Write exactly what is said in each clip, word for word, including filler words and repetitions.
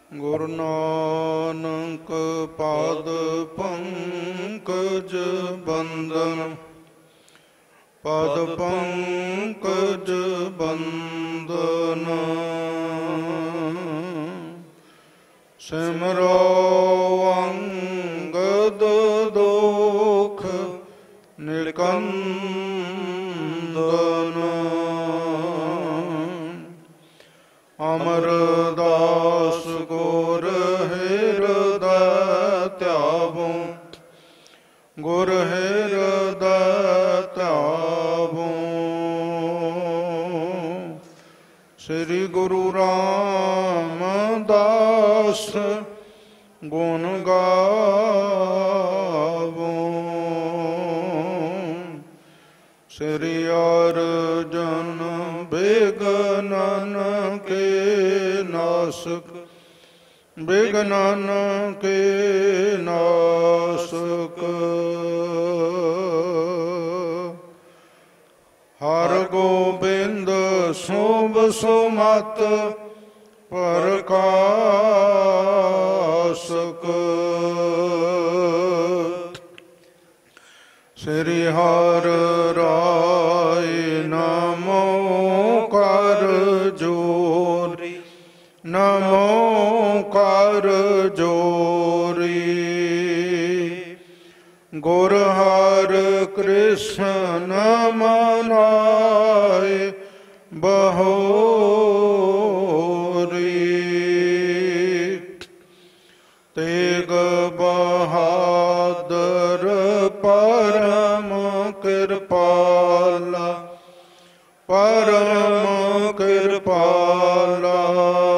ਗੁਰੂ ਨਾਨਕ ਪਾਦ ਪੰਕਜ ਬੰਦਨ, ਪਦ ਪੰਕਜ ਬੰਦਨ। ਸਿਮਰੋ ਅੰਗਦ ਦੁਖ ਨਿਕੰਦਨ, ਅਮਰਦਾਸ ਗੁਰ ਹਿਰਦੈ ਧਿਆਵੋ, ਗੁਰ ਹਿਰਦੈ ਧਿਆਵੋ। ਸ੍ਰੀ ਗੁਰੂ ਰਾਮਦਾਸ ਗੁਣ ਗਾਵੋ, ਸ੍ਰੀ ਅਰਜਨ ਬਿਘਨਨ ਕੇ ਨਾਸਕ, ਬਿਘਨਨ ਕੇ ਨਾਸਕ। ਹਰ ਗੋਬਿੰਦ ਸ਼ੁਭ ਸੁਮਤ ਪ੍ਰਕਾਸ਼ਕ। ਸ੍ਰੀ ਹਰਿ ਰਾਇ ਨਮੋ ਕਰ ਜੋਰੀ, ਨਮੋ ਕਰ ਜੋਰੀ। ਗੁਰ ਹਰਿ ਕ੍ਰਿਸ਼ਨ ਮਨਾਏ ਬਹੋਰੀ, ਤੇਗ ਬਹਾਦਰ ਪਰਮ ਕਿਰਪਾਲਾ, ਪਰਮ ਕਿਰਪਾਲਾ।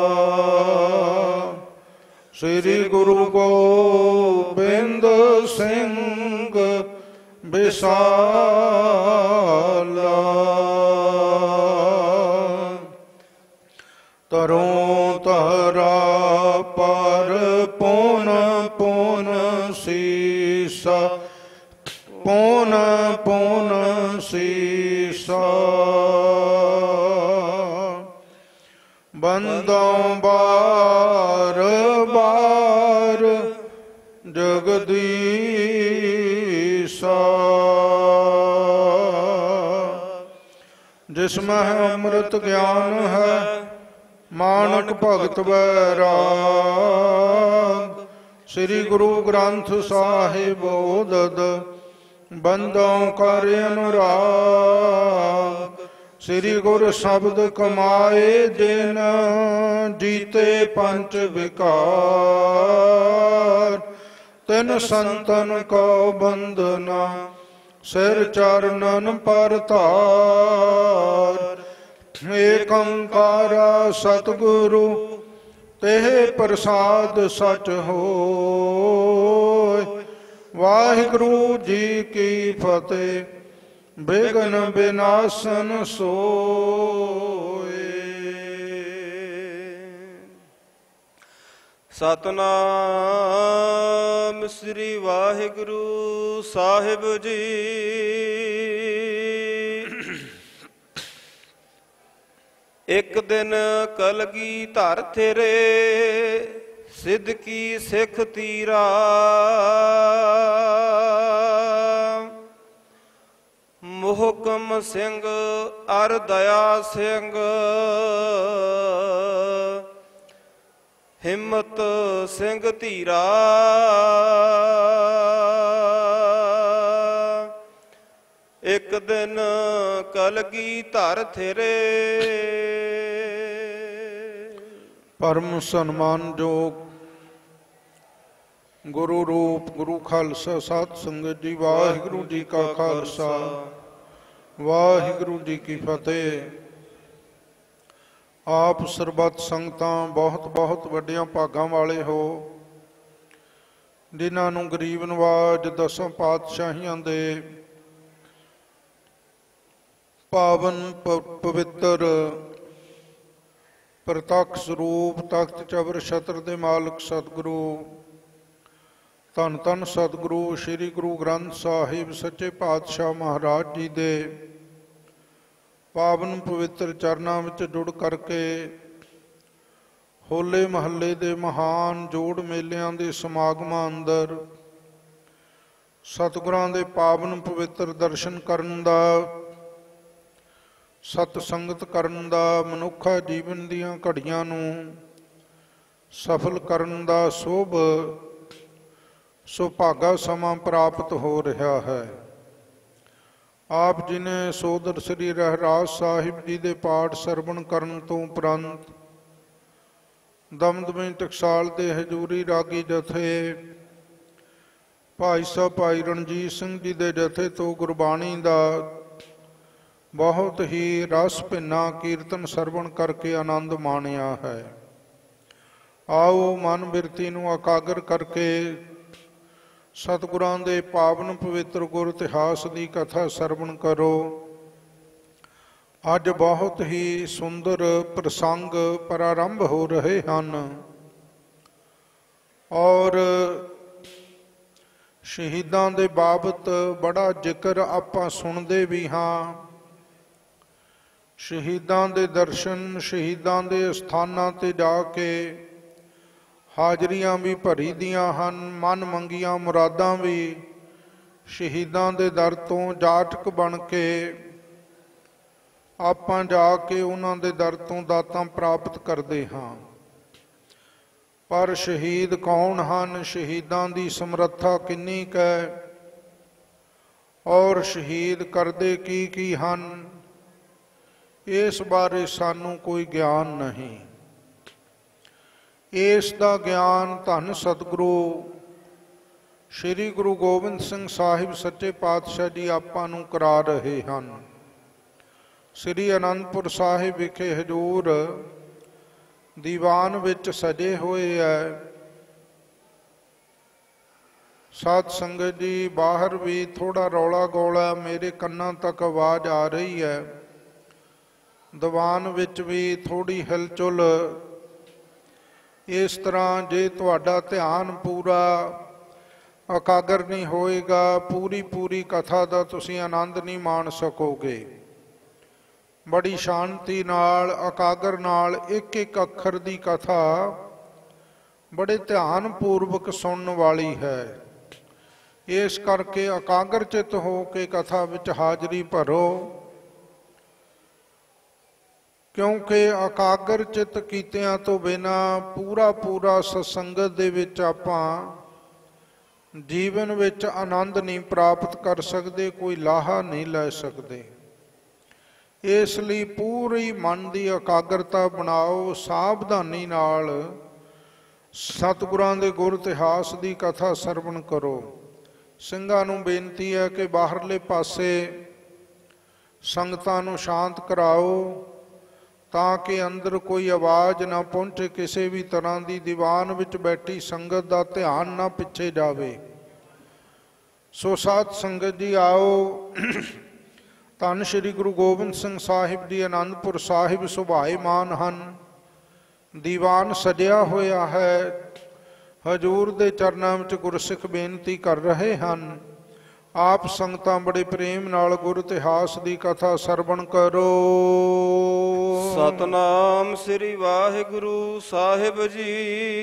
ਸ੍ਰੀ ਗੁਰੂ ਗੋਬਿੰਦ ਸਿੰਘ ਵਿਸਾਲਾ, ਤਰੋਂ ਤਰਾ ਪਰ ਪੁਨ ਪੁਨ ਸੀਸਾ, ਪੁਨ ਪੁਨ ਸੀਸਾ। ਬੰਦੋਂ ਬਾਰ ਬਾਰ ਜਗਦੀਸਾ, ਜਿਸ ਮਹਿ ਅੰਮ੍ਰਿਤ ਗਿਆਨ ਹੈ ਮਾਨਕ ਭਗਤ ਵੈਰਾਗ। ਸ੍ਰੀ ਗੁਰੂ ਗ੍ਰੰਥ ਸਾਹਿਬ ਓਦਦ ਬੰਦੋਂ ਕਰ ਅਨੁਰਾਗ। ਸ੍ਰੀ ਗੁਰ ਸ਼ਬਦ ਕਮਾਏ ਜਿਨ ਜੀਤੇ ਪੰਚ ਵਿਕਾਰ। ਤਿਨ ਸੰਤਨ ਕੋ ਬੰਦਨਾ ਸਿਰ ਚਰਨਨ ਪਰ ਧਾਰ। ਏਕ ਓੰਕਾਰਾ ਸਤਿਗੁਰੂ ਤੇਹ ਪ੍ਰਸਾਦ ਸਚ ਹੋਇ। ਵਾਹਿਗੁਰੂ ਜੀ ਕੀ ਫਤਿਹ। ਬਿਘਨ ਬਿਨਾਸਨ ਸੋਇ। ਸਤਿਨਾਮ ਸ੍ਰੀ ਵਾਹਿਗੁਰੂ ਸਾਹਿਬ ਜੀ। ਇੱਕ ਦਿਨ ਕਲਗੀ ਧਰ ਤੇਰੇ ਸਿੱਧਕੀ ਸਿੱਖ ਤੀਰਾ। ਮੁਹਕਮ ਸਿੰਘ ਅਰ ਦਇਆ ਸਿੰਘ ਹਿੰਮਤ ਸਿੰਘ ਧੀਰਾ। ਇੱਕ ਦਿਨ ਕਲਗੀ ਧਰ ਤੇਰੇ। ਪਰਮ ਸਨਮਾਨਯੋਗ ਗੁਰੂ ਰੂਪ ਗੁਰੂ ਖਾਲਸਾ ਸਾਧ ਸੰਗਤ ਜੀ, ਵਾਹਿਗੁਰੂ ਜੀ ਕਾ ਖਾਲਸਾ ਵਾਹਿਗੁਰੂ ਜੀ ਕੀ ਫਤਿਹ। ਆਪ ਸਰਬੱਤ ਸੰਗਤਾਂ ਬਹੁਤ ਬਹੁਤ ਵੱਡੀਆਂ ਭਾਗਾਂ ਵਾਲੇ ਹੋ, ਜਿਨ੍ਹਾਂ ਨੂੰ ਗਰੀਬ ਨਵਾਜ ਦਸਾਂ ਪਾਤਸ਼ਾਹੀਆਂ ਦੇ ਪਾਵਨ ਪਵਿੱਤਰ ਪ੍ਰਤੱਖ ਸਰੂਪ ਤਖਤ ਚਬਰ ਛਤਰ ਦੇ ਮਾਲਕ ਸਤਿਗੁਰੂ ਧੰਨ ਧੰਨ ਸਤਿਗੁਰੂ ਸ੍ਰੀ ਗੁਰੂ ਗ੍ਰੰਥ ਸਾਹਿਬ ਸੱਚੇ ਪਾਤਸ਼ਾਹ ਮਹਾਰਾਜ ਜੀ ਦੇ ਪਾਵਨ ਪਵਿੱਤਰ ਚਰਨਾਂ ਵਿੱਚ ਜੁੜ ਕਰਕੇ ਹੋਲੇ ਮਹੱਲੇ ਦੇ ਮਹਾਨ ਜੋੜ ਮੇਲਿਆਂ ਦੇ ਸਮਾਗਮਾਂ ਅੰਦਰ ਸਤਿਗੁਰਾਂ ਦੇ ਪਾਵਨ ਪਵਿੱਤਰ ਦਰਸ਼ਨ ਕਰਨ ਦਾ, ਸਤ ਸੰਗਤ ਕਰਨ ਦਾ, ਮਨੁੱਖਾ ਜੀਵਨ ਦੀਆਂ ਘੜੀਆਂ ਨੂੰ ਸਫਲ ਕਰਨ ਦਾ ਸ਼ੁਭ ਸੁਭਾਗਾ ਸਮਾਂ ਪ੍ਰਾਪਤ ਹੋ ਰਿਹਾ ਹੈ। ਆਪ ਜੀ ਨੇ ਸੋਦਰ ਸ੍ਰੀ ਰਹਿਰਾਸ ਸਾਹਿਬ ਜੀ ਦੇ ਪਾਠ ਸਰਵਣ ਕਰਨ ਤੋਂ ਉਪਰੰਤ ਦਮਦਮੀ ਟਕਸਾਲ ਦੇ ਹਜ਼ੂਰੀ ਰਾਗੀ ਜਥੇ ਭਾਈ ਸਾਹਿਬ ਭਾਈ ਰਣਜੀਤ ਸਿੰਘ ਜੀ ਦੇ ਜਥੇ ਤੋਂ ਗੁਰਬਾਣੀ ਦਾ ਬਹੁਤ ਹੀ ਰਸ ਭਿੰਨਾ ਕੀਰਤਨ ਸਰਵਣ ਕਰਕੇ ਆਨੰਦ ਮਾਣਿਆ ਹੈ। ਆਓ ਮਨ ਬਿਰਤੀ ਨੂੰ ਇਕਾਗਰ ਕਰਕੇ ਸਤਿਗੁਰਾਂ ਦੇ ਪਾਵਨ ਪਵਿੱਤਰ ਗੁਰ ਇਤਿਹਾਸ ਦੀ ਕਥਾ ਸਰਵਣ ਕਰੋ। ਅੱਜ ਬਹੁਤ ਹੀ ਸੁੰਦਰ ਪ੍ਰਸੰਗ ਪ੍ਰਾਰੰਭ ਹੋ ਰਹੇ ਹਨ ਔਰ ਸ਼ਹੀਦਾਂ ਦੇ ਬਾਬਤ ਬੜਾ ਜ਼ਿਕਰ ਆਪਾਂ ਸੁਣਦੇ ਵੀ ਹਾਂ। ਸ਼ਹੀਦਾਂ ਦੇ ਦਰਸ਼ਨ, ਸ਼ਹੀਦਾਂ ਦੇ ਸਥਾਨਾਂ 'ਤੇ ਜਾ ਕੇ ਹਾਜ਼ਰੀਆਂ ਵੀ ਭਰੀ ਦੀਆਂ ਹਨ, ਮਨ ਮੰਗੀਆਂ ਮੁਰਾਦਾਂ ਵੀ ਸ਼ਹੀਦਾਂ ਦੇ ਦਰ ਤੋਂ ਜਾਟਕ ਬਣ ਕੇ ਆਪਾਂ ਜਾ ਕੇ ਉਹਨਾਂ ਦੇ ਦਰ ਤੋਂ ਦਾਤਾਂ ਪ੍ਰਾਪਤ ਕਰਦੇ ਹਾਂ। ਪਰ ਸ਼ਹੀਦ ਕੌਣ ਹਨ, ਸ਼ਹੀਦਾਂ ਦੀ ਸਮਰੱਥਾ ਕਿੰਨੀ ਕੁ ਹੈ ਔਰ ਸ਼ਹੀਦ ਕਰਦੇ ਕੀ ਕੀ ਹਨ, ਇਸ ਬਾਰੇ ਸਾਨੂੰ ਕੋਈ ਗਿਆਨ ਨਹੀਂ। ਇਸ ਦਾ ਗਿਆਨ ਧੰਨ ਸਤਿਗੁਰੂ ਸ੍ਰੀ ਗੁਰੂ ਗੋਬਿੰਦ ਸਿੰਘ ਸਾਹਿਬ ਸੱਚੇ ਪਾਤਸ਼ਾਹ ਜੀ ਆਪਾਂ ਨੂੰ ਕਰਾ ਰਹੇ ਹਨ। ਸ੍ਰੀ ਅਨੰਦਪੁਰ ਸਾਹਿਬ ਵਿਖੇ ਹਜ਼ੂਰ ਦੀਵਾਨ ਵਿੱਚ ਸਜੇ ਹੋਏ ਹੈ। ਸਾਧ ਸੰਗਤ ਜੀ, ਬਾਹਰ ਵੀ ਥੋੜਾ ਰੌਲਾ ਗੋਲਾ ਮੇਰੇ ਕੰਨਾਂ ਤੱਕ ਆਵਾਜ਼ ਆ ਰਹੀ ਹੈ। ਦੀਵਾਨ ਵਿੱਚ ਵੀ ਥੋੜੀ ਹਿਲਚੁਲ। ਇਸ ਤਰ੍ਹਾਂ ਜੇ ਤੁਹਾਡਾ ਧਿਆਨ ਪੂਰਾ ਇਕਾਗਰ ਨਹੀਂ ਹੋਏਗਾ, ਪੂਰੀ ਪੂਰੀ ਕਥਾ ਦਾ ਤੁਸੀਂ ਆਨੰਦ ਨਹੀਂ ਮਾਣ ਸਕੋਗੇ। ਬੜੀ ਸ਼ਾਂਤੀ ਨਾਲ, ਇਕਾਗਰ ਨਾਲ ਇੱਕ ਇੱਕ ਅੱਖਰ ਦੀ ਕਥਾ ਬੜੇ ਧਿਆਨ ਪੂਰਵਕ ਸੁਣਨ ਵਾਲੀ ਹੈ। ਇਸ ਕਰਕੇ ਇਕਾਗਰ ਚਿੱਤ ਹੋ ਕੇ ਕਥਾ ਵਿੱਚ ਹਾਜ਼ਰੀ ਭਰੋ, ਕਿਉਂਕਿ ਇਕਾਗਰ ਚਿੱਤ ਕੀਤਿਆਂ ਤੋਂ ਬਿਨਾਂ ਪੂਰਾ ਪੂਰਾ ਸਤਸੰਗਤ ਦੇ ਵਿੱਚ ਆਪਾਂ ਜੀਵਨ ਵਿੱਚ ਆਨੰਦ ਨਹੀਂ ਪ੍ਰਾਪਤ ਕਰ ਸਕਦੇ, ਕੋਈ ਲਾਹਾ ਨਹੀਂ ਲੈ ਸਕਦੇ। ਇਸ ਲਈ ਪੂਰੀ ਮਨ ਦੀ ਇਕਾਗਰਤਾ ਬਣਾਓ, ਸਾਵਧਾਨੀ ਨਾਲ ਸਤਿਗੁਰਾਂ ਦੇ ਗੁਰ ਇਤਿਹਾਸ ਦੀ ਕਥਾ ਸਰਵਣ ਕਰੋ। ਸਿੰਘਾਂ ਨੂੰ ਬੇਨਤੀ ਹੈ ਕਿ ਬਾਹਰਲੇ ਪਾਸੇ ਸੰਗਤਾਂ ਨੂੰ ਸ਼ਾਂਤ ਕਰਾਓ ਤਾਂ ਕਿ ਅੰਦਰ ਕੋਈ ਆਵਾਜ਼ ਨਾ ਪਹੁੰਚੇ, ਕਿਸੇ ਵੀ ਤਰ੍ਹਾਂ ਦੀ। ਦੀਵਾਨ ਵਿੱਚ ਬੈਠੀ ਸੰਗਤ ਦਾ ਧਿਆਨ ਨਾ ਪਿੱਛੇ ਜਾਵੇ। ਸੋ ਸਾਧ ਸੰਗਤ ਜੀ, ਆਓ ਧੰਨ ਸ਼੍ਰੀ ਗੁਰੂ ਗੋਬਿੰਦ ਸਿੰਘ ਸਾਹਿਬ ਜੀ ਅਨੰਦਪੁਰ ਸਾਹਿਬ ਸੁਭਾਏਮਾਨ ਹਨ। ਦੀਵਾਨ ਸਜਿਆ ਹੋਇਆ ਹੈ। ਹਜ਼ੂਰ ਦੇ ਚਰਨਾਂ ਵਿੱਚ ਗੁਰਸਿੱਖ ਬੇਨਤੀ ਕਰ ਰਹੇ ਹਨ। ਆਪ ਸੰਗਤਾਂ ਬੜੇ ਪ੍ਰੇਮ ਨਾਲ ਗੁਰ ਇਤਿਹਾਸ ਦੀ ਕਥਾ ਸਰਵਣ ਕਰੋ। ਸਤਨਾਮ ਸ੍ਰੀ ਵਾਹਿਗੁਰੂ ਸਾਹਿਬ ਜੀ।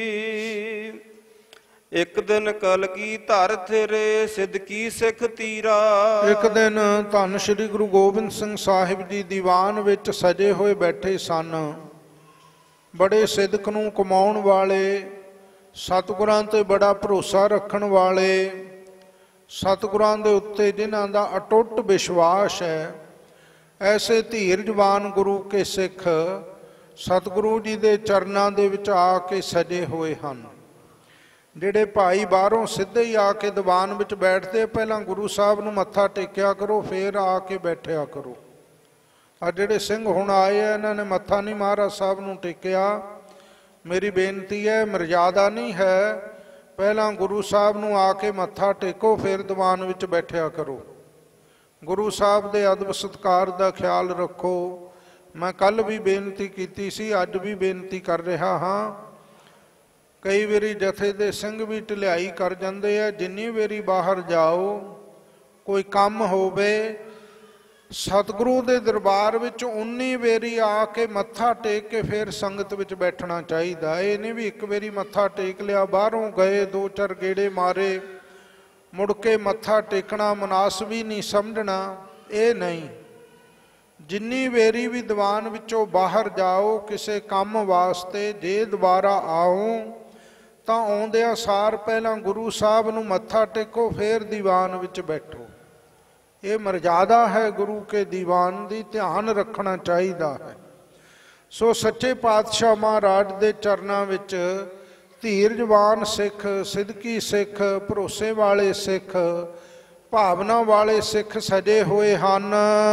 ਇੱਕ ਦਿਨ ਕਲਗੀ ਧਰ ਥਿਰੇ ਸਿੱਧਕੀ ਸਿੱਖ ਤੀਰਾ। ਇੱਕ ਦਿਨ ਧੰਨ ਸ਼੍ਰੀ ਗੁਰੂ ਗੋਬਿੰਦ ਸਿੰਘ ਸਾਹਿਬ ਜੀ ਦੀਵਾਨ ਵਿੱਚ ਸਜੇ ਹੋਏ ਬੈਠੇ ਸਨ। ਬੜੇ ਸਿੱਧਕ ਨੂੰ ਕਮਾਉਣ ਵਾਲੇ, ਸਤਿਗੁਰਾਂ ਤੇ ਬੜਾ ਭਰੋਸਾ ਰੱਖਣ ਵਾਲੇ, ਸਤਿਗੁਰਾਂ ਦੇ ਉੱਤੇ ਜਿਨ੍ਹਾਂ ਦਾ ਅਟੁੱਟ ਵਿਸ਼ਵਾਸ ਹੈ, ਐਸੇ ਧੀਰਜਵਾਨ ਗੁਰੂ ਕੇ ਸਿੱਖ ਸਤਿਗੁਰੂ ਜੀ ਦੇ ਚਰਨਾਂ ਦੇ ਵਿੱਚ ਆ ਕੇ ਸਜੇ ਹੋਏ ਹਨ। ਜਿਹੜੇ ਭਾਈ ਬਾਹਰੋਂ ਸਿੱਧੇ ਹੀ ਆ ਕੇ ਦੀਵਾਨ ਵਿੱਚ ਬੈਠਦੇ, ਪਹਿਲਾਂ ਗੁਰੂ ਸਾਹਿਬ ਨੂੰ ਮੱਥਾ ਟੇਕਿਆ ਕਰੋ, ਫਿਰ ਆ ਕੇ ਬੈਠਿਆ ਕਰੋ। ਆ ਜਿਹੜੇ ਸਿੰਘ ਹੁਣ ਆਏ ਆ, ਇਹਨਾਂ ਨੇ ਮੱਥਾ ਨਹੀਂ ਮਹਾਰਾਜ ਸਾਹਿਬ ਨੂੰ ਟੇਕਿਆ। ਮੇਰੀ ਬੇਨਤੀ ਹੈ, ਮਰਜ਼ਾਦਾ ਨਹੀਂ ਹੈ, ਪਹਿਲਾਂ ਗੁਰੂ ਸਾਹਿਬ ਨੂੰ ਆ ਕੇ ਮੱਥਾ ਟੇਕੋ, ਫਿਰ ਦੀਵਾਨ ਵਿੱਚ ਬੈਠਿਆ ਕਰੋ। ਗੁਰੂ ਸਾਹਿਬ ਦੇ ਅਦਬ ਸਤਿਕਾਰ ਦਾ ਖਿਆਲ ਰੱਖੋ। ਮੈਂ ਕੱਲ੍ਹ ਵੀ ਬੇਨਤੀ ਕੀਤੀ ਸੀ, ਅੱਜ ਵੀ ਬੇਨਤੀ ਕਰ ਰਿਹਾ ਹਾਂ। ਕਈ ਵਾਰੀ ਜਥੇ ਦੇ ਸਿੰਘ ਵੀ ਢਿਲਾਈ ਕਰ ਜਾਂਦੇ ਆ। ਜਿੰਨੀ ਵਾਰੀ ਬਾਹਰ ਜਾਓ, ਕੋਈ ਕੰਮ ਹੋਵੇ ਸਤਿਗੁਰੂ ਦੇ ਦਰਬਾਰ ਵਿੱਚ ਉੱਨੀ ਵੇਰੀ ਆ ਕੇ ਮੱਥਾ ਟੇਕ ਕੇ ਫਿਰ ਸੰਗਤ ਵਿੱਚ ਬੈਠਣਾ ਚਾਹੀਦਾ। ਇਹ ਨਹੀਂ ਵੀ ਇੱਕ ਵਾਰੀ ਮੱਥਾ ਟੇਕ ਲਿਆ, ਬਾਹਰੋਂ ਗਏ ਦੋ ਚਾਰ ਗੇੜੇ ਮਾਰੇ, ਮੁੜ ਕੇ ਮੱਥਾ ਟੇਕਣਾ ਮੁਨਾਸਬ ਹੀ ਨਹੀਂ ਸਮਝਣਾ, ਇਹ ਨਹੀਂ। ਜਿੰਨੀ ਵੇਰੀ ਵੀ ਦੀਵਾਨ ਵਿੱਚੋਂ ਬਾਹਰ ਜਾਓ ਕਿਸੇ ਕੰਮ ਵਾਸਤੇ, ਜੇ ਦੁਬਾਰਾ ਆਓ ਤਾਂ ਆਉਂਦਿਆਂ ਸਾਰ ਪਹਿਲਾਂ ਗੁਰੂ ਸਾਹਿਬ ਨੂੰ ਮੱਥਾ ਟੇਕੋ, ਫਿਰ ਦੀਵਾਨ ਵਿੱਚ ਬੈਠੋ। ਇਹ ਮਰਜ਼ਾਦਾ ਹੈ ਗੁਰੂ ਕੇ ਦੀਵਾਨ ਦੀ, ਧਿਆਨ ਰੱਖਣਾ ਚਾਹੀਦਾ ਹੈ। ਸੋ ਸੱਚੇ ਪਾਤਸ਼ਾਹ ਮਹਾਰਾਜ ਦੇ ਚਰਨਾਂ ਵਿੱਚ ਧੀਰਜਵਾਨ ਸਿੱਖ, ਸਿਦਕੀ ਸਿੱਖ, ਭਰੋਸੇ ਵਾਲੇ ਸਿੱਖ, ਭਾਵਨਾ ਵਾਲੇ ਸਿੱਖ ਸਜੇ ਹੋਏ ਹਨ।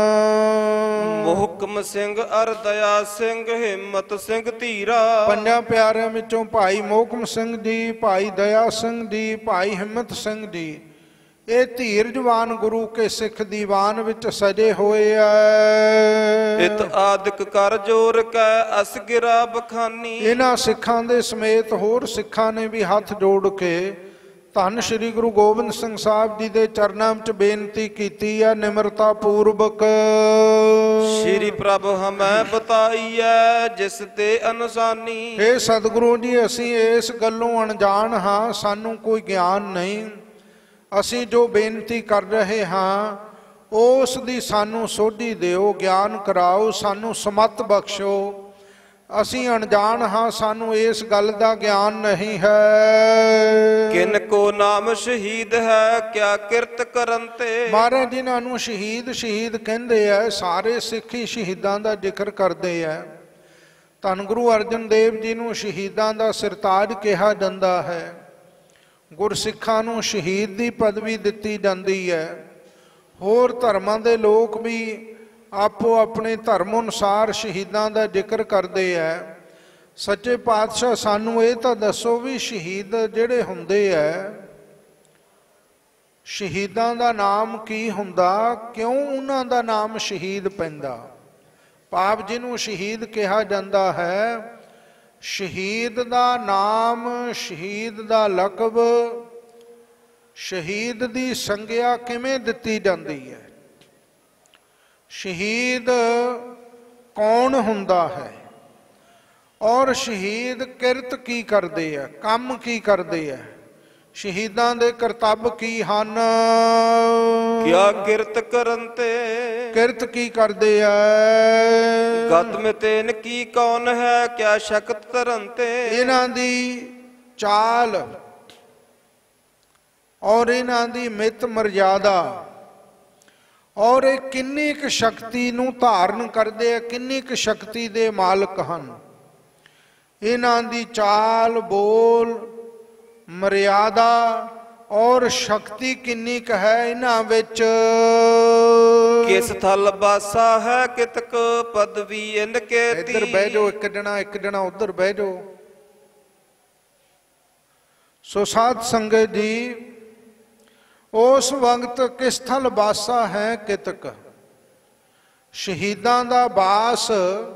ਮੋਹਕਮ ਸਿੰਘ ਅਰ ਦਇਆ ਸਿੰਘ, ਹਿੰਮਤ ਸਿੰਘ ਧੀਰਾ। ਪੰਜਾਂ ਪਿਆਰਿਆਂ ਵਿੱਚੋਂ ਭਾਈ ਮੋਹਕਮ ਸਿੰਘ ਜੀ, ਭਾਈ ਦਇਆ ਸਿੰਘ ਜੀ, ਭਾਈ ਹਿੰਮਤ ਸਿੰਘ ਜੀ, ਇਹ ਧੀਰਜਵਾਨ ਗੁਰੂ ਕੇ ਸਿੱਖ ਦੀਵਾਨ ਵਿੱਚ ਸਜੇ ਹੋਏ ਐ। ਇਤ ਆਦਿਕ ਕਰ ਜੋਰ ਕੈ ਅਸ ਗਿਰਾ ਬਖਾਨੀ। ਇਹਨਾਂ ਸਿੱਖਾਂ ਦੇ ਸਮੇਤ ਹੋਰ ਸਿੱਖਾਂ ਨੇ ਵੀ ਹੱਥ ਜੋੜ ਕੇ ਧੰਨ ਸ਼੍ਰੀ ਗੁਰੂ ਗੋਬਿੰਦ ਸਿੰਘ ਸਾਹਿਬ ਜੀ ਦੇ ਚਰਨਾਂ ਵਿੱਚ ਬੇਨਤੀ ਕੀਤੀ ਹੈ ਨਿਮਰਤਾ ਪੂਰਵਕ। ਸ਼੍ਰੀ ਪ੍ਰਭ ਹਮੈ ਬਤਾਈਐ ਜਿਸ ਤੇ ਅਨਸਾਨੀ। ਇਹ ਸਤਿਗੁਰੂ ਜੀ, ਅਸੀਂ ਇਸ ਗੱਲੋਂ ਅਣਜਾਣ ਹਾਂ, ਸਾਨੂੰ ਕੋਈ ਗਿਆਨ ਨਹੀਂ। ਅਸੀਂ ਜੋ ਬੇਨਤੀ ਕਰ ਰਹੇ ਹਾਂ ਉਸ ਦੀ ਸਾਨੂੰ ਸੋਝੀ ਦਿਓ, ਗਿਆਨ ਕਰਾਓ, ਸਾਨੂੰ ਸਮਤ ਬਖਸ਼ੋ। ਅਸੀਂ ਅਣਜਾਣ ਹਾਂ, ਸਾਨੂੰ ਇਸ ਗੱਲ ਦਾ ਗਿਆਨ ਨਹੀਂ ਹੈ। ਕਿਨ ਕੋ ਨਾਮ ਸ਼ਹੀਦ ਹੈ ਕਿਆ ਕਿਰਤ ਕਰਨ ਤੇ। ਮਹਾਰਾਜ ਜਿਨ੍ਹਾਂ ਨੂੰ ਸ਼ਹੀਦ ਸ਼ਹੀਦ ਕਹਿੰਦੇ ਆ, ਸਾਰੇ ਸਿੱਖੀ ਸ਼ਹੀਦਾਂ ਦਾ ਜ਼ਿਕਰ ਕਰਦੇ ਆ। ਧੰਨ ਗੁਰੂ ਅਰਜਨ ਦੇਵ ਜੀ ਨੂੰ ਸ਼ਹੀਦਾਂ ਦਾ ਸਿਰਤਾਜ ਕਿਹਾ ਜਾਂਦਾ ਹੈ। ਗੁਰਸਿੱਖਾਂ ਨੂੰ ਸ਼ਹੀਦ ਦੀ ਪਦਵੀ ਦਿੱਤੀ ਜਾਂਦੀ ਹੈ। ਹੋਰ ਧਰਮਾਂ ਦੇ ਲੋਕ ਵੀ ਆਪੋ ਆਪਣੇ ਧਰਮ ਅਨੁਸਾਰ ਸ਼ਹੀਦਾਂ ਦਾ ਜ਼ਿਕਰ ਕਰਦੇ ਹੈ। ਸੱਚੇ ਪਾਤਸ਼ਾਹ ਸਾਨੂੰ ਇਹ ਤਾਂ ਦੱਸੋ ਵੀ ਸ਼ਹੀਦ ਜਿਹੜੇ ਹੁੰਦੇ ਹੈ, ਸ਼ਹੀਦਾਂ ਦਾ ਨਾਮ ਕੀ ਹੁੰਦਾ, ਕਿਉਂ ਉਹਨਾਂ ਦਾ ਨਾਮ ਸ਼ਹੀਦ ਪੈਂਦਾ। ਪਾਪ ਜਿਹਨੂੰ ਸ਼ਹੀਦ ਕਿਹਾ ਜਾਂਦਾ ਹੈ, ਸ਼ਹੀਦ ਦਾ ਨਾਮ, ਸ਼ਹੀਦ ਦਾ ਲਕਬ, ਸ਼ਹੀਦ ਦੀ ਸੰਗਿਆ ਕਿਵੇਂ ਦਿੱਤੀ ਜਾਂਦੀ ਹੈ। ਸ਼ਹੀਦ ਕੌਣ ਹੁੰਦਾ ਹੈ ਔਰ ਸ਼ਹੀਦ ਕਿਰਤ ਕੀ ਕਰਦੇ ਆ, ਕੰਮ ਕੀ ਕਰਦੇ ਆ, ਸ਼ਹੀਦਾਂ ਦੇ ਕਰਤੱਵ ਕੀ ਹਨ। ਕਿਆ ਕਿਰਤ ਕਰਨ ਤੇ। ਕਿਰਤ ਕੀ ਕਰਦੇ ਆ। ਗਤ ਮਿਤੇਨ ਕੀ ਕੌਣ ਹੈ ਕਿਆ ਸ਼ਕਤ ਧਰਨ ਤੇ। ਇਹਨਾਂ ਦੀ ਚਾਲ ਔਰ ਇਹਨਾਂ ਦੀ ਮਿਤ ਮਰਜ਼ਾਦਾ ਔਰ ਇਹ ਕਿੰਨੀ ਕੁ ਸ਼ਕਤੀ ਨੂੰ ਧਾਰਨ ਕਰਦੇ ਆ, ਕਿੰਨੀ ਕੁ ਸ਼ਕਤੀ ਦੇ ਮਾਲਕ ਹਨ। ਇਹਨਾਂ ਦੀ ਚਾਲ ਬੋਲ ਮਰਿਆਦਾ ਔਰ ਸ਼ਕਤੀ ਕਿੰਨੀ ਕੁ ਹੈ ਇਹਨਾਂ ਵਿੱਚ। ਕਿਸ ਥਲ ਬਾਸਾ ਹੈ ਕਿਤਕ ਪਦਵੀ ਇੰਦ ਕੇਤੀ। ਇੱਧਰ ਬਹਿ ਜਾਓ ਇੱਕ ਜਣਾ, ਇੱਕ ਜਣਾ ਉੱਧਰ ਬਹਿ ਜਾਓ। ਸੋ ਸਾਧ ਸੰਗਤ ਜੀ, ਉਸ ਵਕਤ ਕਿਸ ਥਲ ਬਾਸਾ ਹੈ ਕਿਤਕ, ਸ਼ਹੀਦਾਂ ਦਾ ਬਾਸ।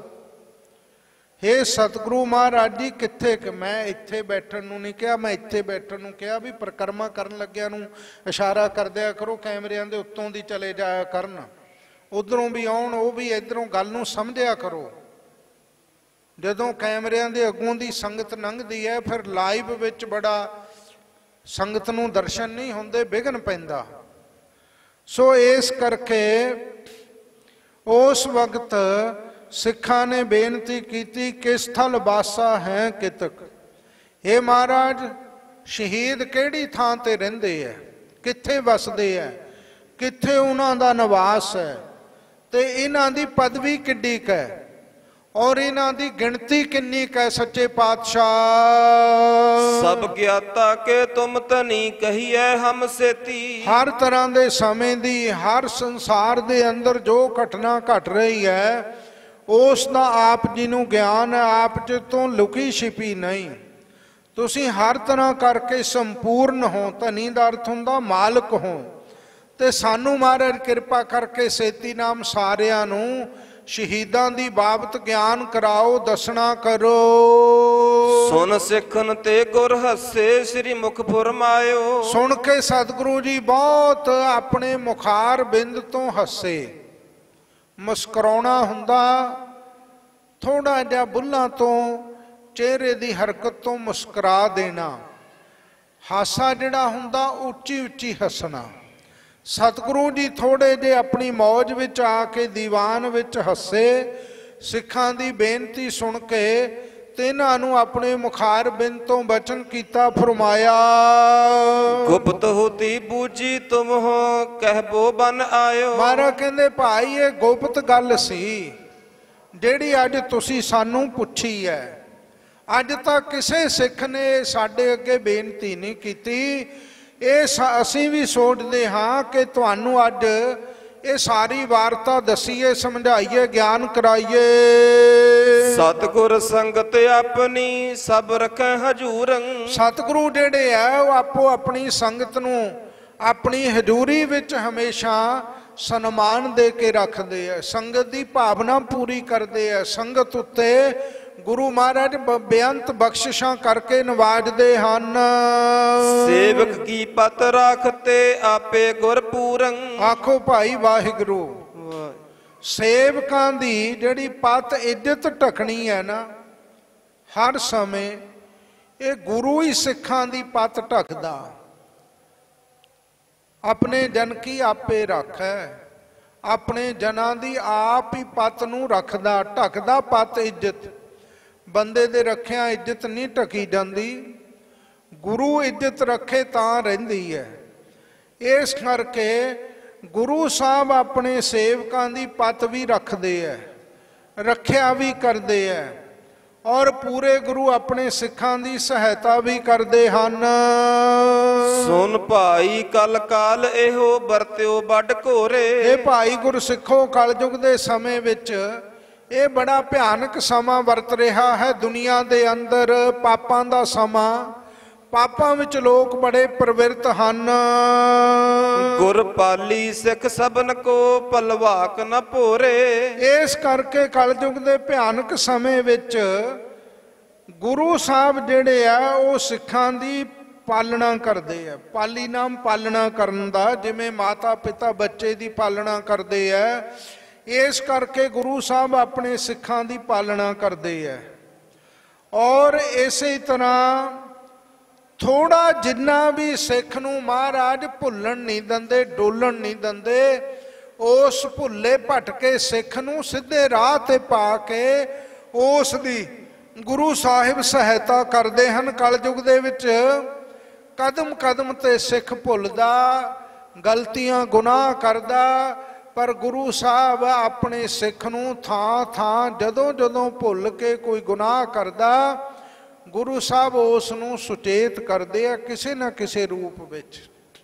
ਹੇ ਸਤਿਗੁਰੂ ਮਹਾਰਾਜ ਜੀ ਕਿੱਥੇ ਕਿ ਮੈਂ ਇੱਥੇ ਬੈਠਣ ਨੂੰ ਨਹੀਂ ਕਿਹਾ, ਮੈਂ ਇੱਥੇ ਬੈਠਣ ਨੂੰ ਕਿਹਾ ਵੀ ਪਰਿਕਰਮਾ ਕਰਨ ਲੱਗਿਆਂ ਨੂੰ ਇਸ਼ਾਰਾ ਕਰ ਦਿਆ ਕਰੋ, ਕੈਮਰਿਆਂ ਦੇ ਉੱਤੋਂ ਦੀ ਚਲੇ ਜਾਇਆ ਕਰਨ, ਉਧਰੋਂ ਵੀ ਆਉਣ, ਉਹ ਵੀ ਇੱਧਰੋਂ ਗੱਲ ਨੂੰ ਸਮਝਿਆ ਕਰੋ। ਜਦੋਂ ਕੈਮਰਿਆਂ ਦੇ ਅੱਗੋਂ ਦੀ ਸੰਗਤ ਲੰਘਦੀ ਹੈ ਫਿਰ ਲਾਈਵ ਵਿੱਚ ਬੜਾ ਸੰਗਤ ਨੂੰ ਦਰਸ਼ਨ ਨਹੀਂ ਹੁੰਦੇ, ਵਿਘਨ ਪੈਂਦਾ। ਸੋ ਇਸ ਕਰਕੇ ਉਸ ਵਕਤ ਸਿੱਖਾਂ ਨੇ ਬੇਨਤੀ ਕੀਤੀ ਕਿਸ ਥਲ ਬਾਸਾ ਹੈ ਕਿਤਕ। ਇਹ ਮਹਾਰਾਜ ਸ਼ਹੀਦ ਕਿਹੜੀ ਥਾਂ ਤੇ ਰਹਿੰਦੇ ਹੈ, ਕਿੱਥੇ ਵਸਦੇ ਹੈ, ਕਿੱਥੇ ਉਹਨਾਂ ਦਾ ਨਿਵਾਸ ਹੈ, ਤੇ ਇਹਨਾਂ ਦੀ ਪਦਵੀ ਕਿੱਡੀ ਕੁ ਹੈ ਔਰ ਇਹਨਾਂ ਦੀ ਗਿਣਤੀ ਕਿੰਨੀ ਕੁ ਹੈ। ਸੱਚੇ ਪਾਤਸ਼ਾਹ ਸਭ ਗਿਆਤਾ ਕੇ ਤੁਮ ਤਨੀ ਕਹੀਐ ਹਮ ਸੇਤੀ। ਹਰ ਤਰ੍ਹਾਂ ਦੇ ਸਮੇਂ ਦੀ, ਹਰ ਸੰਸਾਰ ਦੇ ਅੰਦਰ ਜੋ ਘਟਨਾ ਘਟ ਰਹੀ ਹੈ ਉਸ ਦਾ ਆਪ ਜੀ ਨੂੰ ਗਿਆਨ ਹੈ, ਆਪ ਜੀ ਤੋਂ ਲੁਕੀ ਛਿਪੀ ਨਹੀਂ। ਤੁਸੀਂ ਹਰ ਤਰ੍ਹਾਂ ਕਰਕੇ ਸੰਪੂਰਨ ਹੋ, ਧਨੀ ਦਾ ਅਰਥ ਹੁੰਦਾ ਮਾਲਕ ਹੋ। ਤੇ ਸਾਨੂੰ ਮਹਾਰਾਜ ਕਿਰਪਾ ਕਰਕੇ ਸੇਤੀ ਨਾਮ ਸਾਰਿਆਂ ਨੂੰ ਸ਼ਹੀਦਾਂ ਦੀ ਬਾਬਤ ਗਿਆਨ ਕਰਾਓ, ਦੱਸਣਾ ਕਰੋ। ਸੁਨ ਸਿੱਖਨ ਤੇ ਗੁਰ ਹੱਸੇ ਸ੍ਰੀ ਮੁਖ ਫੁਰਮਾਇਓ। ਸੁਣ ਕੇ ਸਤਿਗੁਰੂ ਜੀ ਬਹੁਤ ਆਪਣੇ ਮੁਖਾਰ ਬਿੰਦ ਤੋਂ ਹੱਸੇ। ਮੁਸਕਰਾਉਣਾ ਹੁੰਦਾ, ਥੋੜਾ ਜਿਹਾ ਬੁੱਲਾਂ ਤੋਂ ਚਿਹਰੇ ਦੀ ਹਰਕਤ ਤੋਂ ਮੁਸਕਰਾ ਦੇਣਾ। ਹਾਸਾ ਜਿਹੜਾ ਹੁੰਦਾ ਉੱਚੀ ਉੱਚੀ ਹੱਸਣਾ। ਸਤਿਗੁਰੂ ਜੀ ਥੋੜੇ ਜਿਹੇ ਆਪਣੀ ਮੌਜ ਵਿੱਚ ਆ ਕੇ ਦੀਵਾਨ ਵਿੱਚ ਹੱਸੇ। ਸਿੱਖਾਂ ਦੀ ਬੇਨਤੀ ਸੁਣ ਕੇ ਤਿੰਨਾਂ ਨੂੰ ਆਪਣੇ ਮੁਖਾਰ ਬਿੰਦ ਤੋਂ ਬਚਨ ਕੀਤਾ, ਫਰਮਾਇਆ ਗੁਪਤ ਹੋਤੀ ਬੂਝੀ ਤੁਮ ਹੋ ਕਹਿਬੋ ਬਨ ਆਇਓ। ਮਹਾਰਾਜ ਕਹਿੰਦੇ ਭਾਈ ਇਹ ਗੁਪਤ ਗੱਲ ਸੀ ਜਿਹੜੀ ਅੱਜ ਤੁਸੀਂ ਸਾਨੂੰ ਪੁੱਛੀ ਹੈ। ਅੱਜ ਤੱਕ ਕਿਸੇ ਸਿੱਖ ਨੇ ਸਾਡੇ ਅੱਗੇ ਬੇਨਤੀ ਨਹੀਂ ਕੀਤੀ। ਇਹ ਅਸੀਂ ਵੀ ਸੋਚਦੇ ਹਾਂ ਕਿ ਤੁਹਾਨੂੰ ਅੱਜ ਇਹ ਸਾਰੀ ਵਾਰਤਾ ਦਸੀਏ, ਸਮਝਾਈਏ, ਗਿਆਨ ਕਰਾਈਏ। ਸਤਿਗੁਰ ਸੰਗਤ ਆਪਣੀ ਸਭ ਰਖੈ ਹਜੂਰੰ। ਸਤਿਗੁਰੂ ਜਿਹੜੇ ਆ ਉਹ ਆਪੋ ਆਪਣੀ ਸੰਗਤ ਨੂੰ ਆਪਣੀ ਹਜ਼ੂਰੀ ਵਿੱਚ ਹਮੇਸ਼ਾ ਸਨਮਾਨ ਦੇ ਕੇ ਰੱਖਦੇ ਆ। ਸੰਗਤ ਦੀ ਭਾਵਨਾ ਪੂਰੀ ਕਰਦੇ ਆ। ਸੰਗਤ ਉੱਤੇ ਗੁਰੂ ਮਹਾਰਾਜ ਬੇਅੰਤ ਬਖਸ਼ਿਸ਼ਾਂ ਕਰਕੇ ਨਵਾਜਦੇ ਹਨ। ਸੇਵਕ ਕੀ ਪਤ ਰਾਖਤੇ ਆਪੇ ਗੁਰ ਪੂਰੰ। ਆਖੋ ਭਾਈ ਵਾਹਿਗੁਰੂ। ਸੇਵਕਾਂ ਦੀ ਜਿਹੜੀ ਪਤ ਇੱਜ਼ਤ ਢਕਣੀ ਹੈ ਨਾ ਹਰ ਸਮੇਂ, ਇਹ ਗੁਰੂ ਹੀ ਸਿੱਖਾਂ ਦੀ ਪਤ ਢਕਦਾ। ਆਪਣੇ ਜਨ ਕੀ ਆਪੇ ਰੱਖੈ, ਆਪਣੇ ਜਨਾਂ ਦੀ ਆਪ ਹੀ ਪਤ ਨੂੰ ਰੱਖਦਾ, ਢਕਦਾ ਪਤ ਇੱਜ਼ਤ। ਬੰਦੇ ਦੇ ਰੱਖਿਆ ਇੱਜ਼ਤ ਨਹੀਂ ਢਕੀ ਜਾਂਦੀ, ਗੁਰੂ ਇੱਜ਼ਤ ਰੱਖੇ ਤਾਂ ਰਹਿੰਦੀ ਹੈ। ਇਸ ਕਰਕੇ ਗੁਰੂ ਸਾਹਿਬ ਆਪਣੇ ਸੇਵਕਾਂ ਦੀ ਪਤ ਵੀ ਰੱਖਦੇ ਹੈ, ਰੱਖਿਆ ਵੀ ਕਰਦੇ ਹੈ, ਔਰ ਪੂਰੇ ਗੁਰੂ ਆਪਣੇ ਸਿੱਖਾਂ ਦੀ ਸਹਾਇਤਾ ਵੀ ਕਰਦੇ ਹਨ। ਸੁਨ ਭਾਈ ਕਲ ਕਾਲ ਇਹੋ ਵਰਤਿਓ ਵੱਡ ਘੋਰੇ। ਇਹ ਭਾਈ ਗੁਰਸਿੱਖੋ ਕਲਯੁਗ ਦੇ ਸਮੇਂ ਵਿੱਚ ਇਹ ਬੜਾ ਭਿਆਨਕ ਸਮਾਂ ਵਰਤ ਰਿਹਾ ਹੈ ਦੁਨੀਆ ਦੇ ਅੰਦਰ। ਪਾਪਾਂ ਦਾ ਸਮਾਂ, ਪਾਪਾਂ ਵਿੱਚ ਲੋਕ ਬੜੇ ਪ੍ਰਵਿਰਤ ਹਨ। ਗੁਰ ਪਾਲੀ ਸਿੱਖ ਸਭਨ ਕੋ ਪਲਵਾਕ ਨ ਭੋਰੇ। ਇਸ ਕਰਕੇ ਕਲਯੁਗ ਦੇ ਭਿਆਨਕ ਸਮੇਂ ਵਿੱਚ ਗੁਰੂ ਸਾਹਿਬ ਜਿਹੜੇ ਆ ਉਹ ਸਿੱਖਾਂ ਦੀ ਪਾਲਣਾ ਕਰਦੇ ਆ। ਪਾਲੀ ਨਾਮ ਪਾਲਣਾ ਕਰਨ ਦਾ, ਜਿਵੇਂ ਮਾਤਾ ਪਿਤਾ ਬੱਚੇ ਦੀ ਪਾਲਣਾ ਕਰਦੇ ਆ, ਇਸ ਕਰਕੇ ਗੁਰੂ ਸਾਹਿਬ ਆਪਣੇ ਸਿੱਖਾਂ ਦੀ ਪਾਲਣਾ ਕਰਦੇ ਹੈ। ਔਰ ਇਸੇ ਤਰ੍ਹਾਂ ਥੋੜਾ ਜਿੰਨਾ ਵੀ ਸਿੱਖ ਨੂੰ ਮਹਾਰਾਜ ਭੁੱਲਣ ਨਹੀਂ ਦਿੰਦੇ, ਡੋਲਣ ਨਹੀਂ ਦਿੰਦੇ। ਉਸ ਭੁੱਲੇ ਭਟਕੇ ਸਿੱਖ ਨੂੰ ਸਿੱਧੇ ਰਾਹ ਤੇ ਪਾ ਕੇ ਉਸ ਦੀ ਗੁਰੂ ਸਾਹਿਬ ਸਹਾਇਤਾ ਕਰਦੇ ਹਨ। ਕਲਯੁਗ ਦੇ ਵਿੱਚ ਕਦਮ ਕਦਮ ਤੇ ਸਿੱਖ ਭੁੱਲਦਾ, ਗਲਤੀਆਂ ਗੁਨਾਹ ਕਰਦਾ, ਪਰ ਗੁਰੂ ਸਾਹਿਬ ਆਪਣੇ ਸਿੱਖ ਨੂੰ ਥਾਂ ਥਾਂ ਜਦੋਂ ਜਦੋਂ ਭੁੱਲ ਕੇ ਕੋਈ ਗੁਨਾਹ ਕਰਦਾ, ਗੁਰੂ ਸਾਹਿਬ ਉਸ ਨੂੰ ਸੁਚੇਤ ਕਰਦੇ ਆ ਕਿਸੇ ਨਾ ਕਿਸੇ ਰੂਪ ਵਿੱਚ।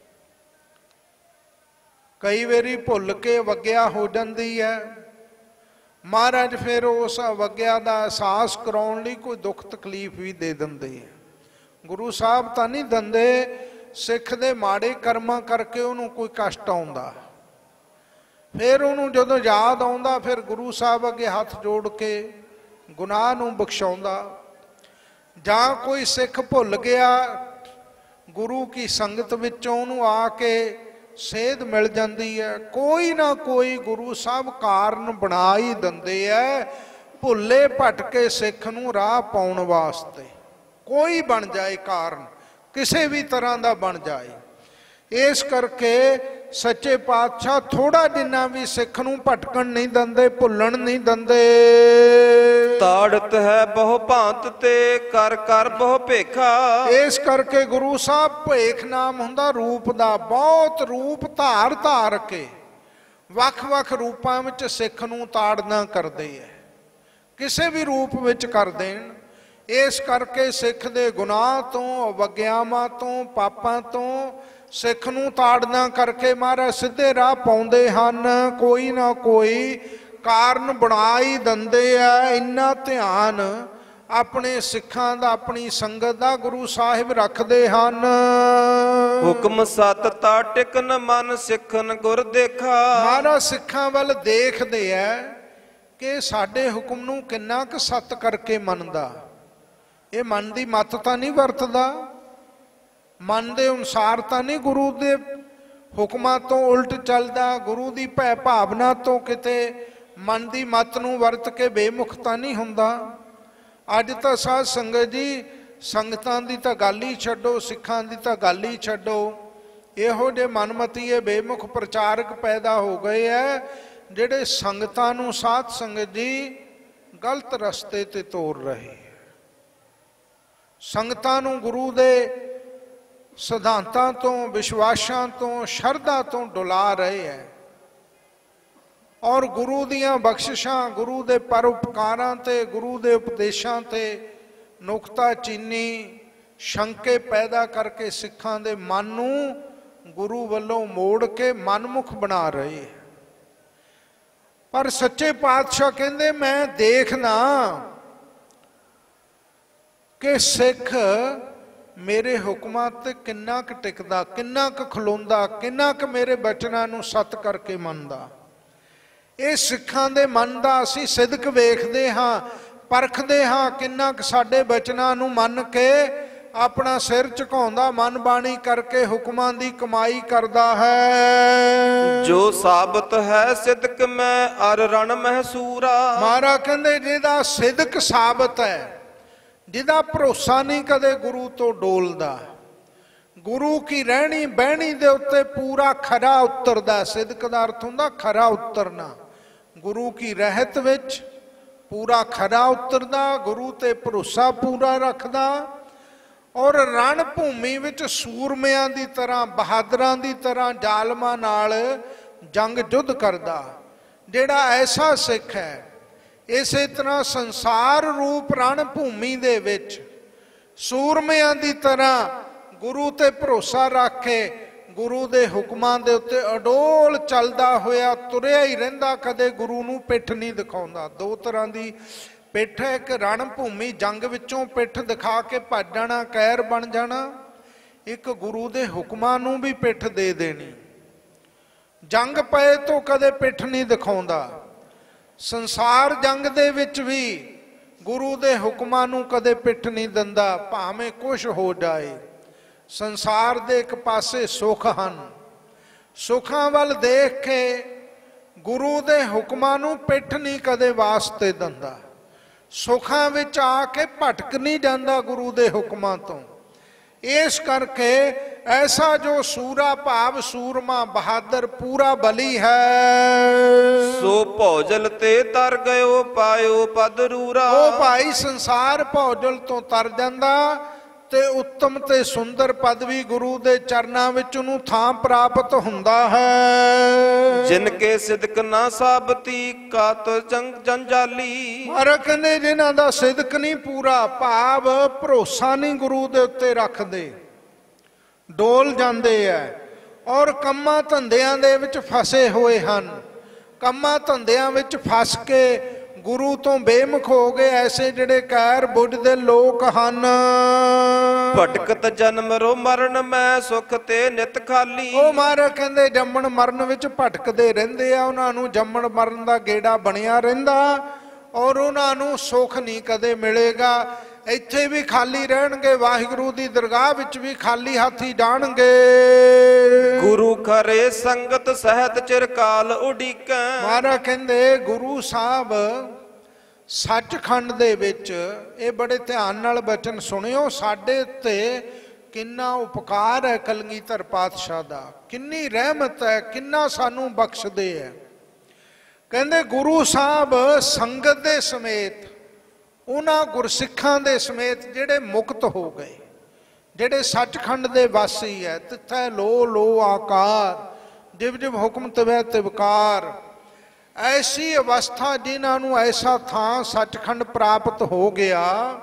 ਕਈ ਵਾਰੀ ਭੁੱਲ ਕੇ ਅਵੱਗਿਆ ਹੋ ਜਾਂਦੀ ਹੈ, ਮਹਾਰਾਜ ਫਿਰ ਉਸ ਅਵੱਗਿਆ ਦਾ ਅਹਿਸਾਸ ਕਰਾਉਣ ਲਈ ਕੋਈ ਦੁੱਖ ਤਕਲੀਫ ਵੀ ਦੇ ਦਿੰਦੇ ਆ। ਗੁਰੂ ਸਾਹਿਬ ਤਾਂ ਨਹੀਂ ਦਿੰਦੇ, ਸਿੱਖ ਦੇ ਮਾੜੇ ਕਰਮਾਂ ਕਰਕੇ ਉਹਨੂੰ ਕੋਈ ਕਸ਼ਟ ਆਉਂਦਾ, ਫਿਰ ਉਹਨੂੰ ਜਦੋਂ ਯਾਦ ਆਉਂਦਾ ਫਿਰ ਗੁਰੂ ਸਾਹਿਬ ਅੱਗੇ ਹੱਥ ਜੋੜ ਕੇ ਗੁਨਾਹ ਨੂੰ ਬਖਸ਼ਾਉਂਦਾ। ਜਾਂ ਕੋਈ ਸਿੱਖ ਭੁੱਲ ਗਿਆ, ਗੁਰੂ ਕੀ ਸੰਗਤ ਵਿੱਚੋਂ ਉਹਨੂੰ ਆ ਕੇ ਸੇਧ ਮਿਲ ਜਾਂਦੀ ਹੈ। ਕੋਈ ਨਾ ਕੋਈ ਗੁਰੂ ਸਾਹਿਬ ਕਾਰਨ ਬਣਾ ਹੀ ਦਿੰਦੇ ਹੈ ਭੁੱਲੇ ਭਟਕੇ ਸਿੱਖ ਨੂੰ ਰਾਹ ਪਾਉਣ ਵਾਸਤੇ। ਕੋਈ ਬਣ ਜਾਏ ਕਾਰਨ, ਕਿਸੇ ਵੀ ਤਰ੍ਹਾਂ ਦਾ ਬਣ ਜਾਏ। ਇਸ ਕਰਕੇ ਸੱਚੇ ਪਾਤਸ਼ਾਹ ਥੋੜਾ ਜਿੰਨਾ ਵੀ ਸਿੱਖ ਨੂੰ ਭਟਕਣ ਨਹੀਂ ਦਿੰਦੇ, ਭੁੱਲਣ ਨਹੀਂ ਦਿੰਦੇ। ਤਾੜਤ ਹੈ ਬਹੁ ਭਾਂਤ ਤੇ ਕਰ ਕਰ ਬਹੁ ਭੇਖਾ। ਇਸ ਕਰਕੇ ਗੁਰੂ ਸਾਹਿਬ ਭੇਖ ਨਾਮ ਹੁੰਦਾ ਰੂਪ ਦਾ। ਬਹੁਤ ਰੂਪ ਧਾਰ ਧਾਰ ਕੇ ਵੱਖ ਵੱਖ ਰੂਪਾਂ ਵਿੱਚ ਸਿੱਖ ਨੂੰ ਤਾੜਨਾ ਕਰਦੇ ਹੈ, ਕਿਸੇ ਵੀ ਰੂਪ ਵਿੱਚ ਕਰ ਦੇਣ। ਇਸ ਕਰਕੇ ਸਿੱਖ ਦੇ ਗੁਨਾਹ ਤੋਂ, ਅਵੱਗਿਆਵਾਂ ਤੋਂ, ਪਾਪਾਂ ਤੋਂ ਸਿੱਖ ਨੂੰ ਤਾੜਨਾ ਕਰਕੇ ਮਹਾਰਾਜ ਸਿੱਧੇ ਰਾਹ ਪਾਉਂਦੇ ਹਨ। ਕੋਈ ਨਾ ਕੋਈ ਕਾਰਨ ਬਣਾ ਹੀ ਦਿੰਦੇ ਆ। ਇੰਨਾ ਧਿਆਨ ਆਪਣੇ ਸਿੱਖਾਂ ਦਾ, ਆਪਣੀ ਸੰਗਤ ਦਾ ਗੁਰੂ ਸਾਹਿਬ ਰੱਖਦੇ ਹਨ। ਹੁਕਮ ਸਤ ਤਾ ਟਿਕਨ ਮਨ ਸਿੱਖਨ ਗੁਰ ਦੇਖਾ। ਮਹਾਰਾਜ ਸਿੱਖਾਂ ਵੱਲ ਦੇਖਦੇ ਆ ਕਿ ਸਾਡੇ ਹੁਕਮ ਨੂੰ ਕਿੰਨਾ ਕੁ ਸਤ ਕਰਕੇ ਮੰਨਦਾ। ਇਹ ਮਨ ਦੀ ਮੱਤ ਤਾਂ ਨਹੀਂ ਵਰਤਦਾ, ਮਨ ਦੇ ਅਨੁਸਾਰ ਤਾਂ ਨਹੀਂ ਗੁਰੂ ਦੇ ਹੁਕਮਾਂ ਤੋਂ ਉਲਟ ਚੱਲਦਾ, ਗੁਰੂ ਦੀ ਭੈ ਭਾਵਨਾ ਤੋਂ ਕਿਤੇ ਮਨ ਦੀ ਮੱਤ ਨੂੰ ਵਰਤ ਕੇ ਬੇਮੁਖ ਤਾਂ ਨਹੀਂ ਹੁੰਦਾ। ਅੱਜ ਤਾਂ ਸਾਧ ਸੰਗਤ ਜੀ ਸੰਗਤਾਂ ਦੀ ਤਾਂ ਗੱਲ ਹੀ ਛੱਡੋ, ਸਿੱਖਾਂ ਦੀ ਤਾਂ ਗੱਲ ਹੀ ਛੱਡੋ, ਇਹੋ ਜਿਹੇ ਮਨਮਤੀਏ ਬੇਮੁਖ ਪ੍ਰਚਾਰਕ ਪੈਦਾ ਹੋ ਗਏ ਹੈ ਜਿਹੜੇ ਸੰਗਤਾਂ ਨੂੰ ਸਾਧ ਸੰਗਤ ਜੀ ਗਲਤ ਰਸਤੇ ਤੇ ਤੋਰ ਰਹੇ। ਸੰਗਤਾਂ ਨੂੰ ਗੁਰੂ ਦੇ ਸਿਧਾਂਤਾਂ ਤੋਂ, ਵਿਸ਼ਵਾਸਾਂ ਤੋਂ, ਸ਼ਰਧਾ ਤੋਂ ਡੁਲਾ ਰਹੇ ਹੈ ਔਰ ਗੁਰੂ ਦੀਆਂ ਬਖਸ਼ਿਸ਼ਾਂ, ਗੁਰੂ ਦੇ ਪਰਉਪਕਾਰਾਂ ਤੇ, ਗੁਰੂ ਦੇ ਉਪਦੇਸ਼ਾਂ ਤੇ ਨੁਕਤਾਚੀਨੀ, ਸ਼ੰਕੇ ਪੈਦਾ ਕਰਕੇ ਸਿੱਖਾਂ ਦੇ ਮਨ ਨੂੰ ਗੁਰੂ ਵੱਲੋਂ ਮੋੜ ਕੇ ਮਨਮੁਖ ਬਣਾ ਰਹੇ ਹੈ। ਪਰ ਸੱਚੇ ਪਾਤਸ਼ਾਹ ਕਹਿੰਦੇ ਮੈਂ ਦੇਖਣਾ ਕਿ ਸਿੱਖ ਮੇਰੇ ਹੁਕਮਾਂ ਤੇ ਕਿੰਨਾ ਕੁ ਟਿਕਦਾ, ਕਿੰਨਾ ਕੁ ਖਲੋਂਦਾ, ਕਿੰਨਾ ਕੁ ਮੇਰੇ ਬਚਨਾਂ ਨੂੰ ਸੱਤ ਕਰਕੇ ਮੰਨਦਾ। ਇਹ ਸਿੱਖਾਂ ਦੇ ਮਨ ਦਾ ਅਸੀਂ ਸਿਦਕ ਵੇਖਦੇ ਹਾਂ, ਪਰਖਦੇ ਹਾਂ, ਕਿੰਨਾ ਕੁ ਸਾਡੇ ਬਚਨਾਂ ਨੂੰ ਮੰਨ ਕੇ ਆਪਣਾ ਸਿਰ ਝੁਕਾਉਂਦਾ, ਮਨ ਬਾਣੀ ਕਰਕੇ ਹੁਕਮਾਂ ਦੀ ਕਮਾਈ ਕਰਦਾ ਹੈ। ਜੋ ਸਾਬਤ ਹੈ ਸਿਦਕ ਮੈਂ ਅਰ ਰਣ ਮਹਿਸੂਰਾ। ਮਹਾਰਾਜ ਕਹਿੰਦੇ ਜਿਹਦਾ ਸਿਦਕ ਸਾਬਤ ਹੈ, ਜਿਹਦਾ ਭਰੋਸਾ ਨਹੀਂ ਕਦੇ ਗੁਰੂ ਤੋਂ ਡੋਲਦਾ, ਗੁਰੂ ਕੀ ਰਹਿਣੀ ਬਹਿਣੀ ਦੇ ਉੱਤੇ ਪੂਰਾ ਖਰਾ ਉਤਰਦਾ। ਸਿਦਕ ਦਾ ਅਰਥ ਹੁੰਦਾ ਖਰਾ ਉਤਰਨਾ। ਗੁਰੂ ਕੀ ਰਹਿਤ ਵਿੱਚ ਪੂਰਾ ਖਰਾ ਉਤਰਦਾ, ਗੁਰੂ ਤੇ ਭਰੋਸਾ ਪੂਰਾ ਰੱਖਦਾ ਔਰ ਰਣ ਭੂਮੀ ਵਿੱਚ ਸੂਰਮਿਆਂ ਦੀ ਤਰ੍ਹਾਂ, ਬਹਾਦਰਾਂ ਦੀ ਤਰ੍ਹਾਂ ਜ਼ਾਲਮਾਂ ਨਾਲ ਜੰਗ ਜੁੱਧ ਕਰਦਾ। ਜਿਹੜਾ ਐਸਾ ਸਿੱਖ ਹੈ, ਇਸੇ ਤਰ੍ਹਾਂ ਸੰਸਾਰ ਰੂਪ ਰਣ ਭੂਮੀ ਦੇ ਵਿੱਚ ਸੂਰਮਿਆਂ ਦੀ ਤਰ੍ਹਾਂ ਗੁਰੂ ਤੇ ਭਰੋਸਾ ਰੱਖ ਕੇ ਗੁਰੂ ਦੇ ਹੁਕਮਾਂ ਦੇ ਉੱਤੇ ਅਡੋਲ ਚੱਲਦਾ ਹੋਇਆ ਤੁਰਿਆ ਹੀ ਰਹਿੰਦਾ, ਕਦੇ ਗੁਰੂ ਨੂੰ ਪਿੱਠ ਨਹੀਂ ਦਿਖਾਉਂਦਾ। ਦੋ ਤਰ੍ਹਾਂ ਦੀ ਪਿੱਠ ਹੈ, ਇੱਕ ਰਣ ਭੂਮੀ ਜੰਗ ਵਿੱਚੋਂ ਪਿੱਠ ਦਿਖਾ ਕੇ ਭੱਜ ਜਾਣਾ, ਕਹਿਰ ਬਣ ਜਾਣਾ, ਇੱਕ ਗੁਰੂ ਦੇ ਹੁਕਮਾਂ ਨੂੰ ਵੀ ਪਿੱਠ ਦੇ ਦੇਣੀ। ਜੰਗ ਪਏ ਤੋਂ ਕਦੇ ਪਿੱਠ ਨਹੀਂ ਦਿਖਾਉਂਦਾ। ਸੰਸਾਰ ਜੰਗ ਦੇ ਵਿੱਚ ਵੀ ਗੁਰੂ ਦੇ ਹੁਕਮਾਂ ਨੂੰ ਕਦੇ ਪਿੱਠ ਨਹੀਂ ਦਿੰਦਾ, ਭਾਵੇਂ ਕੁਛ ਹੋ ਜਾਏ। ਸੰਸਾਰ ਦੇ ਇੱਕ ਪਾਸੇ ਸੁੱਖ ਹਨ, ਸੁੱਖਾਂ ਵੱਲ ਦੇਖ ਕੇ ਗੁਰੂ ਦੇ ਹੁਕਮਾਂ ਨੂੰ ਪਿੱਠ ਨਹੀਂ ਕਦੇ ਵਾਸਤੇ ਦਿੰਦਾ। ਸੁੱਖਾਂ ਵਿੱਚ ਆ ਕੇ ਭਟਕ ਨਹੀਂ ਜਾਂਦਾ ਗੁਰੂ ਦੇ ਹੁਕਮਾਂ ਤੋਂ। ਇਸ ਕਰਕੇ ਐਸਾ ਜੋ ਸੂਰਾ ਭਾਵ ਸੂਰਮਾ ਬਹਾਦਰ ਪੂਰਾ ਬਲੀ ਹੈ, ਸੋ ਭੌਜਲ ਤੇ ਤਰ ਗਇਓ ਪਾਇਓ ਪਦ ਰੂਰਾ। ਉਹ ਭਾਈ ਸੰਸਾਰ ਭੌਜਲ ਤੋਂ ਤਰ ਜਾਂਦਾ ਤੇ ਉੱਤਮ ਤੇ ਸੁੰਦਰ ਪਦ ਵੀ ਗੁਰੂ ਦੇ ਚਰਨਾਂ ਵਿੱਚ ਉਹਨੂੰ ਥਾਂ ਪ੍ਰਾਪਤ ਹੁੰਦਾ ਹੈ। ਜਿਨ ਕੇ ਸਿਦਕ ਨਾ ਸਾਬਤੀ ਕਾਤ ਜੰਜਾਲੀ। ਮਹਾਰਾਜ ਕਹਿੰਦੇ ਜਿਨ੍ਹਾਂ ਦਾ ਸਿਦਕ ਨਹੀਂ ਪੂਰਾ, ਭਾਵ ਭਰੋਸਾ ਨਹੀਂ ਗੁਰੂ ਦੇ ਉੱਤੇ ਰੱਖਦੇ, ਡੋਲ ਜਾਂਦੇ ਹੈ ਔਰ ਕੰਮਾਂ ਧੰਦਿਆਂ ਦੇ ਵਿੱਚ ਫਸੇ ਹੋਏ ਹਨ। ਕੰਮਾਂ ਧੰਦਿਆਂ ਵਿੱਚ ਫਸ ਕੇ ਗੁਰੂ ਤੋਂ ਬੇਮੁਖ ਹੋ ਗਏ, ਐਸੇ ਜਿਹੜੇ ਕੈਰ ਬੁੱਝ ਦੇ ਲੋਕ ਹਨ। ਭਟਕਤ ਜਨਮ ਰੋ ਮਰਨ ਮੈਂ ਸੁਖ ਤੇ ਨਿਤ ਖਾਲੀ। ਉਹ ਮਹਾਰਾਜ ਕਹਿੰਦੇ ਜੰਮਣ ਮਰਨ ਵਿੱਚ ਭਟਕਦੇ ਰਹਿੰਦੇ ਆ, ਉਹਨਾਂ ਨੂੰ ਜੰਮਣ ਮਰਨ ਦਾ ਗੇੜਾ ਬਣਿਆ ਰਹਿੰਦਾ ਔਰ ਉਹਨਾਂ ਨੂੰ ਸੁੱਖ ਨਹੀਂ ਕਦੇ ਮਿਲੇਗਾ। ਇੱਥੇ ਵੀ ਖਾਲੀ ਰਹਿਣਗੇ, ਵਾਹਿਗੁਰੂ ਦੀ ਦਰਗਾਹ ਵਿੱਚ ਵੀ ਖਾਲੀ ਹੱਥੀ ਜਾਣਗੇ। ਗੁਰੂ ਖਰੇ ਸੰਗਤ ਸਹਿਤ ਚਿਰਕਾਲ ਉਡੀਕੈ। ਮਹਾਰਾਜ ਕਹਿੰਦੇ ਗੁਰੂ ਸਾਹਿਬ ਸੱਚਖੰਡ ਦੇ ਵਿੱਚ, ਇਹ ਬੜੇ ਧਿਆਨ ਨਾਲ ਬਚਨ ਸੁਣਿਓ, ਸਾਡੇ ਉੱਤੇ ਕਿੰਨਾ ਉਪਕਾਰ ਹੈ ਕਲਗੀਧਰ ਪਾਤਸ਼ਾਹ ਦਾ, ਕਿੰਨੀ ਰਹਿਮਤ ਹੈ, ਕਿੰਨਾ ਸਾਨੂੰ ਬਖਸ਼ਦੇ ਹੈ। ਕਹਿੰਦੇ ਗੁਰੂ ਸਾਹਿਬ ਸੰਗਤ ਦੇ ਸਮੇਤ, ਉਹਨਾਂ ਗੁਰਸਿੱਖਾਂ ਦੇ ਸਮੇਤ ਜਿਹੜੇ ਮੁਕਤ ਹੋ ਗਏ, ਜਿਹੜੇ ਸੱਚਖੰਡ ਦੇ ਵਾਸੀ ਹੈ, ਤਿੱਥੈ ਲੋ ਲੋ ਆਕਾਰ ਜਿਵ ਜਿਵ ਹੁਕਮ ਤਵੈ ਤਿਵਕਾਰ, ਐਸੀ ਅਵਸਥਾ ਜਿਨ੍ਹਾਂ ਨੂੰ ਐਸਾ ਥਾਂ ਸੱਚਖੰਡ ਪ੍ਰਾਪਤ ਹੋ ਗਿਆ।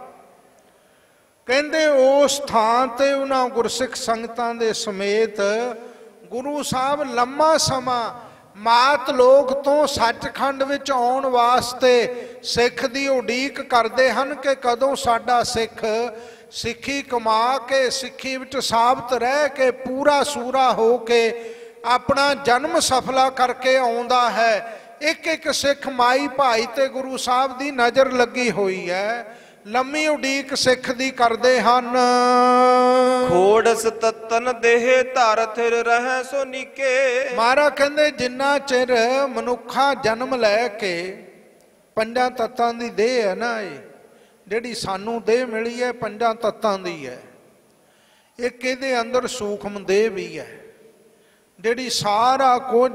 ਕਹਿੰਦੇ ਉਸ ਥਾਂ ਤੇ ਉਹਨਾਂ ਗੁਰਸਿੱਖ ਸੰਗਤਾਂ ਦੇ ਸਮੇਤ ਗੁਰੂ ਸਾਹਿਬ ਲੰਮਾ ਸਮਾਂ ਮਾਤ ਲੋਕ ਤੋਂ ਸੱਚਖੰਡ ਵਿੱਚ ਆਉਣ ਵਾਸਤੇ ਸਿੱਖ ਦੀ ਉਡੀਕ ਕਰਦੇ ਹਨ ਕਿ ਕਦੋਂ ਸਾਡਾ ਸਿੱਖ ਸਿੱਖੀ ਕਮਾ ਕੇ, ਸਿੱਖੀ ਵਿੱਚ ਸਾਬਤ ਰਹਿ ਕੇ, ਪੂਰਾ ਸੂਰਾ ਹੋ ਕੇ ਆਪਣਾ ਜਨਮ ਸਫਲਾ ਕਰਕੇ ਆਉਂਦਾ ਹੈ। ਇੱਕ ਇੱਕ ਸਿੱਖ ਮਾਈ ਭਾਈ ਤੇ ਗੁਰੂ ਸਾਹਿਬ ਦੀ ਨਜ਼ਰ ਲੱਗੀ ਹੋਈ ਹੈ। ਲੰਮੀ ਉਡੀਕ ਸਿੱਖ ਦੀ ਕਰਦੇ ਹਨ। ਖੋੜਸ ਤਤਨ ਦੇਹ ਧਰ ਥਿਰ ਰਹਿ ਸੋ ਨੀਕੇ। ਮਹਾਰਾਜ ਕਹਿੰਦੇ ਜਿੰਨਾ ਚਿਰ ਮਨੁੱਖਾ ਜਨਮ ਲੈ ਕੇ ਪੰਜਾਂ ਤੱਤਾਂ ਦੀ ਦੇਹ ਹੈ ਨਾ, ਇਹ ਜਿਹੜੀ ਸਾਨੂੰ ਦੇਹ ਮਿਲੀ ਹੈ ਪੰਜਾਂ ਤੱਤਾਂ ਦੀ ਹੈ। ਇੱਕ ਇਹਦੇ ਅੰਦਰ ਸੂਖਮ ਦੇਹ ਵੀ ਹੈ ਜਿਹੜੀ ਸਾਰਾ ਕੁਝ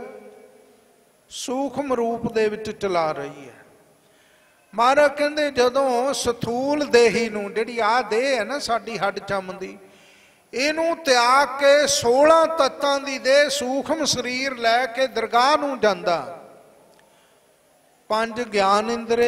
ਸੂਖਮ ਰੂਪ ਦੇ ਵਿੱਚ ਚਲਾ ਰਹੀ ਹੈ। ਮਹਾਰਾਜ ਕਹਿੰਦੇ ਜਦੋਂ ਸਥੂਲ ਦੇਹੀ ਨੂੰ, ਜਿਹੜੀ ਆਹ ਦੇਹ ਹੈ ਨਾ ਸਾਡੀ ਹੱਡ ਚੰਮ ਦੀ, ਇਹਨੂੰ ਤਿਆਗ ਕੇ ਸੋਲਾਂ ਤੱਤਾਂ ਦੀ ਦੇਹ ਸੂਖਮ ਸਰੀਰ ਲੈ ਕੇ ਦਰਗਾਹ ਨੂੰ ਜਾਂਦਾ। ਪੰਜ ਗਿਆਨ ਇੰਦਰੇ,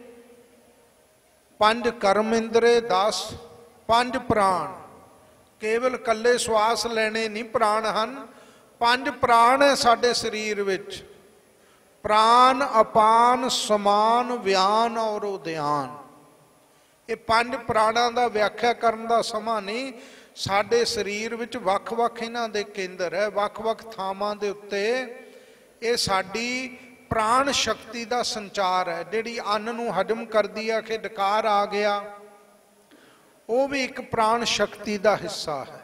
ਪੰਜ ਕਰਮ ਇੰਦਰੇ, ਦਸ ਪੰਜ ਪ੍ਰਾਣ, ਕੇਵਲ ਕੱਲੇ ਸਵਾਸ ਲੈਣੇ ਨਹੀਂ ਪ੍ਰਾਣ ਹਨ, ਪੰਜ ਪ੍ਰਾਣ ਹੈ ਸਾਡੇ ਸਰੀਰ ਵਿੱਚ। ਪ੍ਰਾਨ, ਅਪਾਨ, ਸਮਾਨ, ਵਿਆਨ ਔਰ ਉਦਿਆਨ। ਇਹ ਪੰਜ ਪ੍ਰਾਣਾਂ ਦਾ ਵਿਆਖਿਆ ਕਰਨ ਦਾ ਸਮਾਂ ਨਹੀਂ। ਸਾਡੇ ਸਰੀਰ ਵਿੱਚ ਵੱਖ ਵੱਖ ਇਹਨਾਂ ਦੇ ਕੇਂਦਰ ਹੈ, ਵੱਖ ਵੱਖ ਥਾਵਾਂ ਦੇ ਉੱਤੇ ਇਹ ਸਾਡੀ ਪ੍ਰਾਣ ਸ਼ਕਤੀ ਦਾ ਸੰਚਾਰ ਹੈ, ਜਿਹੜੀ ਅੰਨ ਨੂੰ ਹਜਮ ਕਰਦੀ ਹੈ। ਕਿ ਡਕਾਰ ਆ ਗਿਆ, ਉਹ ਵੀ ਇੱਕ ਪ੍ਰਾਣ ਸ਼ਕਤੀ ਦਾ ਹਿੱਸਾ ਹੈ।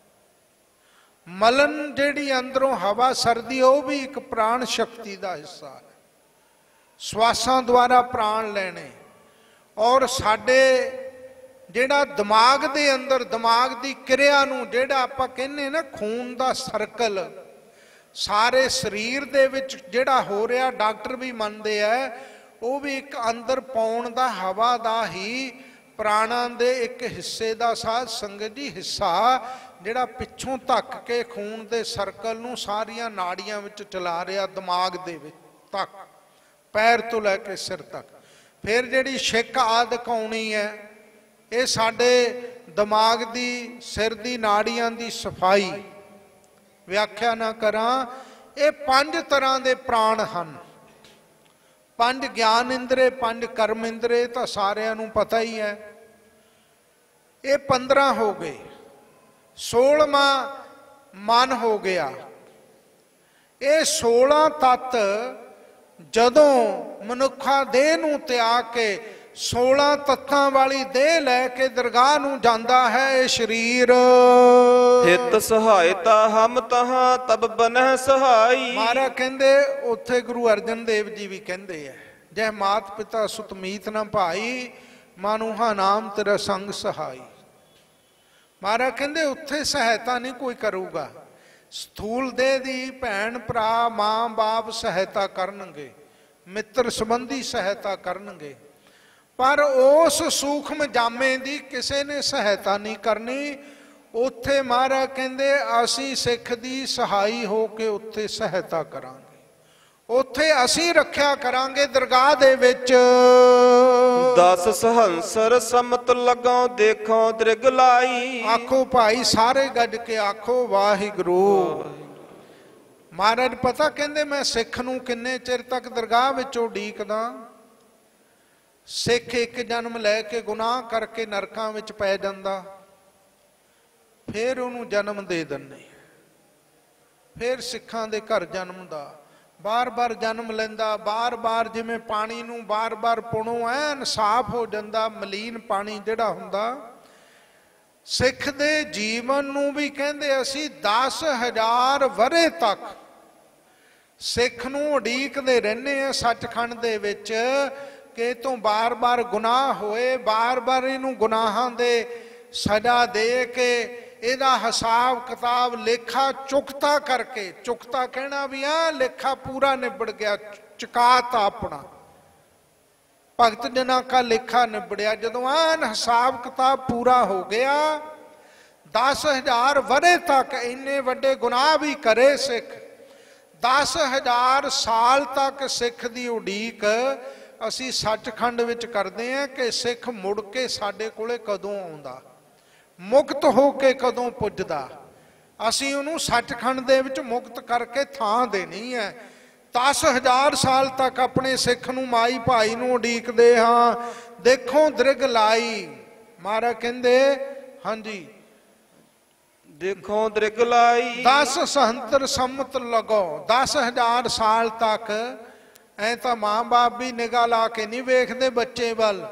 ਮਲਨ ਜਿਹੜੀ ਅੰਦਰੋਂ ਹਵਾ ਸਰਦੀ, ਉਹ ਵੀ ਇੱਕ ਪ੍ਰਾਣ ਸ਼ਕਤੀ ਦਾ ਹਿੱਸਾ ਹੈ। ਸਵਾਸਾਂ ਦੁਆਰਾ ਪ੍ਰਾਣ ਲੈਣੇ। ਔਰ ਸਾਡੇ ਜਿਹੜਾ ਦਿਮਾਗ ਦੇ ਅੰਦਰ, ਦਿਮਾਗ ਦੀ ਕਿਰਿਆ ਨੂੰ, ਜਿਹੜਾ ਆਪਾਂ ਕਹਿੰਦੇ ਨਾ ਖੂਨ ਦਾ ਸਰਕਲ ਸਾਰੇ ਸਰੀਰ ਦੇ ਵਿੱਚ ਜਿਹੜਾ ਹੋ ਰਿਹਾ, ਡਾਕਟਰ ਵੀ ਮੰਨਦੇ ਆ, ਉਹ ਵੀ ਇੱਕ ਅੰਦਰ ਪਾਉਣ ਦਾ ਹਵਾ ਦਾ ਹੀ ਪ੍ਰਾਣਾਂ ਦੇ ਇੱਕ ਹਿੱਸੇ ਦਾ ਸਾਧ ਸੰਗਤ ਜੀ ਹਿੱਸਾ, ਜਿਹੜਾ ਪਿੱਛੋਂ ਧੱਕ ਕੇ ਖੂਨ ਦੇ ਸਰਕਲ ਨੂੰ ਸਾਰੀਆਂ ਨਾੜੀਆਂ ਵਿੱਚ ਚਲਾ ਰਿਹਾ, ਦਿਮਾਗ ਦੇ ਵਿੱਚ ਤੱਕ, ਪੈਰ ਤੋਂ ਲੈ ਕੇ ਸਿਰ ਤੱਕ। ਫਿਰ ਜਿਹੜੀ ਛਿੱਕ ਆਦਿਕ ਆਉਣੀ ਹੈ, ਇਹ ਸਾਡੇ ਦਿਮਾਗ ਦੀ, ਸਿਰ ਦੀ ਨਾੜੀਆਂ ਦੀ ਸਫਾਈ। ਵਿਆਖਿਆ ਨਾ ਕਰਾਂ, ਇਹ ਪੰਜ ਤਰ੍ਹਾਂ ਦੇ ਪ੍ਰਾਣ ਹਨ। ਪੰਜ ਗਿਆਨ ਇੰਦਰੇ, ਪੰਜ ਕਰਮ ਇੰਦਰੇ ਤਾਂ ਸਾਰਿਆਂ ਨੂੰ ਪਤਾ ਹੀ ਹੈ। ਇਹ ਪੰਦਰਾਂ ਹੋ ਗਏ। ਸੋਲਵਾਂ ਮਨ ਹੋ ਗਿਆ। ਇਹ ਸੋਲਾਂ ਤੱਤ ਜਦੋਂ ਮਨੁੱਖਾ ਦੇਹ ਨੂੰ ਤਿਆਗ ਕੇ ਸੋਲਾਂ ਤੱਤਾਂ ਵਾਲੀ ਦੇਹ ਲੈ ਕੇ ਦਰਗਾਹ ਨੂੰ ਜਾਂਦਾ ਹੈ ਇਹ ਸਰੀਰ। ਹਿਤ ਸਹਾਇਤਾ ਹਮ ਤਹਾਂ ਤਬ ਬਨਹਿ ਸਹਾਈ। ਮਹਾਰਾਜ ਕਹਿੰਦੇ ਉੱਥੇ ਗੁਰੂ ਅਰਜਨ ਦੇਵ ਜੀ ਵੀ ਕਹਿੰਦੇ ਆ, ਜੈ ਮਾਤ ਪਿਤਾ ਸੁਤ ਮੀਤ ਨਾ ਭਾਈ, ਮਾਨੂਹਾ ਨਾਮ ਤੇਰਾ ਸੰਗ ਸਹਾਈ। ਮਹਾਰਾਜ ਕਹਿੰਦੇ ਉੱਥੇ ਸਹਾਇਤਾ ਨਹੀਂ ਕੋਈ ਕਰੂਗਾ। ਸਥੂਲ ਦੇਹ ਦੀ ਭੈਣ ਭਰਾ ਮਾਂ ਬਾਪ ਸਹਾਇਤਾ ਕਰਨਗੇ, ਮਿੱਤਰ ਸੰਬੰਧੀ ਸਹਾਇਤਾ ਕਰਨਗੇ, ਪਰ ਉਸ ਸੂਖਮ ਜਾਮੇ ਦੀ ਕਿਸੇ ਨੇ ਸਹਾਇਤਾ ਨਹੀਂ ਕਰਨੀ। ਉੱਥੇ ਮਹਾਰਾਜ ਕਹਿੰਦੇ ਅਸੀਂ ਸਿੱਖ ਦੀ ਸਹਾਈ ਹੋ ਕੇ ਉੱਥੇ ਸਹਾਇਤਾ ਕਰਾਂਗੇ, ਉੱਥੇ ਅਸੀਂ ਰੱਖਿਆ ਕਰਾਂਗੇ ਦਰਗਾਹ ਦੇ ਵਿੱਚ। ਦਸ ਸਹੰਸਰ ਸਮਤ ਲਗਾਉ ਦੇਖੋ ਦ੍ਰਿਗ ਲਾਈ। ਆਖੋ ਭਾਈ ਸਾਰੇ ਗੱਜ ਕੇ ਆਖੋ ਵਾਹਿਗੁਰੂ। ਮਹਾਰਾਜ ਪਤਾ ਕਹਿੰਦੇ ਮੈਂ ਸਿੱਖ ਨੂੰ ਕਿੰਨੇ ਚਿਰ ਤੱਕ ਦਰਗਾਹ ਵਿੱਚ ਉਡੀਕਦਾ। ਸਿੱਖ ਇੱਕ ਜਨਮ ਲੈ ਕੇ ਗੁਨਾਹ ਕਰਕੇ ਨਰਕਾਂ ਵਿੱਚ ਪੈ ਜਾਂਦਾ, ਫਿਰ ਉਹਨੂੰ ਜਨਮ ਦੇ ਦਿੰਦੇ, ਫਿਰ ਸਿੱਖਾਂ ਦੇ ਘਰ ਜਨਮ ਦਾ ਬਾਰ ਬਾਰ ਜਨਮ ਲੈਂਦਾ। ਬਾਰ ਬਾਰ ਜਿਵੇਂ ਪਾਣੀ ਨੂੰ ਬਾਰ ਬਾਰ ਪੁਣੋ ਐਨ ਸਾਫ਼ ਹੋ ਜਾਂਦਾ, ਮਲੀਨ ਪਾਣੀ ਜਿਹੜਾ ਹੁੰਦਾ। ਸਿੱਖ ਦੇ ਜੀਵਨ ਨੂੰ ਵੀ ਕਹਿੰਦੇ ਅਸੀਂ ਦਸ ਹਜ਼ਾਰ ਵਰ੍ਹੇ ਤੱਕ ਸਿੱਖ ਨੂੰ ਉਡੀਕਦੇ ਰਹਿੰਦੇ ਆ ਸੱਚਖੰਡ ਦੇ ਵਿੱਚ ਕਿ ਤੋਂ ਬਾਰ ਬਾਰ ਗੁਨਾਹ ਹੋਏ, ਬਾਰ ਬਾਰ ਇਹਨੂੰ ਗੁਨਾਹਾਂ ਦੇ ਸਜ਼ਾ ਦੇ ਕੇ ਇਹਦਾ ਹਿਸਾਬ ਕਿਤਾਬ ਲੇਖਾ ਚੁਕਤਾ ਕਰਕੇ, ਚੁਕਤਾ ਕਹਿਣਾ ਵੀ ਆ ਲੇਖਾ ਪੂਰਾ ਨਿਬੜ ਗਿਆ, ਚੁਕਾਤਾ ਆਪਣਾ ਭਗਤ ਜਨਾਂ ਕਾ ਲੇਖਾ ਨਿਬੜਿਆ। ਜਦੋਂ ਐਨ ਹਿਸਾਬ ਕਿਤਾਬ ਪੂਰਾ ਹੋ ਗਿਆ, ਦਸ ਹਜ਼ਾਰ ਵਰ੍ਹੇ ਤੱਕ ਇੰਨੇ ਵੱਡੇ ਗੁਨਾਹ ਵੀ ਕਰੇ ਸਿੱਖ, ਦਸ ਹਜ਼ਾਰ ਸਾਲ ਤੱਕ ਸਿੱਖ ਦੀ ਉਡੀਕ ਅਸੀਂ ਸੱਚਖੰਡ ਵਿੱਚ ਕਰਦੇ ਹਾਂ ਕਿ ਸਿੱਖ ਮੁੜ ਕੇ ਸਾਡੇ ਕੋਲੇ ਕਦੋਂ ਆਉਂਦਾ, ਮੁਕਤ ਹੋ ਕੇ ਕਦੋਂ ਪੁੱਜਦਾ। ਅਸੀਂ ਉਹਨੂੰ ਸੱਚਖੰਡ ਦੇ ਵਿੱਚ ਮੁਕਤ ਕਰਕੇ ਥਾਂ ਦੇਣੀ ਹੈ। ਦਸ ਹਜ਼ਾਰ ਸਾਲ ਤੱਕ ਆਪਣੇ ਸਿੱਖ ਨੂੰ ਮਾਈ ਭਾਈ ਨੂੰ ਉਡੀਕਦੇ ਹਾਂ। ਦੇਖੋ ਦ੍ਰਿਗ ਲਾਈ। ਮਹਾਰਾਜ ਕਹਿੰਦੇ ਹਾਂਜੀ ਦੇਖੋ ਦ੍ਰਿਗ ਲਾਈ। ਦਸ ਸਹੰਤਰ ਸੰਮਤ ਲਗੋ। ਦਸ ਹਜ਼ਾਰ ਸਾਲ ਤੱਕ ਐ ਤਾਂ ਮਾਂ ਬਾਪ ਵੀ ਨਿਗਾਹ ਲਾ ਕੇ ਨਹੀਂ ਵੇਖਦੇ ਬੱਚੇ ਵੱਲ।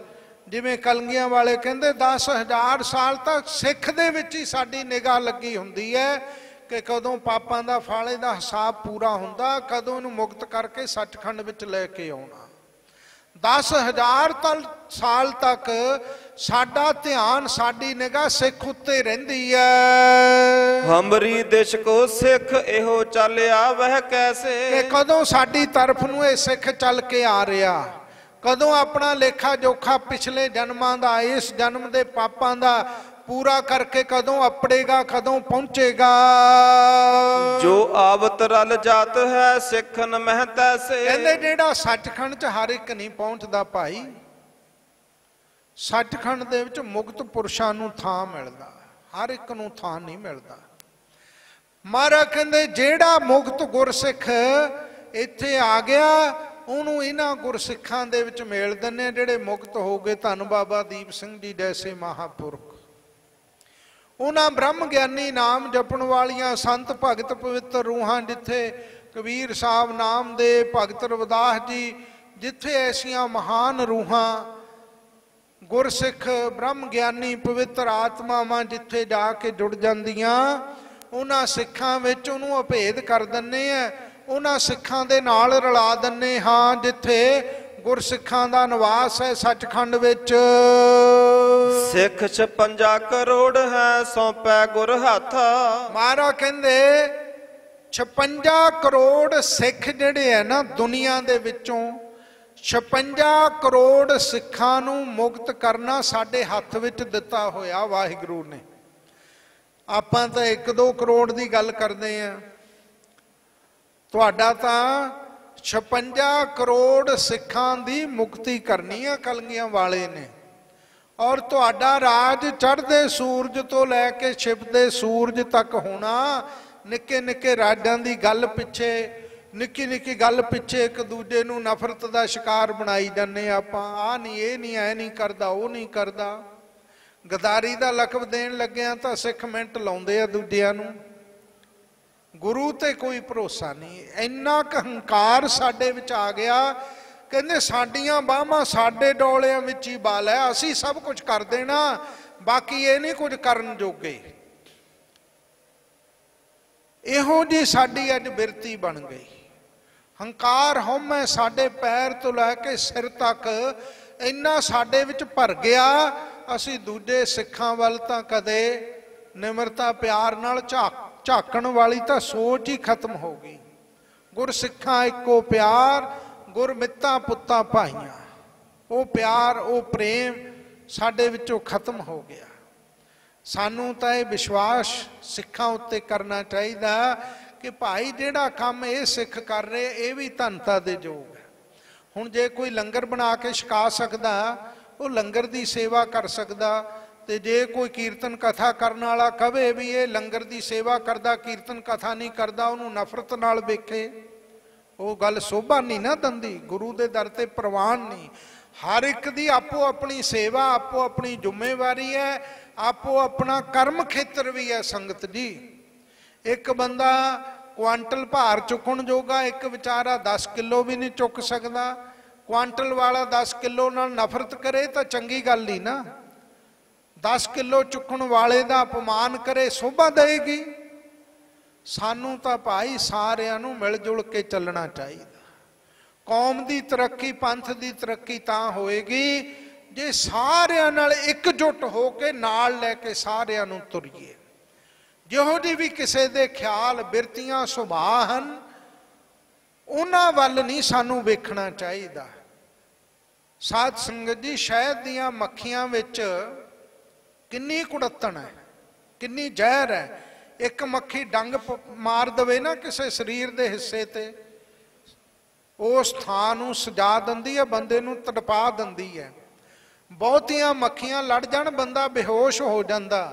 ਜਿਵੇਂ ਕਲਗੀਆਂ ਵਾਲੇ ਕਹਿੰਦੇ ਦਸ ਹਜ਼ਾਰ ਸਾਲ ਤੱਕ ਸਿੱਖ ਦੇ ਵਿੱਚ ਹੀ ਸਾਡੀ ਨਿਗਾਹ ਲੱਗੀ ਹੁੰਦੀ ਹੈ ਕਿ ਕਦੋਂ ਪਾਪਾਂ ਦਾ ਫਾਲੇ ਦਾ ਹਿਸਾਬ ਪੂਰਾ ਹੁੰਦਾ, ਕਦੋਂ ਇਹਨੂੰ ਮੁਕਤ ਕਰਕੇ ਸੱਚਖੰਡ ਵਿੱਚ ਲੈ ਕੇ ਆਉਣਾ। ਦਸ ਹਜ਼ਾਰ ਸਾਲ ਤੱਕ ਸਾਡਾ ਧਿਆਨ, ਸਾਡੀ ਨਿਗਾਹ ਸਿੱਖ ਉੱਤੇ ਰਹਿੰਦੀ ਹੈ। ਹਮਰੀ ਦਿਸ਼ ਕੋ ਸਿੱਖ ਇਹੋ ਚੱਲਿਆ ਵਹਿ ਕੈਸੇ, ਕਿ ਕਦੋਂ ਸਾਡੀ ਤਰਫ ਨੂੰ ਇਹ ਸਿੱਖ ਚੱਲ ਕੇ ਆ ਰਿਹਾ, ਕਦੋਂ ਆਪਣਾ ਲੇਖਾ ਜੋਖਾ ਪਿਛਲੇ ਜਨਮਾਂ ਦਾ, ਇਸ ਜਨਮ ਦੇ ਪਾਪਾਂ ਦਾ ਪੂਰਾ ਕਰਕੇ ਕਦੋਂ ਆਪੜੇਗਾ, ਕਦੋਂ ਪਹੁੰਚੇਗਾ। ਜੋ ਆਵਤ ਰਲ ਜਾਤ ਹੈ ਸਿੱਖਨ ਮਹਿ ਤੈਸੇ, ਕਹਿੰਦੇ ਜਿਹੜਾ ਸੱਚਖੰਡ 'ਚ ਹਰ ਇੱਕ ਨਹੀਂ ਪਹੁੰਚਦਾ ਭਾਈ, ਸੱਚਖੰਡ ਦੇ ਵਿੱਚ ਮੁਕਤ ਪੁਰਸ਼ਾਂ ਨੂੰ ਥਾਂ ਮਿਲਦਾ, ਹਰ ਇੱਕ ਨੂੰ ਥਾਂ ਨਹੀਂ ਮਿਲਦਾ। ਮਹਾਰਾਜ ਕਹਿੰਦੇ ਜਿਹੜਾ ਮੁਕਤ ਗੁਰਸਿੱਖ ਇੱਥੇ ਆ ਗਿਆ ਉਹਨੂੰ ਇਹਨਾਂ ਗੁਰਸਿੱਖਾਂ ਦੇ ਵਿੱਚ ਮੇਲ ਦਿੰਦੇ ਜਿਹੜੇ ਮੁਕਤ ਹੋ ਗਏ। ਧੰਨ ਬਾਬਾ ਦੀਪ ਸਿੰਘ ਜੀ ਜੈਸੇ ਮਹਾਂਪੁਰਖ, ਉਹਨਾਂ ਬ੍ਰਹਮ ਗਿਆਨੀ ਨਾਮ ਜਪਣ ਵਾਲੀਆਂ ਸੰਤ ਭਗਤ ਪਵਿੱਤਰ ਰੂਹਾਂ, ਜਿੱਥੇ ਕਬੀਰ ਸਾਹਿਬ ਨਾਮ ਦੇ ਭਗਤ ਰਵਿਦਾਸ ਜੀ, ਜਿੱਥੇ ਐਸੀਆਂ ਮਹਾਨ ਰੂਹਾਂ ਗੁਰਸਿੱਖ ਬ੍ਰਹਮ ਗਿਆਨੀ ਪਵਿੱਤਰ ਆਤਮਾਵਾਂ ਜਿੱਥੇ ਜਾ ਕੇ ਜੁੜ ਜਾਂਦੀਆਂ, ਉਹਨਾਂ ਸਿੱਖਾਂ ਵਿੱਚ ਉਹਨੂੰ ਅਭੇਦ ਕਰ ਦਿੰਦੇ ਆ, ਉਹਨਾਂ ਸਿੱਖਾਂ ਦੇ ਨਾਲ ਰਲਾ ਦਿੰਦੇ ਹਾਂ ਜਿੱਥੇ ਗੁਰਸਿੱਖਾਂ ਦਾ ਨਿਵਾਸ ਹੈ ਸੱਚਖੰਡ ਵਿੱਚ। ਸਿੱਖ ਛਪੰਜਾ ਕਰੋੜ ਹੈ ਸੌਂਪੈ ਗੁਰ ਹੱਥ, ਮਹਾਰਾਜ ਕਹਿੰਦੇ ਛਪੰਜਾ ਕਰੋੜ ਸਿੱਖ ਜਿਹੜੇ ਹੈ ਨਾ ਦੁਨੀਆ ਦੇ ਵਿੱਚੋਂ, ਛਪੰਜਾ ਕਰੋੜ ਸਿੱਖਾਂ ਨੂੰ ਮੁਕਤ ਕਰਨਾ ਸਾਡੇ ਹੱਥ ਵਿੱਚ ਦਿੱਤਾ ਹੋਇਆ ਵਾਹਿਗੁਰੂ ਨੇ। ਆਪਾਂ ਤਾਂ ਇੱਕ ਦੋ ਕਰੋੜ ਦੀ ਗੱਲ ਕਰਦੇ ਹਾਂ, ਤੁਹਾਡਾ ਤਾਂ ਛਪੰਜਾ ਕਰੋੜ ਸਿੱਖਾਂ ਦੀ ਮੁਕਤੀ ਕਰਨੀ ਆ ਕਲਗੀਆਂ ਵਾਲੇ ਨੇ। ਔਰ ਤੁਹਾਡਾ ਰਾਜ ਚੜ੍ਹਦੇ ਸੂਰਜ ਤੋਂ ਲੈ ਕੇ ਛਿਪਦੇ ਸੂਰਜ ਤੱਕ ਹੋਣਾ। ਨਿੱਕੇ ਨਿੱਕੇ ਰਾਜਾਂ ਦੀ ਗੱਲ ਪਿੱਛੇ, ਨਿੱਕੀ ਨਿੱਕੀ ਗੱਲ ਪਿੱਛੇ ਇੱਕ ਦੂਜੇ ਨੂੰ ਨਫ਼ਰਤ ਦਾ ਸ਼ਿਕਾਰ ਬਣਾਈ ਜਾਂਦੇ ਆਪਾਂ। ਆਹ ਨਹੀਂ, ਇਹ ਨਹੀਂ, ਐ ਨਹੀਂ ਕਰਦਾ, ਉਹ ਨਹੀਂ ਕਰਦਾ। ਗਦਾਰੀ ਦਾ ਲਕਬ ਦੇਣ ਲੱਗਿਆ ਤਾਂ ਸਿੱਖ ਮਿੰਟ ਲਾਉਂਦੇ ਆ ਦੂਜਿਆਂ ਨੂੰ। ਗੁਰੂ ਤੇ ਕੋਈ ਭਰੋਸਾ ਨਹੀਂ। ਇੰਨਾ ਕੁ ਹੰਕਾਰ ਸਾਡੇ ਵਿੱਚ ਆ ਗਿਆ, ਕਹਿੰਦੇ ਸਾਡੀਆਂ ਬਾਹਾਂ ਸਾਡੇ ਡੋਲਿਆਂ ਵਿੱਚ ਹੀ ਬਲ ਹੈ, ਅਸੀਂ ਸਭ ਕੁਝ ਕਰ ਦੇਣਾ, ਬਾਕੀ ਇਹ ਨਹੀਂ ਕੁਝ ਕਰਨ ਜੋਗੇ। ਇਹੋ ਜਿਹੀ ਸਾਡੀ ਅੱਜ ਬਿਰਤੀ ਬਣ ਗਈ। ਹੰਕਾਰ ਹਉਮੈ ਸਾਡੇ ਪੈਰ ਤੋਂ ਲੈ ਕੇ ਸਿਰ ਤੱਕ ਇੰਨਾ ਸਾਡੇ ਵਿੱਚ ਭਰ ਗਿਆ, ਅਸੀਂ ਦੂਜੇ ਸਿੱਖਾਂ ਵੱਲ ਤਾਂ ਕਦੇ ਨਿਮਰਤਾ ਪਿਆਰ ਨਾਲ ਝਾਕ ਝਾਕਣ ਵਾਲੀ ਤਾਂ ਸੋਚ ਹੀ ਖਤਮ ਹੋ ਗਈ। ਗੁਰਸਿੱਖਾਂ ਇੱਕੋ ਪਿਆਰ, ਗੁਰਮਿੱਤਾਂ ਪੁੱਤਾਂ ਭਾਈਆਂ, ਉਹ ਪਿਆਰ ਉਹ ਪ੍ਰੇਮ ਸਾਡੇ ਵਿੱਚੋਂ ਖਤਮ ਹੋ ਗਿਆ। ਸਾਨੂੰ ਤਾਂ ਇਹ ਵਿਸ਼ਵਾਸ ਸਿੱਖਾਂ ਉੱਤੇ ਕਰਨਾ ਚਾਹੀਦਾ ਕਿ ਭਾਈ ਜਿਹੜਾ ਕੰਮ ਇਹ ਸਿੱਖ ਕਰ ਰਹੇ ਇਹ ਵੀ ਧੰਨਤਾ ਦੇ ਯੋਗ ਹੈ। ਹੁਣ ਜੇ ਕੋਈ ਲੰਗਰ ਬਣਾ ਕੇ ਛਕਾ ਸਕਦਾ ਉਹ ਲੰਗਰ ਦੀ ਸੇਵਾ ਕਰ ਸਕਦਾ, ਤੇ ਜੇ ਕੋਈ ਕੀਰਤਨ ਕਥਾ ਕਰਨ ਵਾਲਾ ਕਵੇ ਵੀ ਇਹ ਲੰਗਰ ਦੀ ਸੇਵਾ ਕਰਦਾ ਕੀਰਤਨ ਕਥਾ ਨਹੀਂ ਕਰਦਾ, ਉਹਨੂੰ ਨਫ਼ਰਤ ਨਾਲ ਵੇਖੇ, ਉਹ ਗੱਲ ਸੋਭਾ ਨਹੀਂ ਨਾ ਦਿੰਦੀ। ਗੁਰੂ ਦੇ ਦਰ ਤੇ ਪ੍ਰਵਾਨ ਨਹੀਂ। ਹਰ ਇੱਕ ਦੀ ਆਪੋ ਆਪਣੀ ਸੇਵਾ, ਆਪੋ ਆਪਣੀ ਜ਼ਿੰਮੇਵਾਰੀ ਹੈ, ਆਪੋ ਆਪਣਾ ਕਰਮ ਖੇਤਰ ਵੀ ਹੈ ਸੰਗਤ ਜੀ। ਇੱਕ ਬੰਦਾ ਕੁਆਂਟਲ ਭਾਰ ਚੁੱਕਣ ਜੋਗਾ, ਇੱਕ ਵਿਚਾਰਾ ਦਸ ਕਿਲੋ ਵੀ ਨਹੀਂ ਚੁੱਕ ਸਕਦਾ। ਕੁਆਂਟਲ ਵਾਲਾ ਦਸ ਕਿਲੋ ਨਾਲ ਨਫ਼ਰਤ ਕਰੇ ਤਾਂ ਚੰਗੀ ਗੱਲ ਹੀ ਨਾ। ਦਸ ਕਿਲੋ ਚੁੱਕਣ ਵਾਲੇ ਦਾ ਅਪਮਾਨ ਕਰੇ ਸੋਭਾ ਦੇਗੀ। ਸਾਨੂੰ ਤਾਂ ਭਾਈ ਸਾਰਿਆਂ ਨੂੰ ਮਿਲ ਜੁਲ ਕੇ ਚੱਲਣਾ ਚਾਹੀਦਾ। ਕੌਮ ਦੀ ਤਰੱਕੀ, ਪੰਥ ਦੀ ਤਰੱਕੀ ਤਾਂ ਹੋਏਗੀ ਜੇ ਸਾਰਿਆਂ ਨਾਲ ਇਕਜੁੱਟ ਹੋ ਕੇ ਨਾਲ ਲੈ ਕੇ ਸਾਰਿਆਂ ਨੂੰ ਤੁਰੀਏ। ਜਿਹੋ ਜਿਹੀ ਵੀ ਕਿਸੇ ਦੇ ਖਿਆਲ, ਬਿਰਤੀਆਂ, ਸੁਭਾਅ ਹਨ, ਉਹਨਾਂ ਵੱਲ ਨਹੀਂ ਸਾਨੂੰ ਵੇਖਣਾ ਚਾਹੀਦਾ। ਸਾਧ ਸੰਗਤ ਜੀ, ਸ਼ਹਿਦ ਦੀਆਂ ਮੱਖੀਆਂ ਵਿੱਚ ਕਿੰਨੀ ਕੁੜੱਤਣ ਹੈ, ਕਿੰਨੀ ਜ਼ਹਿਰ ਹੈ। ਇੱਕ ਮੱਖੀ ਡੰਗ ਮਾਰ ਦੇਵੇ ਨਾ ਕਿਸੇ ਸਰੀਰ ਦੇ ਹਿੱਸੇ ਤੇ, ਉਸ ਥਾਂ ਨੂੰ ਸਜਾ ਦਿੰਦੀ ਹੈ, ਬੰਦੇ ਨੂੰ ਤੜਪਾ ਦਿੰਦੀ ਹੈ। ਬਹੁਤੀਆਂ ਮੱਖੀਆਂ ਲੜ ਜਾਣ ਬੰਦਾ ਬੇਹੋਸ਼ ਹੋ ਜਾਂਦਾ।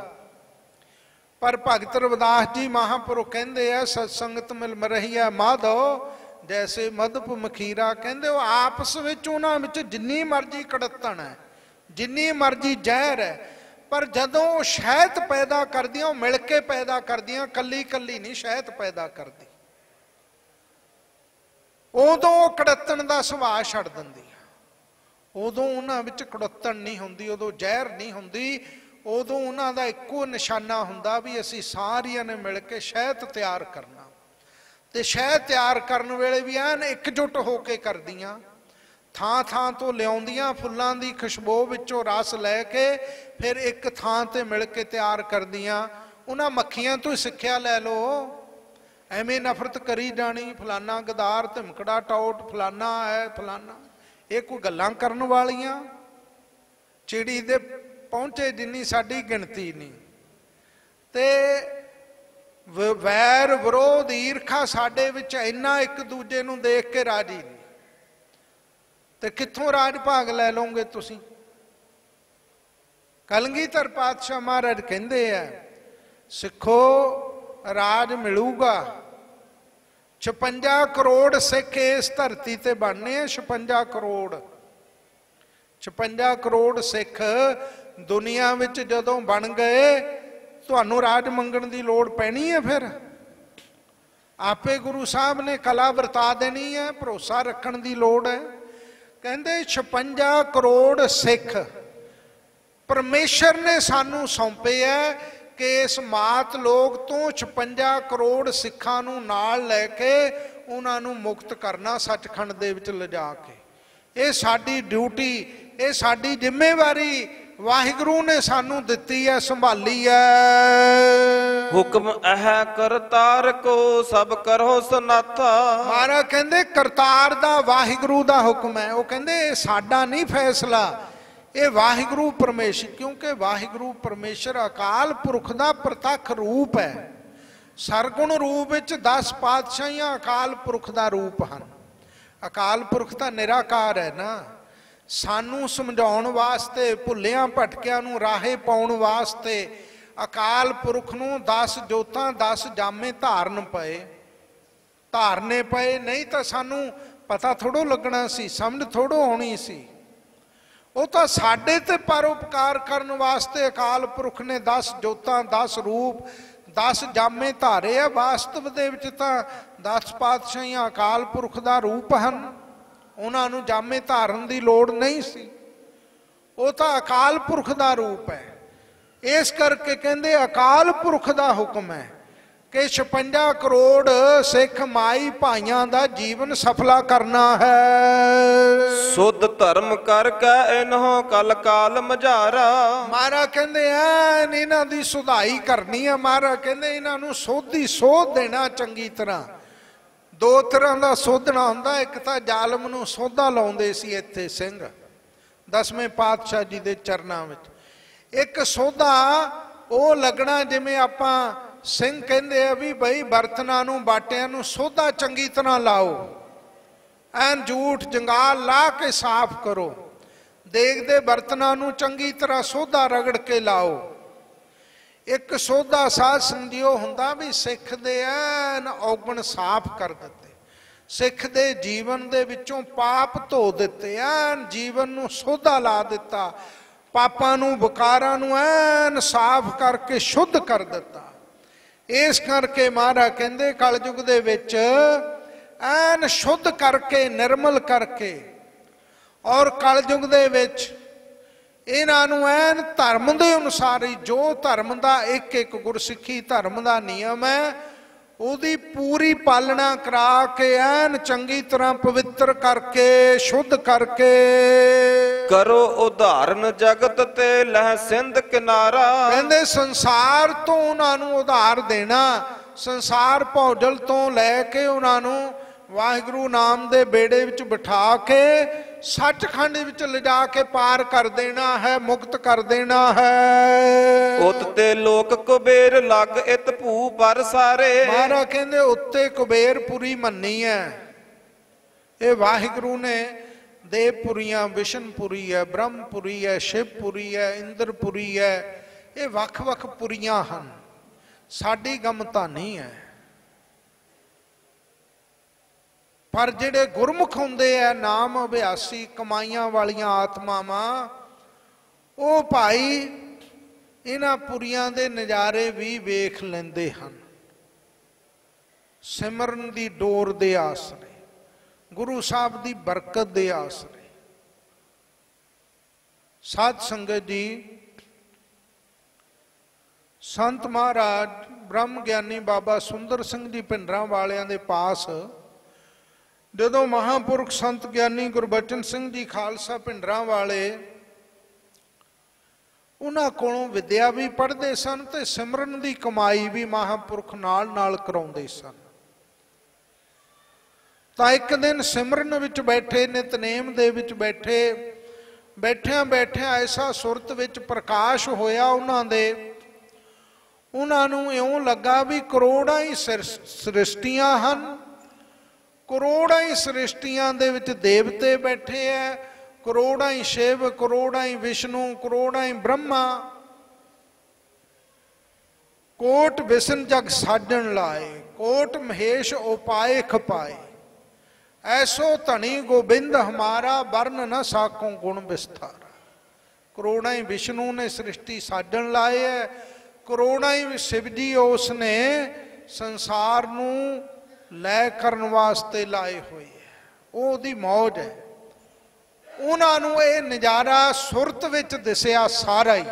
ਪਰ ਭਗਤ ਰਵਿਦਾਸ ਜੀ ਮਹਾਂਪੁਰਖ ਕਹਿੰਦੇ ਆ, ਸਤ ਸੰਗਤ ਮਿਲ ਰਹੀ ਹੈ ਮਾਧੋ ਜੈਸੇ ਮਧੁਪ ਮਖੀਰਾ। ਕਹਿੰਦੇ ਉਹ ਆਪਸ ਵਿੱਚ ਉਹਨਾਂ ਵਿੱਚ ਜਿੰਨੀ ਮਰਜ਼ੀ ਕੜੱਤਣ ਹੈ, ਜਿੰਨੀ ਮਰਜ਼ੀ ਜ਼ਹਿਰ ਹੈ, ਪਰ ਜਦੋਂ ਉਹ ਸ਼ਹਿਦ ਪੈਦਾ ਕਰਦੀਆਂ ਉਹ ਮਿਲ ਕੇ ਪੈਦਾ ਕਰਦੀਆਂ, ਕੱਲੀ ਕੱਲੀ ਨਹੀਂ ਸ਼ਹਿਦ ਪੈਦਾ ਕਰਦੀ। ਉਦੋਂ ਉਹ ਕੜੱਤਣ ਦਾ ਸੁਭਾਅ ਛੱਡ ਦਿੰਦੀ। ਉਦੋਂ ਉਹਨਾਂ ਵਿੱਚ ਕੜੱਤਣ ਨਹੀਂ ਹੁੰਦੀ, ਉਦੋਂ ਜ਼ਹਿਰ ਨਹੀਂ ਹੁੰਦੀ। ਉਦੋਂ ਉਹਨਾਂ ਦਾ ਇੱਕੋ ਨਿਸ਼ਾਨਾ ਹੁੰਦਾ ਵੀ ਅਸੀਂ ਸਾਰੀਆਂ ਨੇ ਮਿਲ ਕੇ ਸ਼ਹਿਦ ਤਿਆਰ ਕਰਨਾ। ਤੇ ਸ਼ਹਿਦ ਤਿਆਰ ਕਰਨ ਵੇਲੇ ਵੀ ਐਨ ਇਕਜੁੱਟ ਹੋ ਕੇ ਕਰਦੀਆਂ, ਥਾਂ ਥਾਂ ਤੋਂ ਲਿਆਉਂਦੀਆਂ ਫੁੱਲਾਂ ਦੀ ਖੁਸ਼ਬੂ ਵਿੱਚੋਂ ਰਸ ਲੈ ਕੇ ਫਿਰ ਇੱਕ ਥਾਂ ਤੇ ਮਿਲ ਕੇ ਤਿਆਰ ਕਰਦੀਆਂ। ਉਹਨਾਂ ਮੱਖੀਆਂ ਤੋਂ ਹੀ ਸਿੱਖਿਆ ਲੈ ਲਓ। ਐਵੇਂ ਨਫ਼ਰਤ ਕਰੀ ਜਾਣੀ, ਫਲਾਨਾ ਗਦਾਰ, ਧਮਕੜਾ ਟੌਟ, ਫਲਾਨਾ ਹੈ ਫਲਾਨਾ, ਇਹ ਕੋਈ ਗੱਲਾਂ ਕਰਨ ਵਾਲੀਆਂ? ਚਿੜੀ ਦੇ ਪਹੁੰਚੇ ਜਿੰਨੀ ਸਾਡੀ ਗਿਣਤੀ ਨਹੀਂ। ਤੇ ਵੈਰ ਵਿਰੋਧ ਈਰਖਾ ਸਾਡੇ ਵਿੱਚ ਇੰਨਾ ਇੱਕ ਦੂਜੇ ਨੂੰ ਦੇਖ ਕੇ ਰਾਜੀ ਨਹੀਂ, ਤੇ ਕਿੱਥੋਂ ਰਾਜ ਭਾਗ ਲੈ ਲਓਗੇ ਤੁਸੀਂ? ਕਲਗੀਧਰ ਪਾਤਸ਼ਾਹ ਮਹਾਰਾਜ ਕਹਿੰਦੇ ਆ, ਸਿੱਖੋ ਰਾਜ ਮਿਲੂਗਾ। ਛਪੰਜਾ ਕਰੋੜ ਸਿੱਖ ਇਸ ਧਰਤੀ ਤੇ ਬਣਨੇ ਆ। ਛਪੰਜਾ ਕਰੋੜ ਛਪੰਜਾ ਕਰੋੜ ਸਿੱਖ ਦੁਨੀਆ ਵਿੱਚ ਜਦੋਂ ਬਣ ਗਏ, ਤੁਹਾਨੂੰ ਰਾਜ ਮੰਗਣ ਦੀ ਲੋੜ ਪੈਣੀ ਹੈ। ਫਿਰ ਆਪੇ ਗੁਰੂ ਸਾਹਿਬ ਨੇ ਕਲਾ ਵਰਤਾ ਦੇਣੀ ਹੈ, ਭਰੋਸਾ ਰੱਖਣ ਦੀ ਲੋੜ ਹੈ। ਕਹਿੰਦੇ ਛਪੰਜਾ ਕਰੋੜ ਸਿੱਖ ਪਰਮੇਸ਼ਰ ਨੇ ਸਾਨੂੰ ਸੌਂਪੇ ਹੈ ਕਿ ਇਸ ਮਾਤ ਲੋਕ ਤੋਂ ਛਪੰਜਾ ਕਰੋੜ ਸਿੱਖਾਂ ਨੂੰ ਨਾਲ ਲੈ ਕੇ ਉਹਨਾਂ ਨੂੰ ਮੁਕਤ ਕਰਨਾ ਸੱਚਖੰਡ ਦੇ ਵਿੱਚ ਲਿਜਾ ਕੇ। ਇਹ ਸਾਡੀ ਡਿਊਟੀ, ਇਹ ਸਾਡੀ ਜ਼ਿੰਮੇਵਾਰੀ ਵਾਹਿਗੁਰੂ ਨੇ ਸਾਨੂੰ ਦਿੱਤੀ ਹੈ, ਸੰਭਾਲੀ ਹੈ। ਹੁਕਮ ਇਹ ਕਰਤਾਰ ਕੋ ਸਭ ਕਰੋ ਸਨਾਥਾ। ਮਹਾਰਾਜ ਕਹਿੰਦੇ ਕਰਤਾਰ ਦਾ ਵਾਹਿਗੁਰੂ ਦਾ ਹੁਕਮ ਹੈ। ਉਹ ਕਹਿੰਦੇ ਇਹ ਸਾਡਾ ਨਹੀਂ ਫੈਸਲਾ, ਇਹ ਵਾਹਿਗੁਰੂ ਪਰਮੇਸ਼ਰ, ਕਿਉਂਕਿ ਵਾਹਿਗੁਰੂ ਪਰਮੇਸ਼ਰ ਅਕਾਲ ਪੁਰਖ ਦਾ ਪ੍ਰਤੱਖ ਰੂਪ ਹੈ। ਸਰਗੁਣ ਰੂਪ ਵਿੱਚ ਦਸ ਪਾਤਸ਼ਾਹੀਆਂ ਅਕਾਲ ਪੁਰਖ ਦਾ ਰੂਪ ਹਨ। ਅਕਾਲ ਪੁਰਖ ਤਾਂ ਨਿਰਾਕਾਰ ਹੈ ਨਾ। ਸਾਨੂੰ ਸਮਝਾਉਣ ਵਾਸਤੇ, ਭੁੱਲਿਆਂ ਭਟਕਿਆਂ ਨੂੰ ਰਾਹੇ ਪਾਉਣ ਵਾਸਤੇ ਅਕਾਲ ਪੁਰਖ ਨੂੰ ਦਸ ਜੋਤਾਂ ਦਸ ਜਾਮੇ ਧਾਰਨ ਪਏ, ਧਾਰਨੇ ਪਏ। ਨਹੀਂ ਤਾਂ ਸਾਨੂੰ ਪਤਾ ਥੋੜੋ ਲੱਗਣਾ ਸੀ, ਸਮਝ ਥੋੜੋ ਆਉਣੀ ਸੀ। ਉਹ ਤਾਂ ਸਾਡੇ ਤੇ ਪਰਉਪਕਾਰ ਕਰਨ ਵਾਸਤੇ ਅਕਾਲ ਪੁਰਖ ਨੇ ਦਸ ਜੋਤਾਂ ਦਸ ਰੂਪ ਦਸ ਜਾਮੇ ਧਾਰੇ ਆ। ਵਾਸਤਵ ਦੇ ਵਿੱਚ ਤਾਂ ਦਸ ਪਾਤਸ਼ਾਹੀਆਂ ਅਕਾਲ ਪੁਰਖ ਦਾ ਰੂਪ ਹਨ, ਉਹਨਾਂ ਨੂੰ ਜਾਮੇ ਧਾਰਨ ਦੀ ਲੋੜ ਨਹੀਂ ਸੀ। ਉਹ ਤਾਂ ਅਕਾਲ ਪੁਰਖ ਦਾ ਰੂਪ ਹੈ। ਇਸ ਕਰਕੇ ਕਹਿੰਦੇ ਅਕਾਲ ਪੁਰਖ ਦਾ ਹੁਕਮ ਹੈ ਕਿ ਛਪੰਜਾ ਕਰੋੜ ਸਿੱਖ ਮਾਈ ਭਾਈਆਂ ਦਾ ਜੀਵਨ ਸਫਲਾ ਕਰਨਾ ਹੈ। ਸੁਧ ਧਰਮ ਕਰਕੇ ਇਨਹੋ ਕਲ ਕਾਲ ਮਝਾਰਾ। ਮਹਾਰਾਜ ਕਹਿੰਦੇ ਐਨ ਇਹਨਾਂ ਦੀ ਸੁਧਾਈ ਕਰਨੀ ਹੈ। ਮਹਾਰਾਜ ਕਹਿੰਦੇ ਇਹਨਾਂ ਨੂੰ ਸੋਧੀ ਸੋਧ ਦੇਣਾ ਚੰਗੀ ਤਰ੍ਹਾਂ। ਦੋ ਤਰ੍ਹਾਂ ਦਾ ਸੋਧਣਾ ਹੁੰਦਾ, ਇੱਕ ਤਾਂ ਜ਼ਾਲਮ ਨੂੰ ਸੋਧਾ ਲਾਉਂਦੇ ਸੀ ਇੱਥੇ ਸਿੰਘ ਦਸਵੇਂ ਪਾਤਸ਼ਾਹ ਜੀ ਦੇ ਚਰਨਾਂ ਵਿੱਚ। ਇੱਕ ਸੋਧਾ ਉਹ ਲੱਗਣਾ ਜਿਵੇਂ ਆਪਾਂ ਸਿੰਘ ਕਹਿੰਦੇ ਆ ਵੀ ਬਈ ਬਰਤਨਾਂ ਨੂੰ ਬਾਟਿਆਂ ਨੂੰ ਸੋਧਾ ਚੰਗੀ ਤਰ੍ਹਾਂ ਲਾਓ, ਐਨ ਝੂਠ ਜੰਗਾਲ ਲਾ ਕੇ ਸਾਫ਼ ਕਰੋ। ਦੇਖਦੇ ਬਰਤਨਾਂ ਨੂੰ ਚੰਗੀ ਤਰ੍ਹਾਂ ਸੋਧਾ ਰਗੜ ਕੇ ਲਾਓ। ਇੱਕ ਸੋਧਾ ਸਾਧ ਸੰਗਿਓ ਹੁੰਦਾ ਵੀ ਸਿੱਖ ਦੇ ਐਨ ਔਗਣ ਸਾਫ਼ ਕਰ ਦਿੱਤੇ, ਸਿੱਖ ਦੇ ਜੀਵਨ ਦੇ ਵਿੱਚੋਂ ਪਾਪ ਧੋ ਦਿੱਤੇ, ਐਨ ਜੀਵਨ ਨੂੰ ਸੋਧਾ ਲਾ ਦਿੱਤਾ, ਪਾਪਾਂ ਨੂੰ ਵਿਕਾਰਾਂ ਨੂੰ ਐਨ ਸਾਫ਼ ਕਰਕੇ ਸ਼ੁੱਧ ਕਰ ਦਿੱਤਾ। ਇਸ ਕਰਕੇ ਮਹਾਰਾਜ ਕਹਿੰਦੇ ਕਲਯੁਗ ਦੇ ਵਿੱਚ ਐਨ ਸ਼ੁੱਧ ਕਰਕੇ ਨਿਰਮਲ ਕਰਕੇ, ਔਰ ਕਲਯੁਗ ਦੇ ਵਿੱਚ ਇਹਨਾਂ ਨੂੰ ਐਨ ਧਰਮ ਦੇ ਅਨੁਸਾਰ ਹੀ, ਜੋ ਧਰਮ ਦਾ ਇੱਕ ਇੱਕ ਗੁਰਸਿੱਖੀ ਧਰਮ ਦਾ ਨਿਯਮ ਹੈ, ਉਹਦੀ ਪੂਰੀ ਪਾਲਣਾ ਕਰਾ ਕੇ ਐਨ ਚੰਗੀ ਤਰ੍ਹਾਂ ਪਵਿੱਤਰ ਕਰਕੇ ਸ਼ੁੱਧ ਕਰਕੇ ਕਰੋ ਉਧਾਰਨ ਜਗਤ ਤੇ ਲਹਿ ਸਿੰਧ ਕਿਨਾਰਾ। ਕਹਿੰਦੇ ਸੰਸਾਰ ਤੋਂ ਉਹਨਾਂ ਨੂੰ ਉਧਾਰ ਦੇਣਾ, ਸੰਸਾਰ ਭੌਜਲ ਤੋਂ ਲੈ ਕੇ ਉਹਨਾਂ ਨੂੰ ਵਾਹਿਗੁਰੂ ਨਾਮ ਦੇ ਬੇੜੇ ਵਿੱਚ ਬਿਠਾ ਕੇ ਸੱਚਖੰਡ ਵਿੱਚ ਲਿਜਾ ਕੇ ਪਾਰ ਕਰ ਦੇਣਾ ਹੈ, ਮੁਕਤ ਕਰ ਦੇਣਾ ਹੈ। ਉਤ ਤੇ ਲੋਕ ਕੁਬੇਰ ਲੱਗ ਇਤ ਭੂ ਪਰ ਸਾਰੇ। ਮਹਾਰਾਜ ਕਹਿੰਦੇ ਉੱਤੇ ਕੁਬੇਰਪੁਰੀ ਮੰਨੀ ਹੈ। ਇਹ ਵਾਹਿਗੁਰੂ ਨੇ ਦੇਵਪੁਰੀਆਂ, ਵਿਸ਼ਨਪੁਰੀ ਹੈ, ਬ੍ਰਹਮਪੁਰੀ ਹੈ, ਸ਼ਿਵਪੁਰੀ ਹੈ, ਇੰਦਰਪੁਰੀ ਹੈ, ਇਹ ਵੱਖ ਵੱਖ ਪੁਰੀਆਂ ਹਨ। ਸਾਡੀ ਗਮਤਾ ਨਹੀਂ ਹੈ। ਪਰ ਜਿਹੜੇ ਗੁਰਮੁਖ ਹੁੰਦੇ ਆ, ਨਾਮ ਅਭਿਆਸੀ ਕਮਾਈਆਂ ਵਾਲੀਆਂ ਆਤਮਾਵਾਂ, ਉਹ ਭਾਈ ਇਹਨਾਂ ਪੁਰੀਆਂ ਦੇ ਨਜ਼ਾਰੇ ਵੀ ਵੇਖ ਲੈਂਦੇ ਹਨ। ਸਿਮਰਨ ਦੀ ਡੋਰ ਦੇ ਆਸਰੇ, ਗੁਰੂ ਸਾਹਿਬ ਦੀ ਬਰਕਤ ਦੇ ਆਸਰੇ ਸਾਧ ਸੰਗਤ ਜੀ, ਸੰਤ ਮਹਾਰਾਜ ਬ੍ਰਹਮ ਗਿਆਨੀ ਬਾਬਾ ਸੁੰਦਰ ਸਿੰਘ ਜੀ ਭਿੰਡਰਾਂ ਵਾਲਿਆਂ ਦੇ ਪਾਸ ਜਦੋਂ ਮਹਾਂਪੁਰਖ ਸੰਤ ਗਿਆਨੀ ਗੁਰਬਚਨ ਸਿੰਘ ਜੀ ਖਾਲਸਾ ਭਿੰਡਰਾਂ ਵਾਲੇ ਉਹਨਾਂ ਕੋਲੋਂ ਵਿਦਿਆ ਵੀ ਪੜ੍ਹਦੇ ਸਨ ਤੇ ਸਿਮਰਨ ਦੀ ਕਮਾਈ ਵੀ ਮਹਾਂਪੁਰਖ ਨਾਲ ਨਾਲ ਕਰਾਉਂਦੇ ਸਨ। ਤਾਂ ਇੱਕ ਦਿਨ ਸਿਮਰਨ ਵਿੱਚ ਬੈਠੇ, ਨਿਤਨੇਮ ਦੇ ਵਿੱਚ ਬੈਠੇ, ਬੈਠਿਆਂ ਬੈਠਿਆਂ ਐਸਾ ਸੁਰਤ ਵਿੱਚ ਪ੍ਰਕਾਸ਼ ਹੋਇਆ ਉਹਨਾਂ ਦੇ, ਉਹਨਾਂ ਨੂੰ ਇਉਂ ਲੱਗਾ ਵੀ ਕਰੋੜਾਂ ਹੀ ਸ੍ਰਿਸ਼ਟੀਆਂ ਹਨ, ਕਰੋੜਾਂ ਹੀ ਸ੍ਰਿਸ਼ਟੀਆਂ ਦੇ ਵਿੱਚ ਦੇਵਤੇ ਬੈਠੇ ਹੈ, ਕਰੋੜਾਂ ਹੀ ਸ਼ਿਵ, ਕਰੋੜਾਂ ਹੀ ਵਿਸ਼ਨੂੰ, ਕਰੋੜਾਂ ਹੀ ਬ੍ਰਹਮਾ, ਕੋਟ ਵਿਸ਼ਨ ਜਗ ਸਾਜਣ ਲਾਏ, ਕੋਟ ਮਹੇਸ਼ ਉਪਾਏ ਖਪਾਏ, ਐਸੋ ਧਨੀ ਗੋਬਿੰਦ ਹਮਾਰਾ ਵਰਨ ਨਾ ਸਾਕੋਂ ਗੁਣ ਵਿਸਥਾਰਾ। ਕਰੋੜਾਂ ਹੀ ਵਿਸ਼ਨੂੰ ਨੇ ਸ੍ਰਿਸ਼ਟੀ ਸਾਜਣ ਲਾਏ ਹੈ, ਕਰੋੜਾਂ ਹੀ ਸ਼ਿਵ ਜੀ ਉਸ ਨੇ ਸੰਸਾਰ ਨੂੰ ਲੈ ਕਰਨ ਵਾਸਤੇ ਲਾਏ ਹੋਏ ਹੈ, ਉਹ ਉਹਦੀ ਮੌਜ ਹੈ। ਉਹਨਾਂ ਨੂੰ ਇਹ ਨਜ਼ਾਰਾ ਸੁਰਤ ਵਿੱਚ ਦਿਸਿਆ ਸਾਰਾ ਹੀ।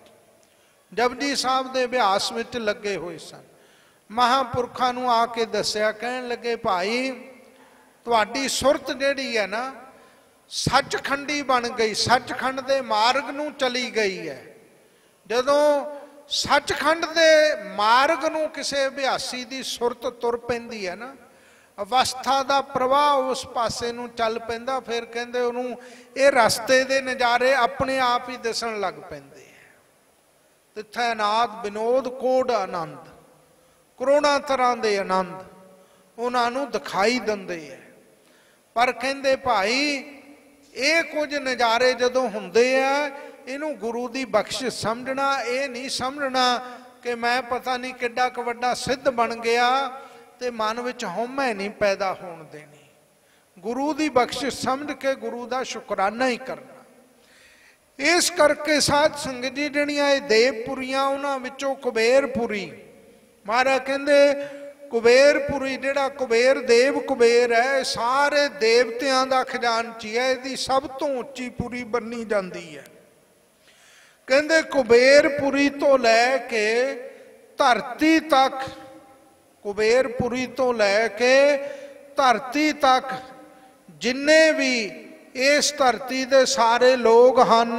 ਜਪਜੀ ਸਾਹਿਬ ਦੇ ਅਭਿਆਸ ਵਿੱਚ ਲੱਗੇ ਹੋਏ ਸਨ, ਮਹਾਂਪੁਰਖਾਂ ਨੂੰ ਆ ਕੇ ਦੱਸਿਆ, ਕਹਿਣ ਲੱਗੇ ਭਾਈ ਤੁਹਾਡੀ ਸੁਰਤ ਜਿਹੜੀ ਹੈ ਨਾ ਸੱਚਖੰਡੀ ਬਣ ਗਈ, ਸੱਚਖੰਡ ਦੇ ਮਾਰਗ ਨੂੰ ਚਲੀ ਗਈ ਹੈ। ਜਦੋਂ ਸੱਚਖੰਡ ਦੇ ਮਾਰਗ ਨੂੰ ਕਿਸੇ ਅਭਿਆਸੀ ਦੀ ਸੁਰਤ ਤੁਰ ਪੈਂਦੀ ਹੈ ਨਾ, ਅਵਸਥਾ ਦਾ ਪ੍ਰਵਾਹ ਉਸ ਪਾਸੇ ਨੂੰ ਚੱਲ ਪੈਂਦਾ, ਫਿਰ ਕਹਿੰਦੇ ਉਹਨੂੰ ਇਹ ਰਸਤੇ ਦੇ ਨਜ਼ਾਰੇ ਆਪਣੇ ਆਪ ਹੀ ਦਿਸਣ ਲੱਗ ਪੈਂਦੇ ਹੈ। ਤਿੱਥੈ ਨਾਦ ਵਿਨੋਦ ਕੋਡ ਆਨੰਦ, ਕਰੋੜਾਂ ਤਰ੍ਹਾਂ ਦੇ ਆਨੰਦ ਉਹਨਾਂ ਨੂੰ ਦਿਖਾਈ ਦਿੰਦੇ ਹੈ। ਪਰ ਕਹਿੰਦੇ ਭਾਈ ਇਹ ਕੁਝ ਨਜ਼ਾਰੇ ਜਦੋਂ ਹੁੰਦੇ ਆ, ਇਹਨੂੰ ਗੁਰੂ ਦੀ ਬਖਸ਼ਿਸ਼ ਸਮਝਣਾ, ਇਹ ਨਹੀਂ ਸਮਝਣਾ ਕਿ ਮੈਂ ਪਤਾ ਨਹੀਂ ਕਿੱਡਾ ਕੁ ਵੱਡਾ ਸਿੱਧ ਬਣ ਗਿਆ, ਤੇ ਮਨ ਵਿੱਚ ਹਉਮੈ ਨਹੀਂ ਪੈਦਾ ਹੋਣ ਦੇਣੀ। ਗੁਰੂ ਦੀ ਬਖਸ਼ਿਸ਼ ਸਮਝ ਕੇ ਗੁਰੂ ਦਾ ਸ਼ੁਕਰਾਨਾ ਹੀ ਕਰਨਾ। ਇਸ ਕਰਕੇ ਸਾਧ ਸੰਗਤ ਜੀ ਜਿਹੜੀਆਂ ਇਹ ਦੇਵਪੁਰੀਆਂ, ਉਹਨਾਂ ਵਿੱਚੋਂ ਕੁਬੇਰਪੁਰੀ, ਮਹਾਰਾਜ ਕਹਿੰਦੇ ਕੁਬੇਰਪੁਰੀ ਜਿਹੜਾ ਕੁਬੇਰ ਦੇਵ ਕੁਬੇਰ ਹੈ, ਸਾਰੇ ਦੇਵਤਿਆਂ ਦਾ ਖਜ਼ਾਨਚੀ ਹੈ, ਇਹਦੀ ਸਭ ਤੋਂ ਉੱਚੀ ਪੁਰੀ ਬੰਨੀ ਜਾਂਦੀ ਹੈ। ਕਹਿੰਦੇ ਕੁਬੇਰਪੁਰੀ ਤੋਂ ਲੈ ਕੇ ਧਰਤੀ ਤੱਕ, ਕੁਬੇਰਪੁਰੀ ਤੋਂ ਲੈ ਕੇ ਧਰਤੀ ਤੱਕ ਜਿੰਨੇ ਵੀ ਇਸ ਧਰਤੀ ਦੇ ਸਾਰੇ ਲੋਕ ਹਨ,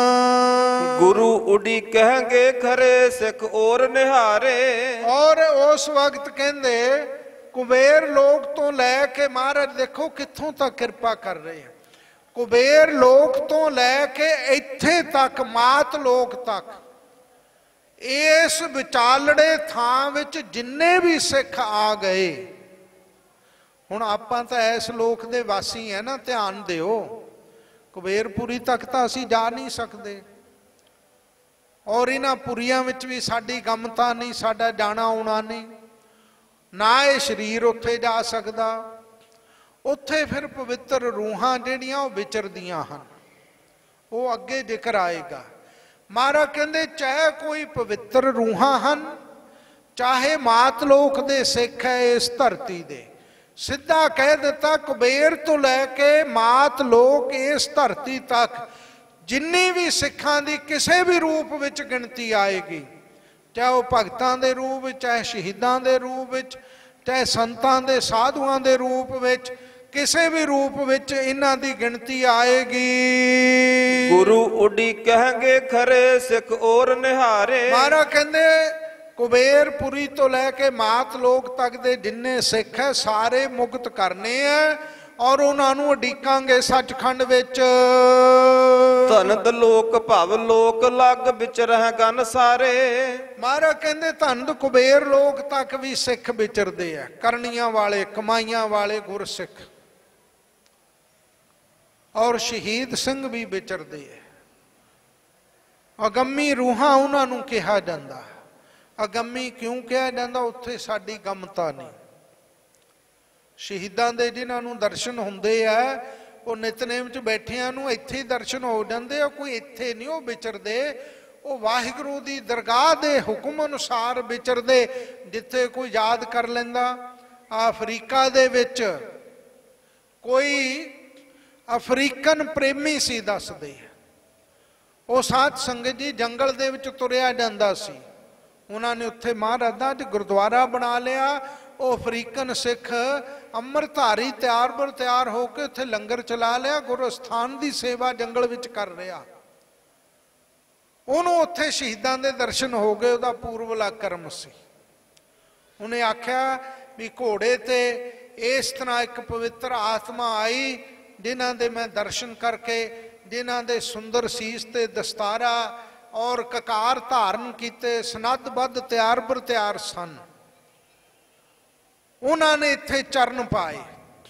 ਗੁਰੂ ਉਡੀ ਕਹਾਂਗੇ ਖਰੇ ਸਿੱਖ ਔਰ ਨਿਹਾਰੇ। ਔਰ ਉਸ ਵਕਤ ਕਹਿੰਦੇ ਕੁਬੇਰ ਲੋਕ ਤੋਂ ਲੈ ਕੇ, ਮਹਾਰਾਜ ਦੇਖੋ ਕਿੱਥੋਂ ਤੱਕ ਕਿਰਪਾ ਕਰ ਰਹੇ ਆ, ਕੁਬੇਰ ਲੋਕ ਤੋਂ ਲੈ ਕੇ ਇੱਥੇ ਤੱਕ, ਮਾਤ ਲੋਕ ਤੱਕ, ਇਸ ਵਿਚਾਲੜੇ ਥਾਂ ਵਿੱਚ ਜਿੰਨੇ ਵੀ ਸਿੱਖ ਆ ਗਏ। ਹੁਣ ਆਪਾਂ ਤਾਂ ਇਸ ਲੋਕ ਦੇ ਵਾਸੀ ਹੈ ਨਾ, ਧਿਆਨ ਦਿਓ, ਕੁਬੇਰਪੁਰੀ ਤੱਕ ਤਾਂ ਅਸੀਂ ਜਾ ਨਹੀਂ ਸਕਦੇ, ਔਰ ਇਹਨਾਂ ਪੁਰੀਆਂ ਵਿੱਚ ਵੀ ਸਾਡੀ ਗਮਤਾ ਨਹੀਂ, ਸਾਡਾ ਜਾਣਾ ਆਉਣਾ ਨਹੀਂ, ਨਾ ਇਹ ਸਰੀਰ ਉੱਥੇ ਜਾ ਸਕਦਾ। ਉੱਥੇ ਫਿਰ ਪਵਿੱਤਰ ਰੂਹਾਂ ਜਿਹੜੀਆਂ ਉਹ ਵਿਚਰਦੀਆਂ ਹਨ, ਉਹ ਅੱਗੇ ਜ਼ਿਕਰ ਆਏਗਾ। ਮਹਾਰਾਜ ਕਹਿੰਦੇ ਚਾਹੇ ਕੋਈ ਪਵਿੱਤਰ ਰੂਹਾਂ ਹਨ, ਚਾਹੇ ਮਾਤ ਲੋਕ ਦੇ ਸਿੱਖ ਹੈ ਇਸ ਧਰਤੀ ਦੇ, ਸਿੱਧਾ ਕਹਿ ਦਿੱਤਾ ਕੁਬੇਰ ਤੋਂ ਲੈ ਕੇ ਮਾਤ ਲੋਕ ਇਸ ਧਰਤੀ ਤੱਕ ਜਿੰਨੀ ਵੀ ਸਿੱਖਾਂ ਦੀ ਕਿਸੇ ਵੀ ਰੂਪ ਵਿੱਚ ਗਿਣਤੀ ਆਏਗੀ, ਚਾਹੇ ਉਹ ਭਗਤਾਂ ਦੇ ਰੂਪ ਵਿੱਚ, ਚਾਹੇ ਸ਼ਹੀਦਾਂ ਦੇ ਰੂਪ ਵਿੱਚ, ਚਾਹੇ ਸੰਤਾਂ ਦੇ ਸਾਧੂਆਂ ਦੇ ਰੂਪ ਵਿੱਚ, ਕਿਸੇ ਵੀ ਰੂਪ ਵਿੱਚ ਇਹਨਾਂ ਦੀ ਗਿਣਤੀ ਆਏਗੀ। ਗੁਰੂ ਉਡੀ ਕਹਾਂਗੇ ਖਰੇ ਸਿੱਖ ਔਰ ਨਿਹਾਰੇ। ਮਹਾਰਾਜ ਕਹਿੰਦੇ ਕੁਬੇਰਪੁਰੀ ਤੋਂ ਲੈ ਕੇ ਮਾਤ ਲੋਕ ਤੱਕ ਦੇ ਜਿੰਨੇ ਸਿੱਖ ਹੈ ਸਾਰੇ ਮੁਕਤ ਕਰਨੇ ਹੈ, ਔਰ ਉਹਨਾਂ ਨੂੰ ਉਡੀਕਾਂਗੇ ਸੱਚਖੰਡ ਵਿੱਚ। ਧਨਦ ਲੋਕ ਭਵ ਲੋਕ ਲੱਗ ਵਿਚਰਹਿ ਗਨ ਸਾਰੇ। ਮਹਾਰਾਜ ਕਹਿੰਦੇ ਧਨਦ ਕੁਬੇਰ ਲੋਕ ਤੱਕ ਵੀ ਸਿੱਖ ਵਿਚਰਦੇ ਆ, ਕਰਨੀਆਂ ਵਾਲੇ, ਕਮਾਈਆਂ ਵਾਲੇ ਗੁਰਸਿੱਖ, ਔਰ ਸ਼ਹੀਦ ਸਿੰਘ ਵੀ ਵਿਚਰਦੇ ਆ। ਅਗੰਮੀ ਰੂਹਾਂ ਉਹਨਾਂ ਨੂੰ ਕਿਹਾ ਜਾਂਦਾ। ਅਗੰਮੀ ਕਿਉਂ ਕਿਹਾ ਜਾਂਦਾ? ਉੱਥੇ ਸਾਡੀ ਗਮਤਾ ਨਹੀਂ। ਸ਼ਹੀਦਾਂ ਦੇ ਜਿਨ੍ਹਾਂ ਨੂੰ ਦਰਸ਼ਨ ਹੁੰਦੇ ਆ, ਉਹ ਨਿਤਨੇਮ 'ਚ ਬੈਠਿਆਂ ਨੂੰ ਇੱਥੇ ਹੀ ਦਰਸ਼ਨ ਹੋ ਜਾਂਦੇ ਆ, ਕੋਈ ਇੱਥੇ ਨਹੀਂ ਉਹ ਵਿਚਰਦੇ, ਉਹ ਵਾਹਿਗੁਰੂ ਦੀ ਦਰਗਾਹ ਦੇ ਹੁਕਮ ਅਨੁਸਾਰ ਵਿਚਰਦੇ। ਜਿੱਥੇ ਕੋਈ ਯਾਦ ਕਰ ਲੈਂਦਾ, ਅਫਰੀਕਾ ਦੇ ਵਿੱਚ ਕੋਈ ਅਫਰੀਕਨ ਪ੍ਰੇਮੀ ਸੀ, ਦੱਸਦੇ ਉਹ ਸਾਧ ਸੰਗਤ ਜੀ ਜੰਗਲ ਦੇ ਵਿੱਚ ਤੁਰਿਆ ਜਾਂਦਾ ਸੀ। ਉਹਨਾਂ ਨੇ ਉੱਥੇ ਮਹਾਰਾਜ ਦਾ ਅੱਜ ਗੁਰਦੁਆਰਾ ਬਣਾ ਲਿਆ। ਉਹ ਅਫਰੀਕਨ ਸਿੱਖ ਅੰਮ੍ਰਿਤਧਾਰੀ ਤਿਆਰ ਬਰ ਤਿਆਰ ਹੋ ਕੇ ਉੱਥੇ ਲੰਗਰ ਚਲਾ ਲਿਆ, ਗੁਰੂ ਸਥਾਨ ਦੀ ਸੇਵਾ ਜੰਗਲ ਵਿੱਚ ਕਰ ਰਿਹਾ। ਉਹਨੂੰ ਉੱਥੇ ਸ਼ਹੀਦਾਂ ਦੇ ਦਰਸ਼ਨ ਹੋ ਗਏ, ਉਹਦਾ ਪੂਰਵਲਾ ਕਰਮ ਸੀ। ਉਹਨੇ ਆਖਿਆ ਵੀ ਘੋੜੇ ਤੇ ਇਸ ਤਰ੍ਹਾਂ ਇੱਕ ਪਵਿੱਤਰ ਆਤਮਾ ਆਈ ਜਿਨ੍ਹਾਂ ਦੇ ਮੈਂ ਦਰਸ਼ਨ ਕਰਕੇ, ਜਿਨ੍ਹਾਂ ਦੇ ਸੁੰਦਰ ਸੀਸ ਤੇ ਦਸਤਾਰਾ ਔਰ ਕਕਾਰ ਧਾਰਨ ਕੀਤੇ, ਸਨੱਧ-ਬੱਧ ਤਿਆਰ ਬਰ ਤਿਆਰ ਸਨ, ਉਹਨਾਂ ਨੇ ਇੱਥੇ ਚਰਨ ਪਾਏ।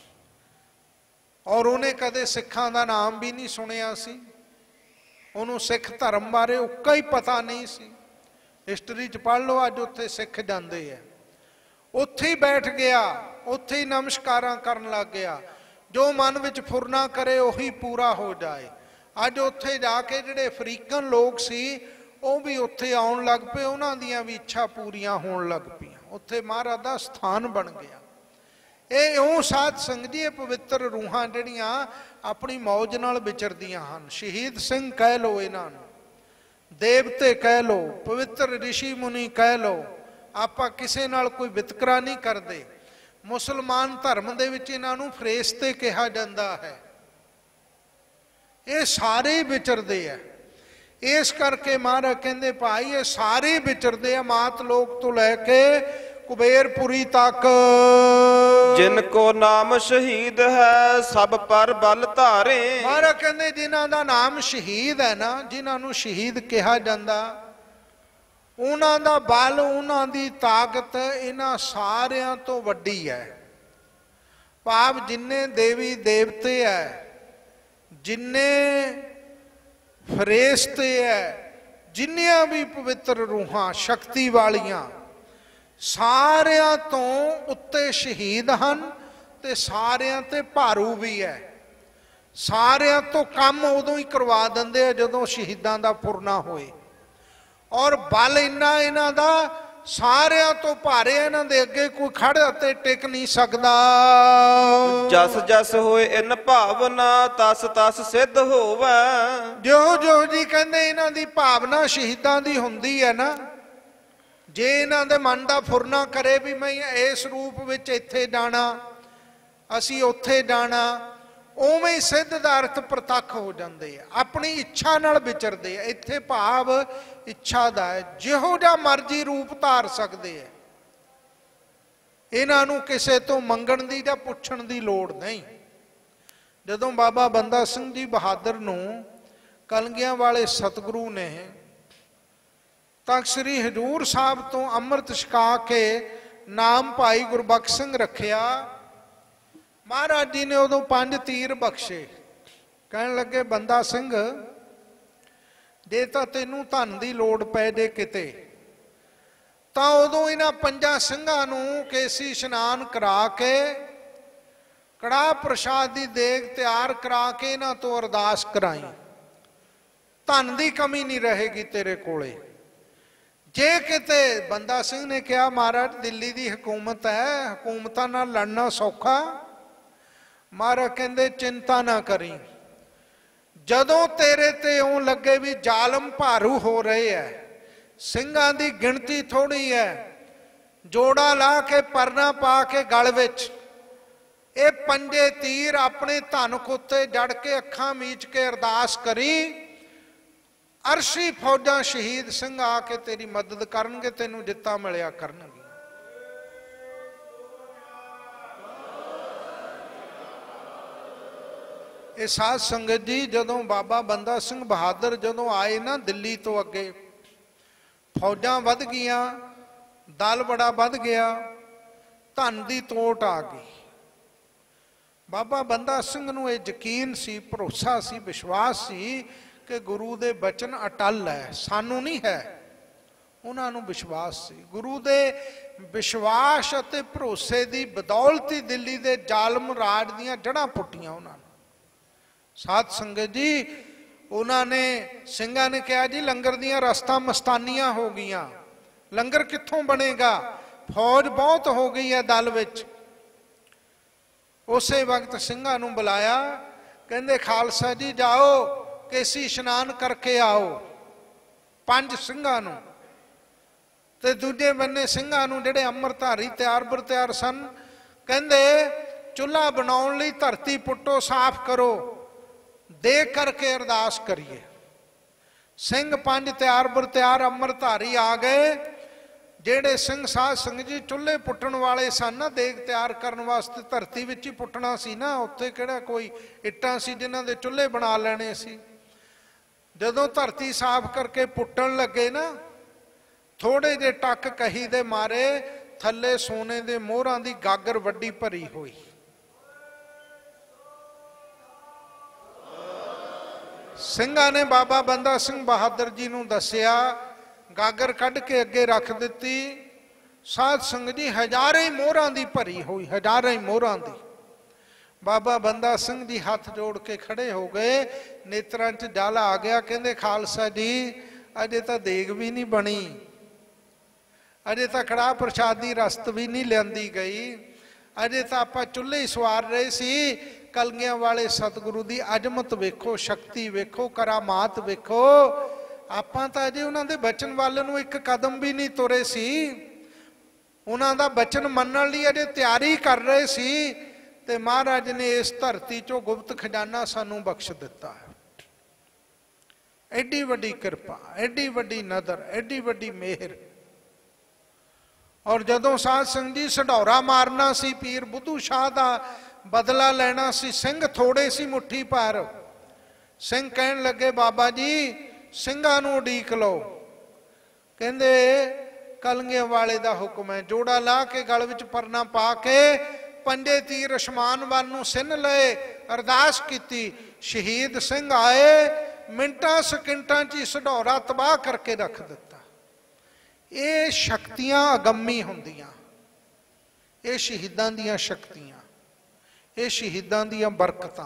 ਔਰ ਉਹਨੇ ਕਦੇ ਸਿੱਖਾਂ ਦਾ ਨਾਮ ਵੀ ਨਹੀਂ ਸੁਣਿਆ ਸੀ, ਉਹਨੂੰ ਸਿੱਖ ਧਰਮ ਬਾਰੇ ਉੱਕਾ ਹੀ ਪਤਾ ਨਹੀਂ ਸੀ। ਹਿਸਟਰੀ 'ਚ ਪੜ੍ਹ ਲਓ, ਅੱਜ ਉੱਥੇ ਸਿੱਖ ਜਾਂਦੇ ਆ। ਉੱਥੇ ਹੀ ਬੈਠ ਗਿਆ, ਉੱਥੇ ਹੀ ਨਮਸਕਾਰਾਂ ਕਰਨ ਲੱਗ ਗਿਆ। ਜੋ ਮਨ ਵਿੱਚ ਫੁਰਨਾ ਕਰੇ ਉਹੀ ਪੂਰਾ ਹੋ ਜਾਏ। ਅੱਜ ਉੱਥੇ ਜਾ ਕੇ ਜਿਹੜੇ ਅਫਰੀਕਨ ਲੋਕ ਸੀ ਉਹ ਵੀ ਉੱਥੇ ਆਉਣ ਲੱਗ ਪਏ, ਉਹਨਾਂ ਦੀਆਂ ਵੀ ਇੱਛਾ ਪੂਰੀਆਂ ਹੋਣ ਲੱਗ ਪਈਆਂ। ਉੱਥੇ ਮਹਾਰਾਜ ਦਾ ਸਥਾਨ ਬਣ ਗਿਆ। ਇਹ ਉਹ ਸਾਧ ਸੰਗਤ ਜੀ, ਇਹ ਪਵਿੱਤਰ ਰੂਹਾਂ ਜਿਹੜੀਆਂ ਆਪਣੀ ਮੌਜ ਨਾਲ ਵਿਚਰਦੀਆਂ ਹਨ। ਸ਼ਹੀਦ ਸਿੰਘ ਕਹਿ ਲਓ ਇਹਨਾਂ ਨੂੰ, ਦੇਵਤੇ ਕਹਿ ਲਓ, ਪਵਿੱਤਰ ਰਿਸ਼ੀ ਮੁਨੀ ਕਹਿ ਲਓ, ਆਪਾਂ ਕਿਸੇ ਨਾਲ ਕੋਈ ਵਿਤਕਰਾ ਨਹੀਂ ਕਰਦੇ। ਮੁਸਲਮਾਨ ਧਰਮ ਦੇ ਵਿੱਚ ਇਹਨਾਂ ਨੂੰ ਫਰਿਸ਼ਤੇ ਕਿਹਾ ਜਾਂਦਾ ਹੈ। ਇਹ ਸਾਰੇ ਹੀ ਵਿਚਰਦੇ ਆ। ਇਸ ਕਰਕੇ ਮਹਾਰਾਜ ਕਹਿੰਦੇ ਭਾਈ ਇਹ ਸਾਰੇ ਵਿਚਰਦੇ ਆ, ਮਾਤ ਲੋਕ ਤੋਂ ਲੈ ਕੇ ਕੁਬੇਰਪੁਰੀ ਤੱਕ। ਜਿਨ ਕੋ ਨਾਮ ਸ਼ਹੀਦ ਹੈ ਸਭ ਪਰ ਬਲ ਧਾਰੇ। ਮਹਾਰਾਜ ਕਹਿੰਦੇ ਜਿਨ੍ਹਾਂ ਦਾ ਨਾਮ ਸ਼ਹੀਦ ਹੈ ਨਾ, ਜਿਨ੍ਹਾਂ ਨੂੰ ਸ਼ਹੀਦ ਕਿਹਾ ਜਾਂਦਾ, ਉਹਨਾਂ ਦਾ ਬਲ, ਉਹਨਾਂ ਦੀ ਤਾਕਤ ਇਹਨਾਂ ਸਾਰਿਆਂ ਤੋਂ ਵੱਡੀ ਹੈ। ਭਾਵ ਜਿੰਨੇ ਦੇਵੀ ਦੇਵਤੇ ਹੈ, ਜਿੰਨੇ ਫਰਿਸ਼ਤੇ ਹੈ, ਜਿੰਨੀਆਂ ਵੀ ਪਵਿੱਤਰ ਰੂਹਾਂ ਸ਼ਕਤੀ ਵਾਲੀਆਂ, ਸਾਰਿਆਂ ਤੋਂ ਉੱਤੇ ਸ਼ਹੀਦ ਹਨ ਤੇ ਸਾਰਿਆਂ ਤੇ ਭਾਰੂ ਵੀ ਹੈ। ਸਾਰਿਆਂ ਤੋਂ ਕੰਮ ਉਦੋਂ ਹੀ ਕਰਵਾ ਦਿੰਦੇ ਆ ਜਦੋਂ ਸ਼ਹੀਦਾਂ ਦਾ ਪੁਰਨਾ ਹੋਏ। ਔਰ ਬਲ ਇੰਨਾ ਇਹਨਾਂ ਦਾ, ਸਾਰਿਆਂ ਤੋਂ ਭਾਰੇ, ਇਹਨਾਂ ਦੇ ਅੱਗੇ ਕੋਈ ਖੜ ਅਤੇ ਟਿਕ ਨਹੀਂ ਸਕਦਾ। ਜਸ ਜਸ ਹੋਏ ਇਨ ਭਾਵਨਾ ਤਸ ਤਸ ਸਿੱਧ ਹੋਵੇ। ਜੋ ਜੋ ਜੀ ਕਹਿੰਦੇ ਇਹਨਾਂ ਦੀ ਭਾਵਨਾ ਸ਼ਹੀਦਾਂ ਦੀ ਹੁੰਦੀ ਹੈ ਨਾ, ਜੇ ਇਹਨਾਂ ਦੇ ਮਨ ਦਾ ਫੁਰਨਾ ਕਰੇ ਵੀ ਮੈਂ ਇਸ ਰੂਪ ਵਿੱਚ ਇੱਥੇ ਜਾਣਾ, ਅਸੀਂ ਉੱਥੇ ਜਾਣਾ, ਉਵੇਂ ਹੀ ਸਿੱਧ ਦਾ ਅਰਥ ਪ੍ਰਤੱਖ ਹੋ ਜਾਂਦੇ ਆ। ਆਪਣੀ ਇੱਛਾ ਨਾਲ ਵਿਚਰਦੇ ਆ। ਇੱਥੇ ਭਾਵ ਇੱਛਾ ਦਾ ਹੈ, ਜਿਹੋ ਜਿਹਾ ਮਰਜ਼ੀ ਰੂਪ ਧਾਰ ਸਕਦੇ ਆ। ਇਹਨਾਂ ਨੂੰ ਕਿਸੇ ਤੋਂ ਮੰਗਣ ਦੀ ਜਾਂ ਪੁੱਛਣ ਦੀ ਲੋੜ ਨਹੀਂ। ਜਦੋਂ ਬਾਬਾ ਬੰਦਾ ਸਿੰਘ ਜੀ ਬਹਾਦਰ ਨੂੰ ਕਲਗੀਆਂ ਵਾਲੇ ਸਤਿਗੁਰੂ ਨੇ ਤਖਤ ਸ੍ਰੀ ਹਜ਼ੂਰ ਸਾਹਿਬ ਤੋਂ ਅੰਮ੍ਰਿਤ ਛਕਾ ਕੇ ਨਾਮ ਭਾਈ ਗੁਰਬਖਸ਼ ਸਿੰਘ ਰੱਖਿਆ, ਮਹਾਰਾਜ ਜੀ ਨੇ ਉਦੋਂ ਪੰਜ ਤੀਰ ਬਖਸ਼ੇ। ਕਹਿਣ ਲੱਗੇ ਬੰਦਾ ਸਿੰਘ, ਜੇ ਤਾਂ ਤੈਨੂੰ ਧਨ ਦੀ ਲੋੜ ਪੈ ਜੇ ਕਿਤੇ, ਤਾਂ ਉਦੋਂ ਇਹਨਾਂ ਪੰਜਾਂ ਸਿੰਘਾਂ ਨੂੰ ਕੇਸੀ ਇਸ਼ਨਾਨ ਕਰਾ ਕੇ ਕੜਾਹ ਪ੍ਰਸ਼ਾਦ ਦੀ ਦੇਗ ਤਿਆਰ ਕਰਾ ਕੇ ਇਹਨਾਂ ਤੋਂ ਅਰਦਾਸ ਕਰਾਈ। ਧਨ ਦੀ ਕਮੀ ਨਹੀਂ ਰਹੇਗੀ ਤੇਰੇ ਕੋਲੇ। ਜੇ ਕਿਤੇ ਬੰਦਾ ਸਿੰਘ ਨੇ ਕਿਹਾ ਮਹਾਰਾਜ ਦਿੱਲੀ ਦੀ ਹਕੂਮਤ ਹੈ, ਹਕੂਮਤਾਂ ਨਾਲ ਲੜਨਾ ਸੌਖਾ। ਮਹਾਰਾਜ ਕਹਿੰਦੇ ਚਿੰਤਾ ਨਾ ਕਰੀ, ਜਦੋਂ ਤੇਰੇ ਤੇ ਇਉਂ ਲੱਗੇ ਵੀ ਜ਼ਾਲਮ ਭਾਰੂ ਹੋ ਰਹੇ ਹੈ, ਸਿੰਘਾਂ ਦੀ ਗਿਣਤੀ ਥੋੜੀ ਹੈ, ਜੋੜਾ ਲਾ ਕੇ ਪਰਨਾ ਪਾ ਕੇ ਗਲ ਵਿੱਚ ਇਹ ਪੰਜੇ ਤੀਰ ਆਪਣੇ ਧਨੁਖ ਉੱਤੇ ਜੜ ਕੇ ਅੱਖਾਂ ਮੀਚ ਕੇ ਅਰਦਾਸ ਕਰੀ, ਅਰਸ਼ੀ ਫੌਜਾਂ ਸ਼ਹੀਦ ਸਿੰਘ ਆ ਕੇ ਤੇਰੀ ਮਦਦ ਕਰਨਗੇ, ਤੈਨੂੰ ਜਿੱਤਾ ਮਿਲਿਆ ਕਰਨਗੇ। ਇਹ ਸਾਧ ਸੰਗਤ ਜੀ, ਜਦੋਂ ਬਾਬਾ ਬੰਦਾ ਸਿੰਘ ਬਹਾਦਰ ਜਦੋਂ ਆਏ ਨਾ ਦਿੱਲੀ ਤੋਂ ਅੱਗੇ, ਫੌਜਾਂ ਵੱਧ ਗਈਆਂ, ਦਲ ਬੜਾ ਵੱਧ ਗਿਆ, ਧਨ ਦੀ ਤੋਟ ਆ ਗਈ। ਬਾਬਾ ਬੰਦਾ ਸਿੰਘ ਨੂੰ ਇਹ ਯਕੀਨ ਸੀ, ਭਰੋਸਾ ਸੀ, ਵਿਸ਼ਵਾਸ ਸੀ ਕਿ ਗੁਰੂ ਦੇ ਬਚਨ ਅਟਲ ਹੈ, ਸਾਨੂੰ ਨਹੀਂ ਹੈ। ਉਹਨਾਂ ਨੂੰ ਵਿਸ਼ਵਾਸ ਸੀ। ਗੁਰੂ ਦੇ ਵਿਸ਼ਵਾਸ ਅਤੇ ਭਰੋਸੇ ਦੀ ਬਦੌਲਤ ਹੀ ਦਿੱਲੀ ਦੇ ਜ਼ਾਲਮ ਰਾਜ ਦੀਆਂ ਜੜ੍ਹਾਂ ਪੁੱਟੀਆਂ ਉਹਨਾਂ ਨੇ। ਸਾਧ ਸੰਗਤ ਜੀ, ਉਹਨਾਂ ਨੇ ਸਿੰਘਾਂ ਨੇ ਕਿਹਾ ਜੀ ਲੰਗਰ ਦੀਆਂ ਰਸਤਾਂ ਮਸਤਾਨੀਆਂ ਹੋ ਗਈਆਂ, ਲੰਗਰ ਕਿੱਥੋਂ ਬਣੇਗਾ, ਫੌਜ ਬਹੁਤ ਹੋ ਗਈ ਹੈ ਦਲ ਵਿੱਚ। ਉਸੇ ਵਕਤ ਸਿੰਘਾਂ ਨੂੰ ਬੁਲਾਇਆ, ਕਹਿੰਦੇ ਖਾਲਸਾ ਜੀ ਜਾਓ, ਕੇਸੀ ਇਸ਼ਨਾਨ ਕਰਕੇ ਆਓ ਪੰਜ ਸਿੰਘਾਂ ਨੂੰ, ਤੇ ਦੂਜੇ ਬੰਨੇ ਸਿੰਘਾਂ ਨੂੰ ਜਿਹੜੇ ਅੰਮ੍ਰਿਤਧਾਰੀ ਤਿਆਰ ਬਰ ਤਿਆਰ ਸਨ, ਕਹਿੰਦੇ ਚੁੱਲ੍ਹਾ ਬਣਾਉਣ ਲਈ ਧਰਤੀ ਪੁੱਟੋ, ਸਾਫ਼ ਕਰੋ, ਦੇਖ ਕਰਕੇ ਅਰਦਾਸ ਕਰੀਏ। ਸਿੰਘ ਪੰਜ ਤਿਆਰ ਬਰ ਤਿਆਰ ਅੰਮ੍ਰਿਤਧਾਰੀ ਆ ਗਏ। ਜਿਹੜੇ ਸਿੰਘ ਸਾਧ ਸੰਗਤ ਜੀ ਚੁੱਲ੍ਹੇ ਪੁੱਟਣ ਵਾਲੇ ਸਨ ਨਾ, ਦੇਗ ਤਿਆਰ ਕਰਨ ਵਾਸਤੇ ਧਰਤੀ ਵਿੱਚ ਹੀ ਪੁੱਟਣਾ ਸੀ ਨਾ, ਉੱਥੇ ਕਿਹੜਾ ਕੋਈ ਇੱਟਾਂ ਸੀ ਜਿਨ੍ਹਾਂ ਦੇ ਚੁੱਲ੍ਹੇ ਬਣਾ ਲੈਣੇ ਸੀ। ਜਦੋਂ ਧਰਤੀ ਸਾਫ਼ ਕਰਕੇ ਪੁੱਟਣ ਲੱਗੇ ਨਾ, ਥੋੜੇ ਜਿਹੇ ਟੱਕ ਕਹੀ ਦੇ ਮਾਰੇ ਥੱਲੇ ਸੋਨੇ ਦੇ ਮੋਹਰਾਂ ਦੀ ਗਾਗਰ ਵੱਡੀ ਭਰੀ ਹੋਈ। ਸਿੰਘਾਂ ਨੇ ਬਾਬਾ ਬੰਦਾ ਸਿੰਘ ਬਹਾਦਰ ਜੀ ਨੂੰ ਦੱਸਿਆ, ਗਾਗਰ ਕੱਢ ਕੇ ਅੱਗੇ ਰੱਖ ਦਿੱਤੀ। ਸਾਧ ਸੰਗਤ ਜੀ ਹਜ਼ਾਰਾਂ ਹੀ ਮੋਹਰਾਂ ਦੀ ਭਰੀ ਹੋਈ, ਹਜ਼ਾਰਾਂ ਹੀ ਮੋਹਰਾਂ ਦੀ। ਬਾਬਾ ਬੰਦਾ ਸਿੰਘ ਜੀ ਹੱਥ ਜੋੜ ਕੇ ਖੜੇ ਹੋ ਗਏ, ਨੇਤਰਾਂ 'ਚ ਜਲ ਆ ਗਿਆ। ਕਹਿੰਦੇ ਖਾਲਸਾ ਜੀ ਅਜੇ ਤਾਂ ਦੇਗ ਵੀ ਨਹੀਂ ਬਣੀ, ਅਜੇ ਤਾਂ ਕੜਾਹ ਪ੍ਰਸ਼ਾਦ ਦੀ ਰਸਤ ਵੀ ਨਹੀਂ ਲਿਆਂਦੀ ਗਈ, ਅਜੇ ਤਾਂ ਆਪਾਂ ਚੁੱਲ੍ਹੇ ਹੀ ਸਵਾਰ ਰਹੇ ਸੀ। ਕਲਗੀਆਂ ਵਾਲੇ ਸਤਿਗੁਰੂ ਦੀ ਅਜ਼ਮਤ ਵੇਖੋ, ਸ਼ਕਤੀ ਵੇਖੋ, ਕਰਾਮਾਤ ਵੇਖੋ। ਆਪਾਂ ਤਾਂ ਅਜੇ ਉਹਨਾਂ ਦੇ ਬਚਨ ਵੱਲ ਨੂੰ ਇੱਕ ਕਦਮ ਵੀ ਨਹੀਂ ਤੁਰੇ ਸੀ, ਉਹਨਾਂ ਦਾ ਬਚਨ ਮੰਨਣ ਲਈ ਅਜੇ ਤਿਆਰੀ ਕਰ ਰਹੇ ਸੀ, ਤੇ ਮਹਾਰਾਜ ਨੇ ਇਸ ਧਰਤੀ 'ਚੋਂ ਗੁਪਤ ਖਜ਼ਾਨਾ ਸਾਨੂੰ ਬਖਸ਼ ਦਿੱਤਾ। ਐਡੀ ਵੱਡੀ ਕਿਰਪਾ, ਐਡੀ ਵੱਡੀ ਨਦਰ, ਐਡੀ ਵੱਡੀ ਮਿਹਰ। ਔਰ ਜਦੋਂ ਸਾਧ ਸੰਗਤ ਜੀ ਸਢੌਰਾ ਮਾਰਨਾ ਸੀ, ਪੀਰ ਬੁੱਧੂ ਸ਼ਾਹ ਦਾ ਬਦਲਾ ਲੈਣਾ ਸੀ, ਸਿੰਘ ਥੋੜੇ ਸੀ ਮੁੱਠੀ ਭਰ। ਸਿੰਘ ਕਹਿਣ ਲੱਗੇ ਬਾਬਾ ਜੀ ਸਿੰਘਾਂ ਨੂੰ ਉਡੀਕ ਲਓ। ਕਹਿੰਦੇ ਕਲਗੀਆਂ ਵਾਲੇ ਦਾ ਹੁਕਮ ਹੈ। ਜੋੜਾ ਲਾ ਕੇ ਗਲ ਵਿੱਚ ਪਰਨਾ ਪਾ ਕੇ ਪੰਜੇ ਤੀਰ ਅਸਮਾਨ ਵੱਲ ਨੂੰ ਸਿੰਨ ਲਏ, ਅਰਦਾਸ ਕੀਤੀ। ਸ਼ਹੀਦ ਸਿੰਘ ਆਏ, ਮਿੰਟਾਂ ਸਕਿੰਟਾਂ 'ਚ ਹੀ ਸਢੌਰਾ ਤਬਾਹ ਕਰਕੇ ਰੱਖ ਦਿੱਤਾ। ਇਹ ਸ਼ਕਤੀਆਂ ਅਗੰਮੀ ਹੁੰਦੀਆਂ, ਇਹ ਸ਼ਹੀਦਾਂ ਦੀਆਂ ਸ਼ਕਤੀਆਂ, ਇਹ ਸ਼ਹੀਦਾਂ ਦੀਆਂ ਬਰਕਤਾਂ।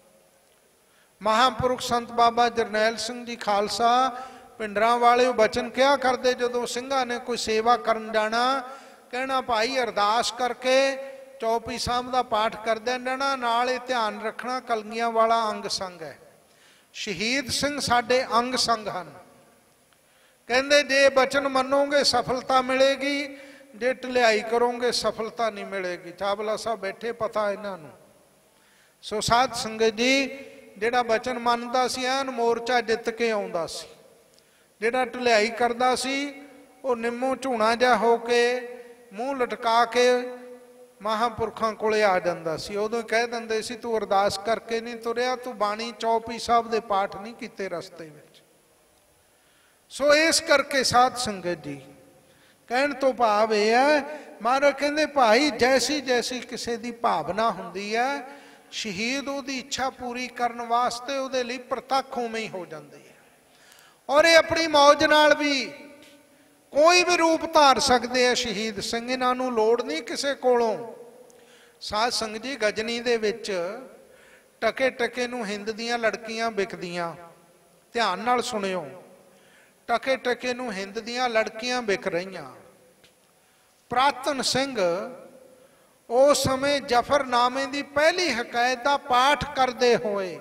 ਮਹਾਂਪੁਰਖ ਸੰਤ ਬਾਬਾ ਜਰਨੈਲ ਸਿੰਘ ਜੀ ਖਾਲਸਾ ਪਿੰਡਰਾਂ ਵਾਲੇ ਬਚਨ ਕਿਹਾ ਕਰਦੇ, ਜਦੋਂ ਸਿੰਘਾਂ ਨੇ ਕੋਈ ਸੇਵਾ ਕਰਨ ਜਾਣਾ, ਕਹਿਣਾ ਭਾਈ ਅਰਦਾਸ ਕਰਕੇ ਚੌਪਈ ਸਾਹਿਬ ਦਾ ਪਾਠ ਕਰਦੇ ਜਾਣਾ, ਨਾਲ ਇਹ ਧਿਆਨ ਰੱਖਣਾ ਕਲਗੀਆਂ ਵਾਲਾ ਅੰਗ ਸੰਗ ਹੈ, ਸ਼ਹੀਦ ਸਿੰਘ ਸਾਡੇ ਅੰਗ ਸੰਗ ਹਨ। ਕਹਿੰਦੇ ਜੇ ਬਚਨ ਮੰਨੋਗੇ ਸਫਲਤਾ ਮਿਲੇਗੀ, ਜੇ ਢਿਲਾਈ ਕਰੋਗੇ ਸਫਲਤਾ ਨਹੀਂ ਮਿਲੇਗੀ। ਚਾਵਲਾ ਸਾਹਿਬ ਬੈਠੇ, ਪਤਾ ਇਹਨਾਂ ਨੂੰ। ਸੋ ਸਾਧ ਸੰਗਤ ਜੀ ਜਿਹੜਾ ਬਚਨ ਮੰਨਦਾ ਸੀ ਐਨ ਮੋਰਚਾ ਜਿੱਤ ਕੇ ਆਉਂਦਾ ਸੀ, ਜਿਹੜਾ ਢਿਲਾਈ ਕਰਦਾ ਸੀ ਉਹ ਨਿੰਮੋ ਝੂਣਾ ਜਿਹਾ ਹੋ ਕੇ ਮੂੰਹ ਲਟਕਾ ਕੇ ਮਹਾਂਪੁਰਖਾਂ ਕੋਲੇ ਆ ਜਾਂਦਾ ਸੀ। ਉਦੋਂ ਕਹਿ ਦਿੰਦੇ ਸੀ ਤੂੰ ਅਰਦਾਸ ਕਰਕੇ ਨਹੀਂ ਤੁਰਿਆ, ਤੂੰ ਬਾਣੀ ਚੌਪਈ ਸਾਹਿਬ ਦੇ ਪਾਠ ਨਹੀਂ ਕੀਤੇ ਰਸਤੇ ਵਿੱਚ। ਸੋ ਇਸ ਕਰਕੇ ਸਾਧ ਸੰਗਤ ਜੀ ਕਹਿਣ ਤੋਂ ਭਾਵ ਇਹ ਹੈ, ਮਹਾਰਾਜ ਕਹਿੰਦੇ ਭਾਈ ਜੈਸੀ ਜੈਸੀ ਕਿਸੇ ਦੀ ਭਾਵਨਾ ਹੁੰਦੀ ਹੈ, ਸ਼ਹੀਦ ਉਹਦੀ ਇੱਛਾ ਪੂਰੀ ਕਰਨ ਵਾਸਤੇ ਉਹਦੇ ਲਈ ਪ੍ਰਤੱਖ ਉਵੇਂ ਹੀ ਹੋ ਜਾਂਦੀ ਹੈ। ਔਰ ਇਹ ਆਪਣੀ ਮੌਜ ਨਾਲ ਵੀ ਕੋਈ ਵੀ ਰੂਪ ਧਾਰ ਸਕਦੇ ਆ ਸ਼ਹੀਦ ਸਿੰਘ, ਇਹਨਾਂ ਨੂੰ ਲੋੜ ਨਹੀਂ ਕਿਸੇ ਕੋਲੋਂ। ਸਾਧ ਸੰਗਤ ਜੀ ਗਜਨੀ ਦੇ ਵਿੱਚ ਟਕੇ ਟਕੇ ਨੂੰ ਹਿੰਦ ਦੀਆਂ ਲੜਕੀਆਂ ਵਿਕਦੀਆਂ, ਧਿਆਨ ਨਾਲ ਸੁਣਿਓ, ਟਕੇ ਟਕੇ ਨੂੰ ਹਿੰਦ ਦੀਆਂ ਲੜਕੀਆਂ ਵਿਕ ਰਹੀਆਂ। ਪ੍ਰਾਤਨ ਸਿੰਘ ਉਸ ਸਮੇਂ ਜਫਰਨਾਮੇ ਦੀ ਪਹਿਲੀ ਹਕਾਇਤ ਦਾ ਪਾਠ ਕਰਦੇ ਹੋਏ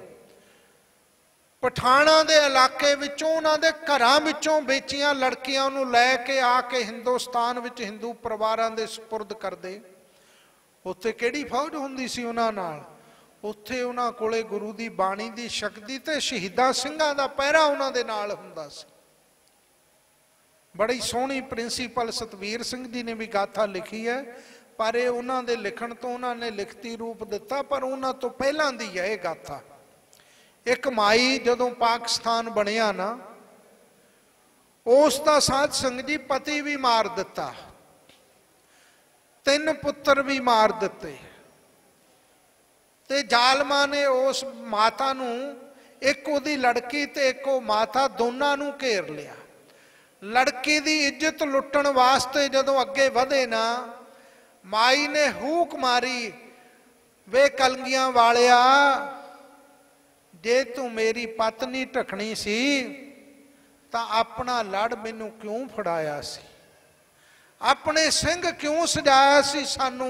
ਪਠਾਣਾ ਦੇ ਇਲਾਕੇ ਵਿੱਚੋਂ, ਉਹਨਾਂ ਦੇ ਘਰਾਂ ਵਿੱਚੋਂ ਵੇਚੀਆਂ ਲੜਕੀਆਂ ਨੂੰ ਲੈ ਕੇ ਆ ਕੇ ਹਿੰਦੁਸਤਾਨ ਵਿੱਚ ਹਿੰਦੂ ਪਰਿਵਾਰਾਂ ਦੇ ਸਪੁਰਦ ਕਰਦੇ। ਉੱਥੇ ਕਿਹੜੀ ਫੌਜ ਹੁੰਦੀ ਸੀ ਉਹਨਾਂ ਨਾਲ? ਉੱਥੇ ਉਹਨਾਂ ਕੋਲੇ ਗੁਰੂ ਦੀ ਬਾਣੀ ਦੀ ਸ਼ਕਤੀ ਤੇ ਸ਼ਹੀਦਾਂ ਸਿੰਘਾਂ ਦਾ ਪਹਿਰਾ ਉਹਨਾਂ ਦੇ ਨਾਲ ਹੁੰਦਾ ਸੀ। ਬੜੀ ਸੋਹਣੀ ਪ੍ਰਿੰਸੀਪਲ ਸਤਵੀਰ ਸਿੰਘ ਜੀ ਨੇ ਵੀ ਗਾਥਾ ਲਿਖੀ ਹੈ, ਪਰ ਇਹ ਉਹਨਾਂ ਦੇ ਲਿਖਣ ਤੋਂ ਉਹਨਾਂ ਨੇ ਲਿਖਤੀ ਰੂਪ ਦਿੱਤਾ, ਪਰ ਉਹਨਾਂ ਤੋਂ ਪਹਿਲਾਂ ਦੀ ਹੈ ਇਹ ਗਾਥਾ। ਇੱਕ ਮਾਈ ਜਦੋਂ ਪਾਕਿਸਤਾਨ ਬਣਿਆ ਨਾ, ਉਸ ਦਾ ਸਾਧ ਸੰਗਤ ਜੀ ਪਤੀ ਵੀ ਮਾਰ ਦਿੱਤਾ, ਤਿੰਨ ਪੁੱਤਰ ਵੀ ਮਾਰ ਦਿੱਤੇ, ਤੇ ਜ਼ਾਲਮਾਂ ਨੇ ਉਸ ਮਾਤਾ ਨੂੰ, ਇੱਕ ਉਹਦੀ ਲੜਕੀ ਤੇ ਇੱਕ ਉਹ ਮਾਤਾ, ਦੋਨਾਂ ਨੂੰ ਘੇਰ ਲਿਆ। ਲੜਕੀ ਦੀ ਇੱਜ਼ਤ ਲੁੱਟਣ ਵਾਸਤੇ ਜਦੋਂ ਅੱਗੇ ਵਧੇ ਨਾ, ਮਾਈ ਨੇ ਹੂਕ ਮਾਰੀ, ਵੇ ਕਲਗੀਆਂ ਵਾਲਿਆ, ਜੇ ਤੂੰ ਮੇਰੀ ਪਤਨੀ ਢਕਣੀ ਸੀ ਤਾਂ ਆਪਣਾ ਲੜ ਮੈਨੂੰ ਕਿਉਂ ਫੜਾਇਆ ਸੀ, ਆਪਣੇ ਸਿੰਘ ਕਿਉਂ ਸਜਾਇਆ ਸੀ ਸਾਨੂੰ।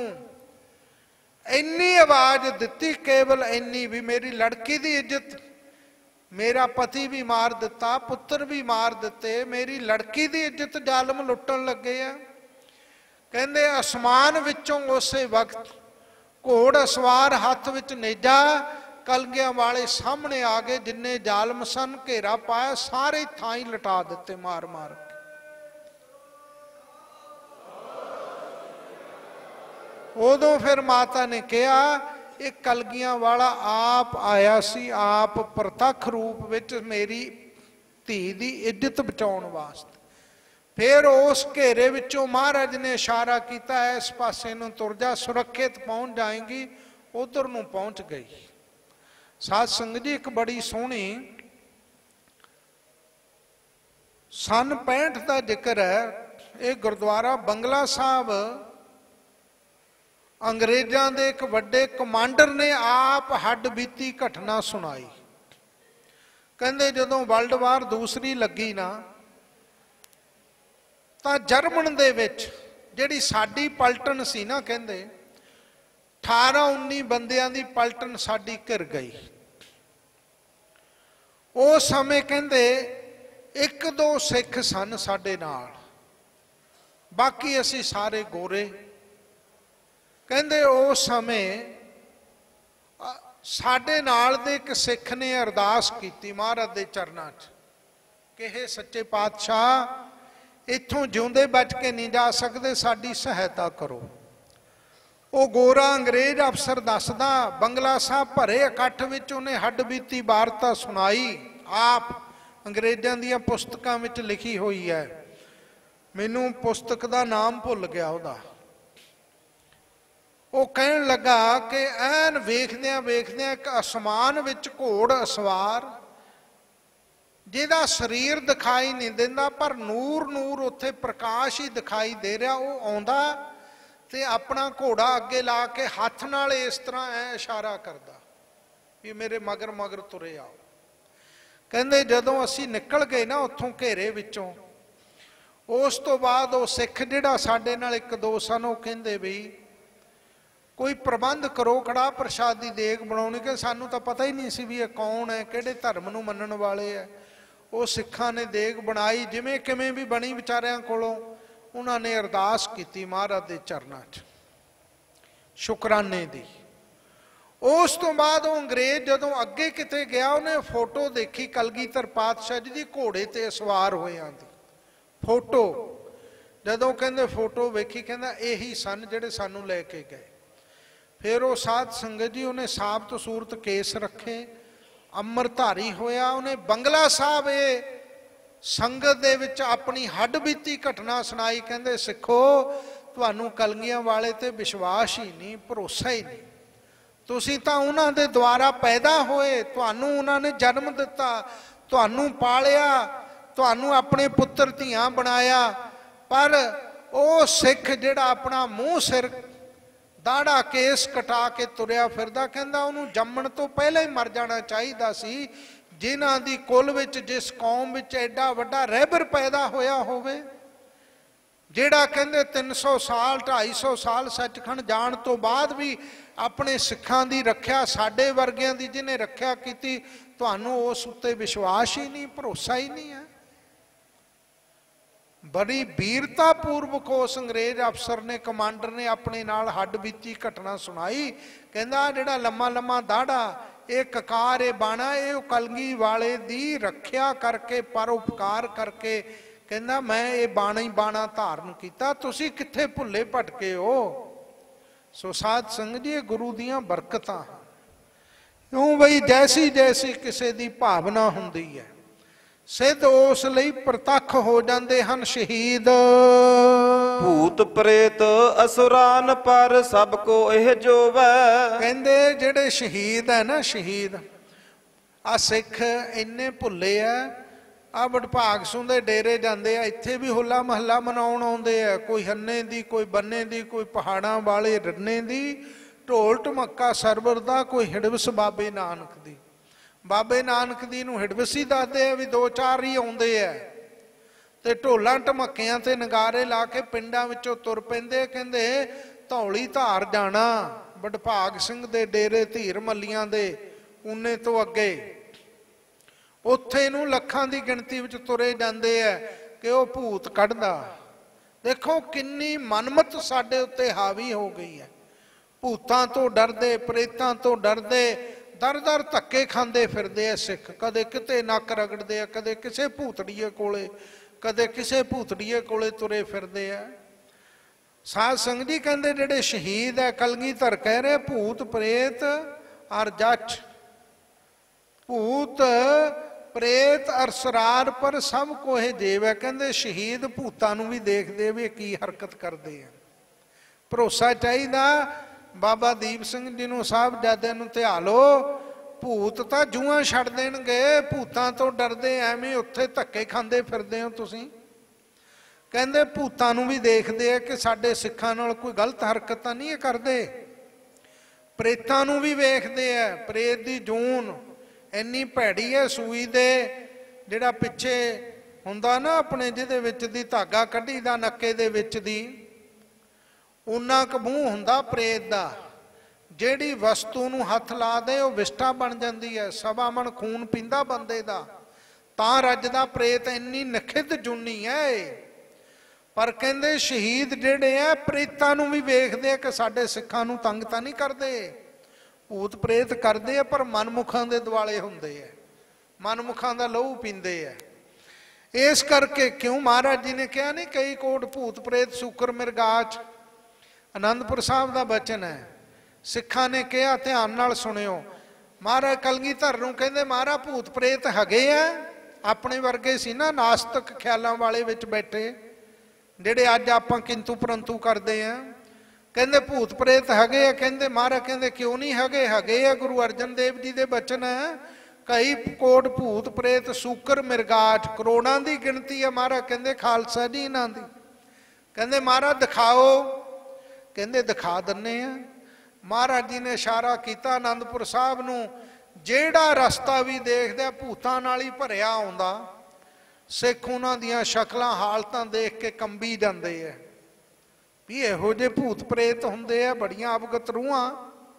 ਇੰਨੀ ਆਵਾਜ਼ ਦਿੱਤੀ, ਕੇਵਲ ਇੰਨੀ ਵੀ ਮੇਰੀ ਲੜਕੀ ਦੀ ਇੱਜ਼ਤ मेरा पति भी मार दिता, पुत्र भी मार दिते, मेरी लड़की की इज्जत जालम लुटन लगे आ। कहते आसमान विचों उसे वक्त घोड़ सवार हाथ विच नेजा, कलगियां वाले सामने आ गए, जिन्ने जालम सन घेरा पाया, सारे थाई लटा दिते मार मार के। उदों फिर माता ने कहा एक कलगियां वाला आप आया सी, आप प्रतख रूप विच मेरी धी दी इज्जत बचाउण वास्ते। फिर उस घेरे विचों महाराज ने इशारा किया, इस पासे नूं तुर जा, सुरक्षित पहुंच जाएगी। उधर नूं पहुंच गई। साध संगत जी, एक बड़ी सोहनी सन पैंठ का जिक्र है। ये गुरुद्वारा बंगला साहब अंग्रेज़ों के एक वड्डे कमांडर ने आप हड्ड बीती घटना सुनाई। कहते जदों वर्ल्ड वार दूसरी लगी ना, तो जर्मन दे विच जिहड़ी साडी पलटन सी ना, कहते अठारह उन्नी बंदियां दी पलटन साडी घिर गई। उस समय कहते एक दो सिख सन साडे नाल, बाकी असी सारे गोरे। कहते उस समय साडे नाल दे एक सिख ने अरदास की महाराज दे चरनां च कि हे सच्चे पातशाह, इत्थों जिउंदे बच के नहीं जा सकते, साडी सहायता करो। वो गोरा अंग्रेज अफसर दसदा, बंगला साहब भरे इकट्ठ विच उन्हें हड्ड बीती वारता सुनाई। आप अंग्रेज़ों दीयां पुस्तकां विच लिखी हुई है, मैनूं पुस्तक का नाम भुल गया उहदा। वो कहन लगा कि ऐन वेखदियां वेखदियां एक आसमान विच घोड़ सवार, जिहदा शरीर दिखाई नहीं देंदा पर नूर नूर उत्थे प्रकाश ही दिखाई दे रहा, वो आउंदा ते अपना घोड़ा अगे ला के हाथ नाल इस तरह ऐ इशारा करदा भी मेरे मगर मगर तुरे आओ। कहंदे जदों असीं निकल गए ना उत्थों घेरे विचों, उस तो बाद वो सिख जिहड़ा साडे नाल एक दो सन, वो कहंदे भी कोई प्रबंध करो कड़ाह प्रसाद की देग बनाउणी, कि सानू तो पता ही नहीं सी भी ये कौन है, किहड़े धर्म नूं मनण वाले है। वो सिखां ने देग बनाई, जिवें किवें भी बनी, विचारियां कोलों उन्होंने अरदास की महाराज के चरनां च शुकराने दी। उस तो बाद वो अंग्रेज जदों अगे किते गया, उन्हें फोटो देखी कलगीधर पातशाह जी दी घोड़े ते सवार होइआं दी फोटो। जदों कहंदे फोटो वेखी, कहंदा यही सन जिहड़े सानू लैके गए। फिर वो साध संगत जी उन्हें साबत सूरत केस रखे, अमरधारी होया। उन्हें बंगला साहब ये संगत दे विच अपनी हड्ड बीती घटना सुनाई। कहंदे सिखो, तुहानू कलगियां वाले ते विश्वास ही नहीं, भरोसा ही नहीं। तुसीं तां उन्हां दे द्वारा पैदा होए, तुहानू उन्हां ने जन्म दिता, तुहानू पालिया, तुहानू अपने पुत्र धीआं बनाया। पर वो सिख जिहड़ा अपना मूँह सिर दाड़ा केस कटा के तुरया फिरदा, कहंदा उन्हूं जम्मण तो पहले ही मर जाना चाहिदा सी। जिन्हां दी कुल विच जिस कौम विच एडा वड्डा रहबर पैदा होया होवे, जिहड़ा कहंदे तीन सौ साल ढाई सौ साल सचखंड जाण तो बाद भी अपने सिखां दी रख्या, साडे वर्गियां दी जिन्हें रख्या कीती, तुहानू उस उत्ते विश्वास ही नहीं, भरोसा ही नहीं है। बड़ी वीरता पूर्वक उस अंग्रेज अफसर ने, कमांडर ने अपने नाल हड्ड बीती घटना सुनाई। कहंदा जिहड़ा लम्मा लम्मा दाड़ा, ये ककार ये बाणा, ये कलगी वाले दी रख्या करके परोपकार करके, कहंदा मैं ये बाणा ही बाणा धारण किया, तुसीं कित्थे भुल्ले भटके हो। सो साध संगत जी, गुरु दियां बरकतां क्यों बई जैसी जैसी किसी दी भावना हुंदी है, सिद्ध उस लई प्रतख हो जाते हैं शहीद। भूत प्रेत असुरान पर सबको यह जोवै। कहंदे जिहड़े शहीद है ना, शहीद आ सिख इन्ने भुल्ले आ, आ वडभाग सूं दे डेरे जांदे आ, इत्थे भी होला महला मनाउण आउंदे आ, कोई हन्ने दी, कोई बन्ने दी, कोई पहाड़ां वाले रन्ने दी, ढोल ढमक्का सरवर दा, कोई हिड़वस बाबे नानक दी। बाबे नानक दी नूं हिड़वसी दसदे आ भी दो चार ही आउंदे आ, ते ढोलां ढमक्कियां ते नगारे ला के पिंडां विचों तुर पैंदे। कहंदे धौली धार जाना, वडभाग सिंह दे डेरे धीर मल्लियां दे उने तो अगे। ਉੱਥੇ ਨੂੰ ਲੱਖਾਂ ਦੀ ਗਿਣਤੀ ਵਿੱਚ ਤੁਰੇ ਜਾਂਦੇ ਆ ਕਿ ਉਹ ਭੂਤ ਕੱਢਦਾ। ਦੇਖੋ ਕਿੰਨੀ ਮਨਮਤ ਸਾਡੇ ਉੱਤੇ ਹਾਵੀ ਹੋ ਗਈ ਹੈ। ਭੂਤਾਂ ਤੋਂ ਡਰਦੇ, ਪ੍ਰੇਤਾਂ ਤੋਂ ਡਰਦੇ, ਦਰ ਦਰ ਧੱਕੇ ਖਾਂਦੇ ਫਿਰਦੇ ਆ ਸਿੱਖ। ਕਦੇ ਕਿਤੇ ਨੱਕ ਰਗੜਦੇ ਆ, ਕਦੇ ਕਿਸੇ ਭੂਤੜੀਏ ਕੋਲੇ, ਕਦੇ ਕਿਸੇ ਭੂਤੜੀਏ ਕੋਲੇ ਤੁਰੇ ਫਿਰਦੇ ਆ। ਸਾਧ ਸੰਗਤ ਜੀ ਕਹਿੰਦੇ ਜਿਹੜੇ ਸ਼ਹੀਦ ਹੈ, ਕਲਗੀਧਰ ਕਹਿ ਰਹੇ ਭੂਤ ਪ੍ਰੇਤ ਅਰ ਜੱਟ, ਭੂਤ ਪ੍ਰੇਤ ਅਰ ਸਰਾਰ ਪਰ ਸਭ ਕੋਹੇ ਜੀਵ ਹੈ। ਕਹਿੰਦੇ ਸ਼ਹੀਦ ਭੂਤਾਂ ਨੂੰ ਵੀ ਦੇਖਦੇ ਵੀ ਕੀ ਹਰਕਤ ਕਰਦੇ ਆ। ਭਰੋਸਾ ਚਾਹੀਦਾ ਬਾਬਾ ਦੀਪ ਸਿੰਘ ਜੀ ਨੂੰ, ਸਾਹਿਬਜ਼ਾਦਿਆਂ ਨੂੰ ਧਿਆ ਲਓ, ਭੂਤ ਤਾਂ ਜੂਆਂ ਛੱਡ ਦੇਣਗੇ, ਭੂਤਾਂ ਤੋਂ ਡਰਦੇ ਐਵੇਂ ਉੱਥੇ ਧੱਕੇ ਖਾਂਦੇ ਫਿਰਦੇ ਹੋ ਤੁਸੀਂ। ਕਹਿੰਦੇ ਭੂਤਾਂ ਨੂੰ ਵੀ ਦੇਖਦੇ ਆ ਕਿ ਸਾਡੇ ਸਿੱਖਾਂ ਨਾਲ ਕੋਈ ਗਲਤ ਹਰਕਤ ਤਾਂ ਨਹੀਂ ਕਰਦੇ। ਪ੍ਰੇਤਾਂ ਨੂੰ ਵੀ ਵੇਖਦੇ ਆ, ਪ੍ਰੇਤ ਦੀ ਜੂਨ ਇੰਨੀ ਭੈੜੀ ਹੈ, ਸੂਈ ਦੇ ਜਿਹੜਾ ਪਿੱਛੇ ਹੁੰਦਾ ਨਾ ਆਪਣੇ, ਜਿਹਦੇ ਵਿੱਚ ਦੀ ਧਾਗਾ ਕੱਢੀ ਦਾ ਨੱਕੇ ਦੇ ਵਿੱਚ ਦੀ, ਉਨਾ ਕੁ ਮੂੰਹ ਹੁੰਦਾ ਪ੍ਰੇਤ ਦਾ। ਜਿਹੜੀ ਵਸਤੂ ਨੂੰ ਹੱਥ ਲਾ ਦੇ ਉਹ ਵਿਸ਼ਟਾ ਬਣ ਜਾਂਦੀ ਹੈ। ਸਵਾ ਮਣ ਖੂਨ ਪੀਂਦਾ ਬੰਦੇ ਦਾ ਤਾਂ ਰੱਜਦਾ ਪ੍ਰੇਤ। ਇੰਨੀ ਨਖਿੱਧ ਜੁਨੀ ਹੈ। ਪਰ ਕਹਿੰਦੇ ਸ਼ਹੀਦ ਜਿਹੜੇ ਆ ਪ੍ਰੇਤਾਂ ਨੂੰ ਵੀ ਵੇਖਦੇ ਆ ਕਿ ਸਾਡੇ ਸਿੱਖਾਂ ਨੂੰ ਤੰਗ ਤਾਂ ਨਹੀਂ ਕਰਦੇ। ਭੂਤ ਪ੍ਰੇਤ ਕਰਦੇ ਆ ਪਰ ਮਨਮੁਖਾਂ ਦੇ ਦੁਆਲੇ ਹੁੰਦੇ ਆ, ਮਨਮੁਖਾਂ ਦਾ ਲਹੂ ਪੀਂਦੇ ਆ। ਇਸ ਕਰਕੇ ਕਿਉਂ ਮਹਾਰਾਜ ਜੀ ਨੇ ਕਿਹਾ ਨਹੀਂ ਕਈ ਕੋਟ ਭੂਤ ਪ੍ਰੇਤ ਸ਼ੂਕਰ ਮਿਰਗਾਚ, ਆਨੰਦਪੁਰ ਸਾਹਿਬ ਦਾ ਬਚਨ ਹੈ। ਸਿੱਖਾਂ ਨੇ ਕਿਹਾ, ਧਿਆਨ ਨਾਲ ਸੁਣਿਓ। ਮਹਾਰਾਜ ਕਲਗੀਧਰ ਨੂੰ ਕਹਿੰਦੇ ਮਹਾਰਾਜ ਭੂਤ ਪ੍ਰੇਤ ਹੈਗੇ ਆ। ਆਪਣੇ ਵਰਗੇ ਸੀ ਨਾ ਨਾਸਤਕ ਖਿਆਲਾਂ ਵਾਲੇ ਵਿੱਚ ਬੈਠੇ, ਜਿਹੜੇ ਅੱਜ ਆਪਾਂ ਕਿੰਤੂ ਪਰੰਤੂ ਕਰਦੇ ਆ। ਕਹਿੰਦੇ ਭੂਤ ਪ੍ਰੇਤ ਹੈਗੇ ਆ। ਕਹਿੰਦੇ ਮਹਾਰਾਜ ਕਹਿੰਦੇ ਕਿਉਂ ਨਹੀਂ ਹੈਗੇ? ਹੈਗੇ ਆ। ਗੁਰੂ ਅਰਜਨ ਦੇਵ ਜੀ ਦੇ ਬਚਨ ਹੈ, ਕਈ ਕੋਟ ਭੂਤ ਪ੍ਰੇਤ ਸ਼ੂਕਰ ਮਿਰਗਾਟ, ਕਰੋੜਾਂ ਦੀ ਗਿਣਤੀ ਹੈ। ਮਹਾਰਾਜ ਕਹਿੰਦੇ ਖਾਲਸਾ ਜੀ ਇਹਨਾਂ ਦੀ। ਕਹਿੰਦੇ ਮਹਾਰਾਜ ਦਿਖਾਓ। ਕਹਿੰਦੇ ਦਿਖਾ ਦਿੰਨੇ ਆ। ਮਹਾਰਾਜ ਜੀ ਨੇ ਇਸ਼ਾਰਾ ਕੀਤਾ ਆਨੰਦਪੁਰ ਸਾਹਿਬ ਨੂੰ, ਜਿਹੜਾ ਰਸਤਾ ਵੀ ਦੇਖਦਾ ਭੂਤਾਂ ਨਾਲ ਹੀ ਭਰਿਆ ਆਉਂਦਾ। ਸਿੱਖ ਉਹਨਾਂ ਦੀਆਂ ਸ਼ਕਲਾਂ ਹਾਲਤਾਂ ਦੇਖ ਕੇ ਕੰਬੀ ਜਾਂਦੇ ਆ ਵੀ ਇਹੋ ਜਿਹੇ ਭੂਤ ਪ੍ਰੇਤ ਹੁੰਦੇ ਆ, ਬੜੀਆਂ ਅਵਗਤ ਰੂਹਾਂ।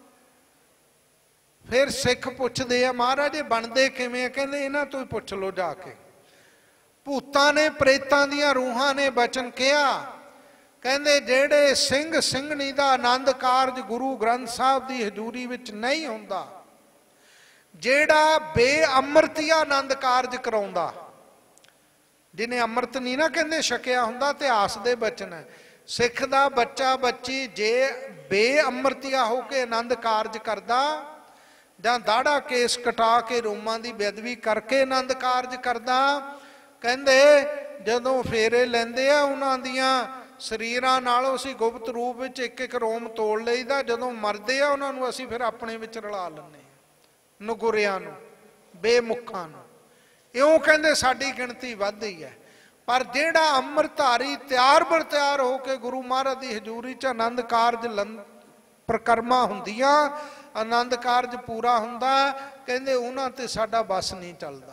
ਫਿਰ ਸਿੱਖ ਪੁੱਛਦੇ ਆ ਮਹਾਰਾਜ ਇਹ ਬਣਦੇ ਕਿਵੇਂ ਆ? ਕਹਿੰਦੇ ਇਹਨਾਂ ਤੋਂ ਹੀ ਪੁੱਛ ਲਓ ਜਾ ਕੇ। ਭੂਤਾਂ ਨੇ ਪ੍ਰੇਤਾਂ ਦੀਆਂ ਰੂਹਾਂ ਨੇ ਬਚਨ ਕਿਹਾ। ਕਹਿੰਦੇ ਜਿਹੜੇ ਸਿੰਘ ਸਿੰਘਣੀ ਦਾ ਆਨੰਦ ਕਾਰਜ ਗੁਰੂ ਗ੍ਰੰਥ ਸਾਹਿਬ ਦੀ ਹਜ਼ੂਰੀ ਵਿੱਚ ਨਹੀਂ ਹੁੰਦਾ, ਜਿਹੜਾ ਬੇਅਮਰਤੀਆ ਆਨੰਦ ਕਾਰਜ ਕਰਾਉਂਦਾ, ਜਿਹਨੇ ਅੰਮ੍ਰਿਤ ਨਹੀਂ ਨਾ ਕਹਿੰਦੇ ਛਕਿਆ ਹੁੰਦਾ, ਇਤਿਹਾਸ ਦੇ ਬਚਨ ਹੈ। ਸਿੱਖ ਦਾ ਬੱਚਾ ਬੱਚੀ ਜੇ ਬੇਅਮਰਤੀਆ ਹੋ ਕੇ ਆਨੰਦ ਕਾਰਜ ਕਰਦਾ, ਜਾਂ ਦਾੜਾ ਕੇਸ ਕਟਾ ਕੇ ਰੋਮਾਂ ਦੀ ਬੇਅਦਬੀ ਕਰਕੇ ਆਨੰਦ ਕਾਰਜ ਕਰਦਾ, ਕਹਿੰਦੇ ਜਦੋਂ ਫੇਰੇ ਲੈਂਦੇ ਆ ਉਹਨਾਂ ਦੀਆਂ ਸਰੀਰਾਂ ਨਾਲੋਂ ਅਸੀਂ ਗੁਪਤ ਰੂਪ ਵਿੱਚ ਇੱਕ ਇੱਕ ਰੋਮ ਤੋੜ ਲਈਦਾ। ਜਦੋਂ ਮਰਦੇ ਆ ਉਹਨਾਂ ਨੂੰ ਅਸੀਂ ਫਿਰ ਆਪਣੇ ਵਿੱਚ ਰਲਾ ਲੈਂਦੇ ਹਾਂ, ਨਗੁਰਿਆਂ ਨੂੰ, ਬੇਮੁਖਾਂ ਨੂੰ। ਇਉਂ ਕਹਿੰਦੇ ਸਾਡੀ ਗਿਣਤੀ ਵੱਧਦੀ ਹੈ। ਪਰ ਜਿਹੜਾ ਅੰਮ੍ਰਿਤਧਾਰੀ ਤਿਆਰ ਬਰ ਤਿਆਰ ਹੋ ਕੇ ਗੁਰੂ ਮਹਾਰਾਜ ਦੀ ਹਜ਼ੂਰੀ 'ਚ ਆਨੰਦ ਕਾਰਜ ਪ੍ਰਕਰਮਾਂ ਹੁੰਦੀਆਂ, ਆਨੰਦ ਕਾਰਜ ਪੂਰਾ ਹੁੰਦਾ, ਕਹਿੰਦੇ ਉਹਨਾਂ ਤੇ ਸਾਡਾ ਬਸ ਨਹੀਂ ਚੱਲਦਾ।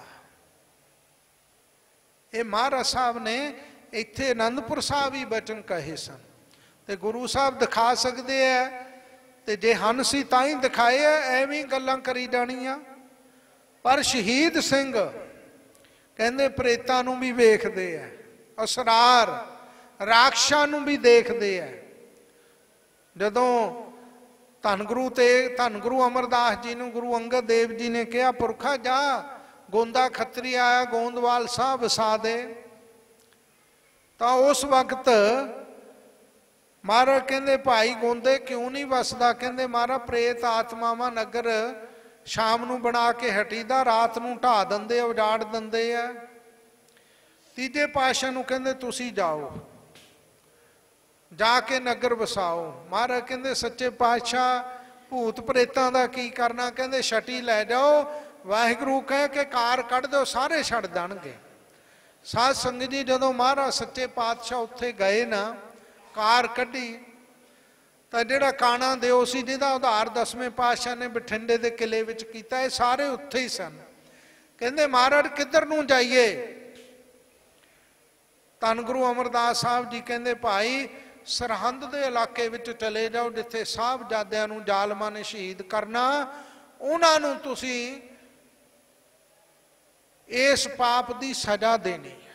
ਇਹ ਮਹਾਰਾਜ ਸਾਹਿਬ ਨੇ ਇੱਥੇ ਆਨੰਦਪੁਰ ਸਾਹਿਬ ਹੀ ਬਚਨ ਕਹੇ ਸਨ। ਤੇ ਗੁਰੂ ਸਾਹਿਬ ਦਿਖਾ ਸਕਦੇ ਆ, ਤੇ ਜੇ ਹਨ ਸੀ ਤਾਂ ਹੀ ਦਿਖਾਏ ਆ, ਐਵੇਂ ਗੱਲਾਂ ਕਰੀ ਜਾਣੀਆਂ। ਪਰ ਸ਼ਹੀਦ ਸਿੰਘ ਕਹਿੰਦੇ ਪ੍ਰੇਤਾਂ ਨੂੰ ਵੀ ਵੇਖਦੇ ਆ, ਅਸਰਾਰ ਰਾਖਸ਼ਾਂ ਨੂੰ ਵੀ ਦੇਖਦੇ ਆ। ਜਦੋਂ ਧੰਨ ਗੁਰੂ ਤੇ ਧੰਨ ਗੁਰੂ ਅਮਰਦਾਸ ਜੀ ਨੂੰ ਗੁਰੂ ਅੰਗਦ ਦੇਵ ਜੀ ਨੇ ਕਿਹਾ ਪੁਰਖਾ ਜਾ ਗੋਂਦਾ ਖੱਤਰੀ ਆਇਆ ਗੋਂਦਵਾਲ ਸਾਹਿਬ ਵਸਾ ਦੇ, ਤਾਂ ਉਸ ਵਕਤ ਮਹਾਰਾਜ ਕਹਿੰਦੇ ਭਾਈ ਗੋਂਦੇ ਕਿਉਂ ਨਹੀਂ ਵਸਦਾ? ਕਹਿੰਦੇ ਮਹਾਰਾਜ ਪ੍ਰੇਤ ਆਤਮਾਵਾਂ ਨਗਰ ਸ਼ਾਮ ਨੂੰ ਬਣਾ ਕੇ ਹਟੀਦਾ, ਰਾਤ ਨੂੰ ਢਾ ਦਿੰਦੇ, ਉਜਾੜ ਦਿੰਦੇ ਆ। ਤੀਜੇ ਪਾਤਸ਼ਾਹ ਨੂੰ ਕਹਿੰਦੇ ਤੁਸੀਂ ਜਾਓ, ਜਾ ਕੇ ਨਗਰ ਵਸਾਓ। ਮਹਾਰਾਜ ਕਹਿੰਦੇ ਸੱਚੇ ਪਾਤਸ਼ਾਹ ਭੂਤ ਪ੍ਰੇਤਾਂ ਦਾ ਕੀ ਕਰਨਾ? ਕਹਿੰਦੇ ਛਟੀ ਲੈ ਜਾਓ, ਵਾਹਿਗੁਰੂ ਕਹਿ ਕੇ ਕਾਰ ਕੱਢ ਦਿਓ, ਸਾਰੇ ਛੱਡ ਦੇਣਗੇ। ਸਾਧ ਸੰਗਤ ਜੀ ਜਦੋਂ ਮਹਾਰਾਜ ਸੱਚੇ ਪਾਤਸ਼ਾਹ ਉੱਥੇ ਗਏ ਨਾ, ਕਾਰ ਕੱਢੀ, ਤਾਂ ਜਿਹੜਾ ਕਾਣਾ ਦਿਓ ਸੀ ਜਿਹਦਾ ਉਧਾਰ ਦਸਵੇਂ ਪਾਤਸ਼ਾਹ ਨੇ ਬਠਿੰਡੇ ਦੇ ਕਿਲੇ ਵਿੱਚ ਕੀਤਾ, ਇਹ ਸਾਰੇ ਉੱਥੇ ਹੀ ਸਨ। ਕਹਿੰਦੇ ਮਹਾਰਾਜ ਕਿੱਧਰ ਨੂੰ ਜਾਈਏ? ਧੰਨ ਗੁਰੂ ਅਮਰਦਾਸ ਸਾਹਿਬ ਜੀ ਕਹਿੰਦੇ ਭਾਈ ਸਰਹੰਦ ਦੇ ਇਲਾਕੇ ਵਿੱਚ ਚਲੇ ਜਾਓ, ਜਿੱਥੇ ਸਾਹਿਬਜ਼ਾਦਿਆਂ ਨੂੰ ਜ਼ਾਲਮਾਂ ਨੇ ਸ਼ਹੀਦ ਕਰਨਾ, ਉਹਨਾਂ ਨੂੰ ਤੁਸੀਂ इस पाप की सजा देनी है।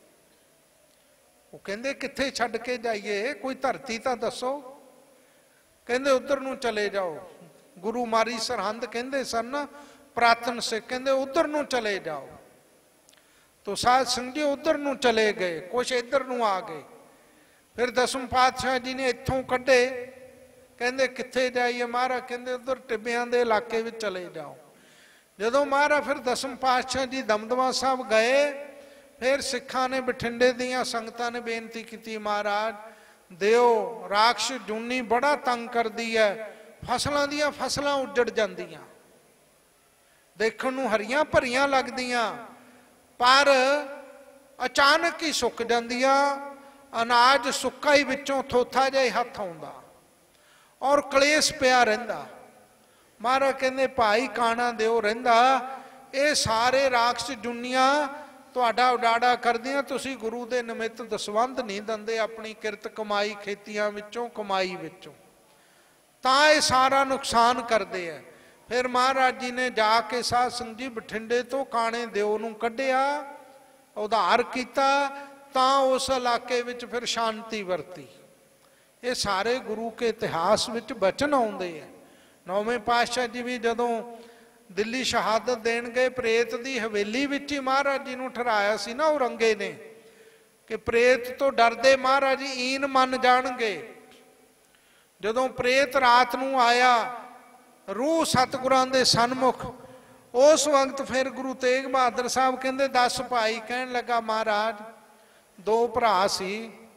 वो कहते कित्थे छड्ड के जाइए, कोई धरती तो दसो। कहते उधर नूं चले जाओ। गुरु मारी सरहंद कहते सन पुरातन सिख, कहते उधर नूं चले जाओ। तो साध संगत जी उधर नूं चले गए, कुछ इधर नूं आ गए। फिर दसम पातशाह जी ने इत्थों कढ़े, कहते कित्थे जाइए महाराज, कहते उधर टिब्बियां दे इलाके में चले जाओ। जदों महाराज फिर दसम पातशाह जी दमदमा साहब गए, फिर सिखां ने बठिंडे दियां संगतां ने बेनती की, महाराज दिओ, राक्षस जूनी बड़ा तंग करदी है, फसलों दियां फसलां उजड़ जांदियां, देखण नूं हरियां भरियां लगदियां, पर अचानक ही सुक जांदियां, अनाज सुक्का ही विचों थोथा जिहा ही हथ आउंदा और कलेश पिया रहिंदा। महाराज कहंदे भाई काना दिओ रहिंदा, ये सारे राक्षस जुनियां तुहाडा उडाड़ा करदियां, तुसीं गुरु दे निमित्त दसवंध नहीं दिंदे अपनी किरत कमाई खेतियां विचों कमाई विचों, तां ये सारा नुकसान करदे है। फिर महाराज जी ने जाके साध संगत जी बठिंडे तो काने दिओ नूं कढ़िया, उधार किया, तां उस इलाके विच फिर शांति वरती। ये सारे गुरु के इतिहास विच बचन आउंदे है। नौवें पातशाह जी भी जदों दिल्ली शहादत देन गए, प्रेत की हवेली विच ही महाराज जी नूं ठहराया सी ना औरंगे ने कि प्रेत तो डरदे महाराज जी ईन मन जाणगे। जदों प्रेत रात नूं आया रूह सतगुरां दे सन्मुख, उस वक्त फिर गुरु तेग बहादुर साहब कहंदे दस भाई, कहण लगा महाराज दो भरा सी,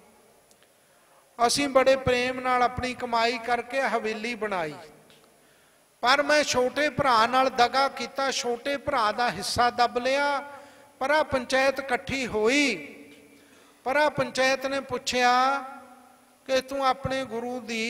असीं बड़े प्रेम नाल अपनी कमाई करके हवेली बनाई, पर मैं छोटे भरा नाल दगा किया, छोटे भरा दा हिस्सा दब लिया। परा पंचायत इकट्ठी हुई, परा पंचायत ने पूछया कि तू अपने गुरु दी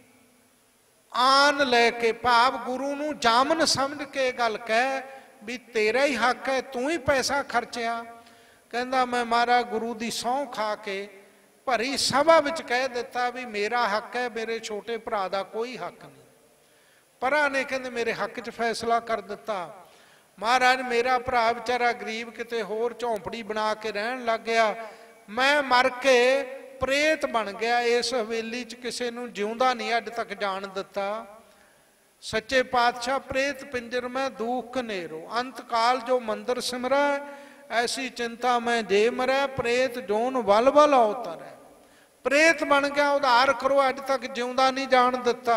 आन लैके, भाव गुरु नूं जामन समझ के गल कह भी तेरा ही हक है, तू ही पैसा खर्चिया। कहंदा मैं महाराज गुरु दी सौं खा के भरी सभा विच कह दिता भी मेरा हक है, मेरे छोटे भरा दा कोई हक नहीं। परा ने कहंदे मेरे हक च फैसला कर दिता। महाराज मेरा भरा बेचारा गरीब किते होर झोंपड़ी बना के रहन लग गया, मैं मर के प्रेत बन गया, इस हवेली च किसी नूं जिउंदा नहीं अज तक जान दिता। सच्चे पातशाह प्रेत पिंजर में दुख कनेरो, अंत काल जो मंदिर सिमरा, ऐसी चिंता में जे मरै, प्रेत जोन वल वल अवतर है। प्रेत बन गया, उधार करो, अज तक जिउंदा नहीं जान दिता।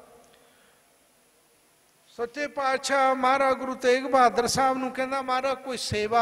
सच्चे पातशाह महाराज गुरु तेग बहादुर साहब नूं कहंदा महाराज कोई सेवा।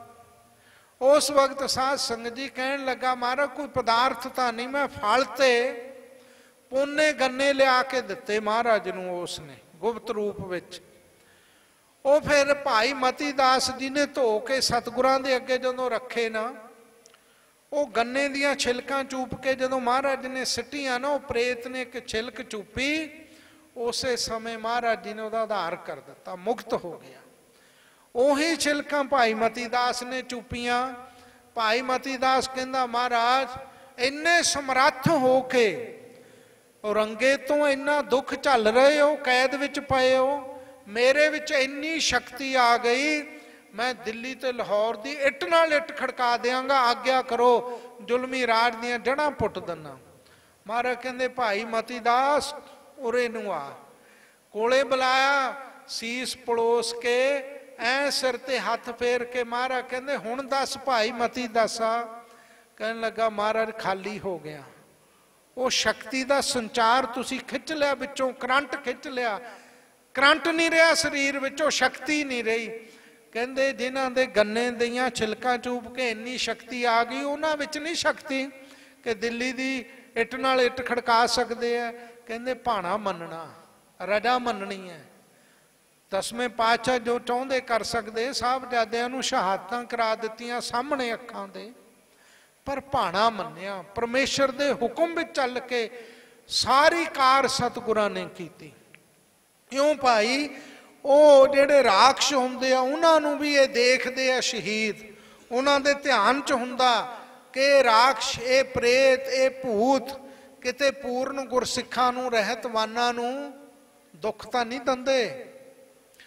उस वक्त साध संगत जी कहन लगा महाराज कोई पदार्थ तो नहीं, मैं फल ते पुन्ने गन्ने लिया के दिते महाराज नूं उसने गुप्त रूप विच। ਉਹ फिर भाई मती दास जी ने धो के सतगुरां दे अगे जदों रखे ना, वो गन्ने दियां छिलकां चूप के जदों महाराज ने सिट्टियां ना, वो प्रेत ने एक छिलक चूपी, उसे समय महाराज जी ने उहदा उद्धार कर दिता, मुक्त हो गया। उही छिलकां भाई मती दास ने चूपियां। भाई मती दास कहंदा महाराज इन्ने समर्थ हो के औरंगे तो इन्ना दुख झल रहे हो, कैद विच पए हो, मेरे विच इन्नी शक्ति आ गई, मैं दिल्ली ते लाहौर दी इट नाल इट खड़का देंगा, आग्या करो, जुलमी राज दियां जड़ां पुट देना। महाराज कहंदे भाई मती दास उरे नूं आ, कोले बुलाया, सीस पड़ोस के ऐ सिर ते हथ फेर के महाराज कहंदे हुण दस भाई मती दासा। कहन लगा महाराज खाली हो गया, वो शक्ति का संचार तुसी खिंच लिया, विचों करंट खिंच लिया, करंट नहीं रहा शरीर विचों, शक्ति नहीं रही। कहंदे जिन्हां दे गन्ने दियां छिलकां चूप के इन्नी शक्ति आ गई, उन्हां विच नहीं शक्ति कि दिल्ली दी इट नाल इट खड़का सकते हैं। कहंदे भाणा मनना, रजा मननी है। दसवें पातशाह जो चाहुंदे कर सकते, साहबजादियां नूं शहादतां करा दित्तियां सामने अखां दे, पर भाणा मन्निया, परमेश्वर दे हुक्म विच चल के सारी कार सतगुरां ने कीती। क्यों भाई वो जिहड़े राक्षस हुंदे आ उन्हां नूं भी ये देखदे आ शहीद, उन्हां दे ध्यान च हुंदा कि राक्षस ये प्रेत ये भूत किते पूर्ण गुरसिखां नूं रहतवानां नूं दुख तां नहीं दिंदे।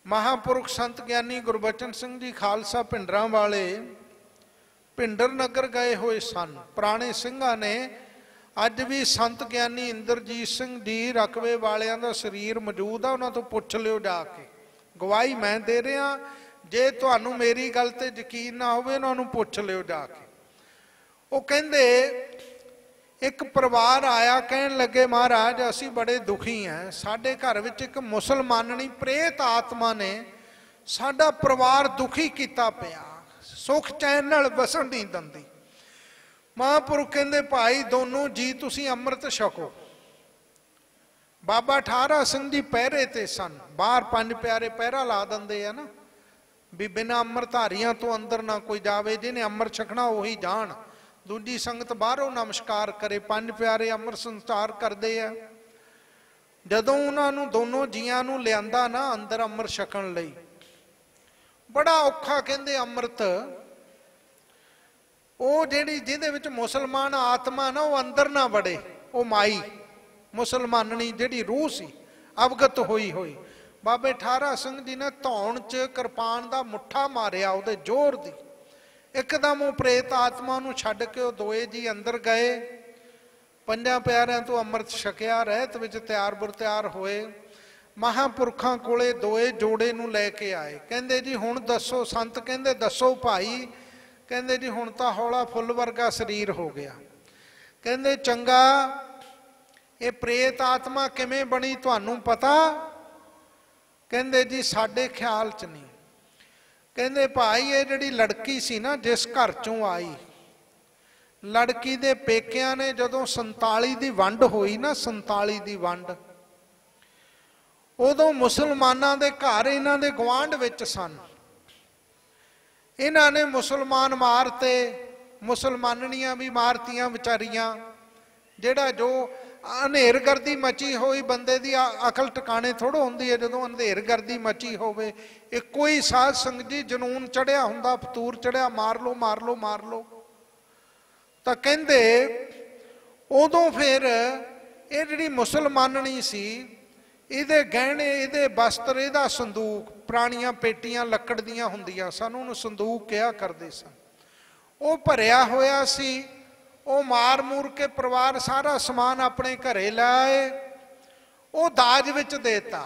ਮਹਾਂਪੁਰਖ ਸੰਤ ਗਿਆਨੀ ਗੁਰਬਚਨ ਸਿੰਘ ਜੀ ਖਾਲਸਾ ਭਿੰਡਰਾਂ ਵਾਲੇ ਭਿੰਡਰ ਨਗਰ ਗਏ ਹੋਏ ਸਨ। ਪੁਰਾਣੇ ਸਿੰਘਾਂ ਨੇ ਅੱਜ ਵੀ ਸੰਤ ਗਿਆਨੀ ਇੰਦਰਜੀਤ ਸਿੰਘ ਜੀ ਰਕਬੇ ਵਾਲਿਆਂ ਦਾ ਸਰੀਰ ਮੌਜੂਦ ਆ, ਉਹਨਾਂ ਤੋਂ ਪੁੱਛ ਲਿਓ ਜਾ ਕੇ। ਗਵਾਹੀ ਮੈਂ ਦੇ ਰਿਹਾ, ਜੇ ਤੁਹਾਨੂੰ ਮੇਰੀ ਗੱਲ ਤੇ ਯਕੀਨ ਨਾ ਹੋਵੇ ਉਹਨਾਂ ਨੂੰ ਪੁੱਛ ਲਿਓ ਜਾ ਕੇ। ਉਹ ਕਹਿੰਦੇ ਇੱਕ ਪਰਿਵਾਰ ਆਇਆ, ਕਹਿਣ ਲੱਗੇ ਮਹਾਰਾਜ ਅਸੀਂ ਬੜੇ ਦੁਖੀ ਹਾਂ, ਸਾਡੇ ਘਰ ਵਿੱਚ ਇੱਕ ਮੁਸਲਮਾਨਣੀ ਪ੍ਰੇਤ ਆਤਮਾ ਨੇ ਸਾਡਾ ਪਰਿਵਾਰ ਦੁਖੀ ਕੀਤਾ ਪਿਆ, ਸੁੱਖ ਚੈਨ ਨਾਲ ਵਸਣ ਨਹੀਂ ਦਿੰਦੀ। ਮਹਾਂਪੁਰਖ ਕਹਿੰਦੇ ਭਾਈ ਦੋਨੋਂ ਜੀ ਤੁਸੀਂ ਅੰਮ੍ਰਿਤ ਛਕੋ। ਬਾਬਾ ਠਾਰਾ ਸਿੰਘ ਜੀ ਪਹਿਰੇ ਤੇ ਸਨ, ਬਾਹਰ ਪੰਜ ਪਿਆਰੇ ਪਹਿਰਾ ਲਾ ਦਿੰਦੇ ਆ ਨਾ ਵੀ ਬਿਨਾਂ ਅੰਮ੍ਰਿਤਧਾਰੀਆਂ ਤੋਂ ਅੰਦਰ ਨਾ ਕੋਈ ਜਾਵੇ, ਜਿਹਨੇ ਅੰਮ੍ਰਿਤ ਛਕਣਾ ਉਹੀ ਜਾਣ, ਦੂਜੀ ਸੰਗਤ ਬਾਹਰੋਂ ਨਮਸਕਾਰ ਕਰੇ। ਪੰਜ ਪਿਆਰੇ ਅੰਮ੍ਰਿਤ ਸੰਸਕਾਰ ਕਰਦੇ ਆ। ਜਦੋਂ ਉਹਨਾਂ ਨੂੰ ਦੋਨੋਂ ਜੀਆਂ ਨੂੰ ਲਿਆਂਦਾ ਨਾ ਅੰਦਰ ਅੰਮ੍ਰਿਤ ਛਕਣ ਲਈ, ਬੜਾ ਔਖਾ ਕਹਿੰਦੇ ਅੰਮ੍ਰਿਤ। ਉਹ ਜਿਹੜੀ ਜਿਹਦੇ ਵਿੱਚ ਮੁਸਲਮਾਨ ਆਤਮਾ ਨਾ ਉਹ ਅੰਦਰ ਨਾ ਵੜੇ, ਉਹ ਮਾਈ ਮੁਸਲਮਾਨਣੀ ਜਿਹੜੀ ਰੂਹ ਸੀ ਅਵਗਤ ਹੋਈ ਹੋਈ। ਬਾਬੇ ਠਾਰਾ ਸਿੰਘ ਜੀ ਨੇ ਧੌਣ 'ਚ ਕਿਰਪਾਨ ਦਾ ਮੁੱਠਾ ਮਾਰਿਆ ਉਹਦੇ ਜ਼ੋਰ ਦੀ, ਇੱਕਦਮ ਉਹ ਪ੍ਰੇਤ ਆਤਮਾ ਨੂੰ ਛੱਡ ਕੇ ਉਹ ਦੋਏ ਜੀ ਅੰਦਰ ਗਏ। ਪੰਜਾਂ ਪਿਆਰਿਆਂ ਤੋਂ ਅੰਮ੍ਰਿਤ ਛਕਿਆ, ਰਹਿਤ ਵਿੱਚ ਤਿਆਰ ਬੁਰ ਤਿਆਰ ਹੋਏ। ਮਹਾਂਪੁਰਖਾਂ ਕੋਲੇ ਦੋਏ ਜੋੜੇ ਨੂੰ ਲੈ ਕੇ ਆਏ। ਕਹਿੰਦੇ ਜੀ ਹੁਣ ਦੱਸੋ। ਸੰਤ ਕਹਿੰਦੇ ਦੱਸੋ ਭਾਈ। ਕਹਿੰਦੇ ਜੀ ਹੁਣ ਤਾਂ ਹੌਲਾ ਫੁੱਲ ਵਰਗਾ ਸਰੀਰ ਹੋ ਗਿਆ। ਕਹਿੰਦੇ ਚੰਗਾ ਇਹ ਪ੍ਰੇਤ ਆਤਮਾ ਕਿਵੇਂ ਬਣੀ ਤੁਹਾਨੂੰ ਪਤਾ? ਕਹਿੰਦੇ ਜੀ ਸਾਡੇ ਖਿਆਲ 'ਚ ਨਹੀਂ। ਕਹਿੰਦੇ ਭਾਈ ਇਹ ਜਿਹੜੀ ਲੜਕੀ ਸੀ ਨਾ ਜਿਸ ਘਰ ਚੋਂ ਆਈ, ਲੜਕੀ ਦੇ ਪੇਕਿਆਂ ਨੇ ਜਦੋਂ ਸੰਤਾਲੀ ਦੀ ਵੰਡ ਹੋਈ ਨਾ, ਸੰਤਾਲੀ ਦੀ ਵੰਡ, ਉਦੋਂ ਮੁਸਲਮਾਨਾਂ ਦੇ ਘਰ ਇਹਨਾਂ ਦੇ ਗੁਆਂਢ ਵਿੱਚ ਸਨ। ਇਹਨਾਂ ਨੇ ਮੁਸਲਮਾਨ ਮਾਰਤੇ, ਮੁਸਲਮਾਨਣੀਆਂ ਵੀ ਮਾਰਤੀਆਂ ਵਿਚਾਰੀਆਂ। ਜਿਹੜਾ ਜੋ ਹਨੇਰਗਰਦੀ ਮਚੀ ਹੋਈ ਬੰਦੇ ਦੀ ਅਕਲ ਟਿਕਾਣੇ ਥੋੜ੍ਹਾ ਹੁੰਦੀ ਹੈ ਜਦੋਂ ਹਨੇਰਗਰਦੀ ਮਚੀ ਹੋਵੇ। ਇੱਕੋ ਹੀ ਸਾਧ ਸੰਗਤ ਜੀ ਜਨੂਨ ਚੜਿਆ ਹੁੰਦਾ, ਫਤੂਰ ਚੜਿਆ, ਮਾਰ ਲਓ ਮਾਰ ਲਓ ਮਾਰ ਲਓ। ਤਾਂ ਕਹਿੰਦੇ ਉਦੋਂ ਫਿਰ ਇਹ ਜਿਹੜੀ ਮੁਸਲਮਾਨਣੀ ਸੀ, ਇਹਦੇ ਗਹਿਣੇ, ਇਹਦੇ ਵਸਤਰ, ਇਹਦਾ ਸੰਦੂਕ, ਪੁਰਾਣੀਆਂ ਪੇਟੀਆਂ ਲੱਕੜ ਦੀਆਂ ਹੁੰਦੀਆਂ ਸਨ, ਉਹਨੂੰ ਸੰਦੂਕ ਕਿਹਾ ਕਰਦੇ ਸਨ, ਉਹ ਭਰਿਆ ਹੋਇਆ ਸੀ। ਉਹ ਮਾਰ ਮੂਰ ਕੇ ਪਰਿਵਾਰ ਸਾਰਾ ਸਮਾਨ ਆਪਣੇ ਘਰੇ ਲਾਏ, ਉਹ ਦਾਜ ਵਿੱਚ ਦੇਤਾ।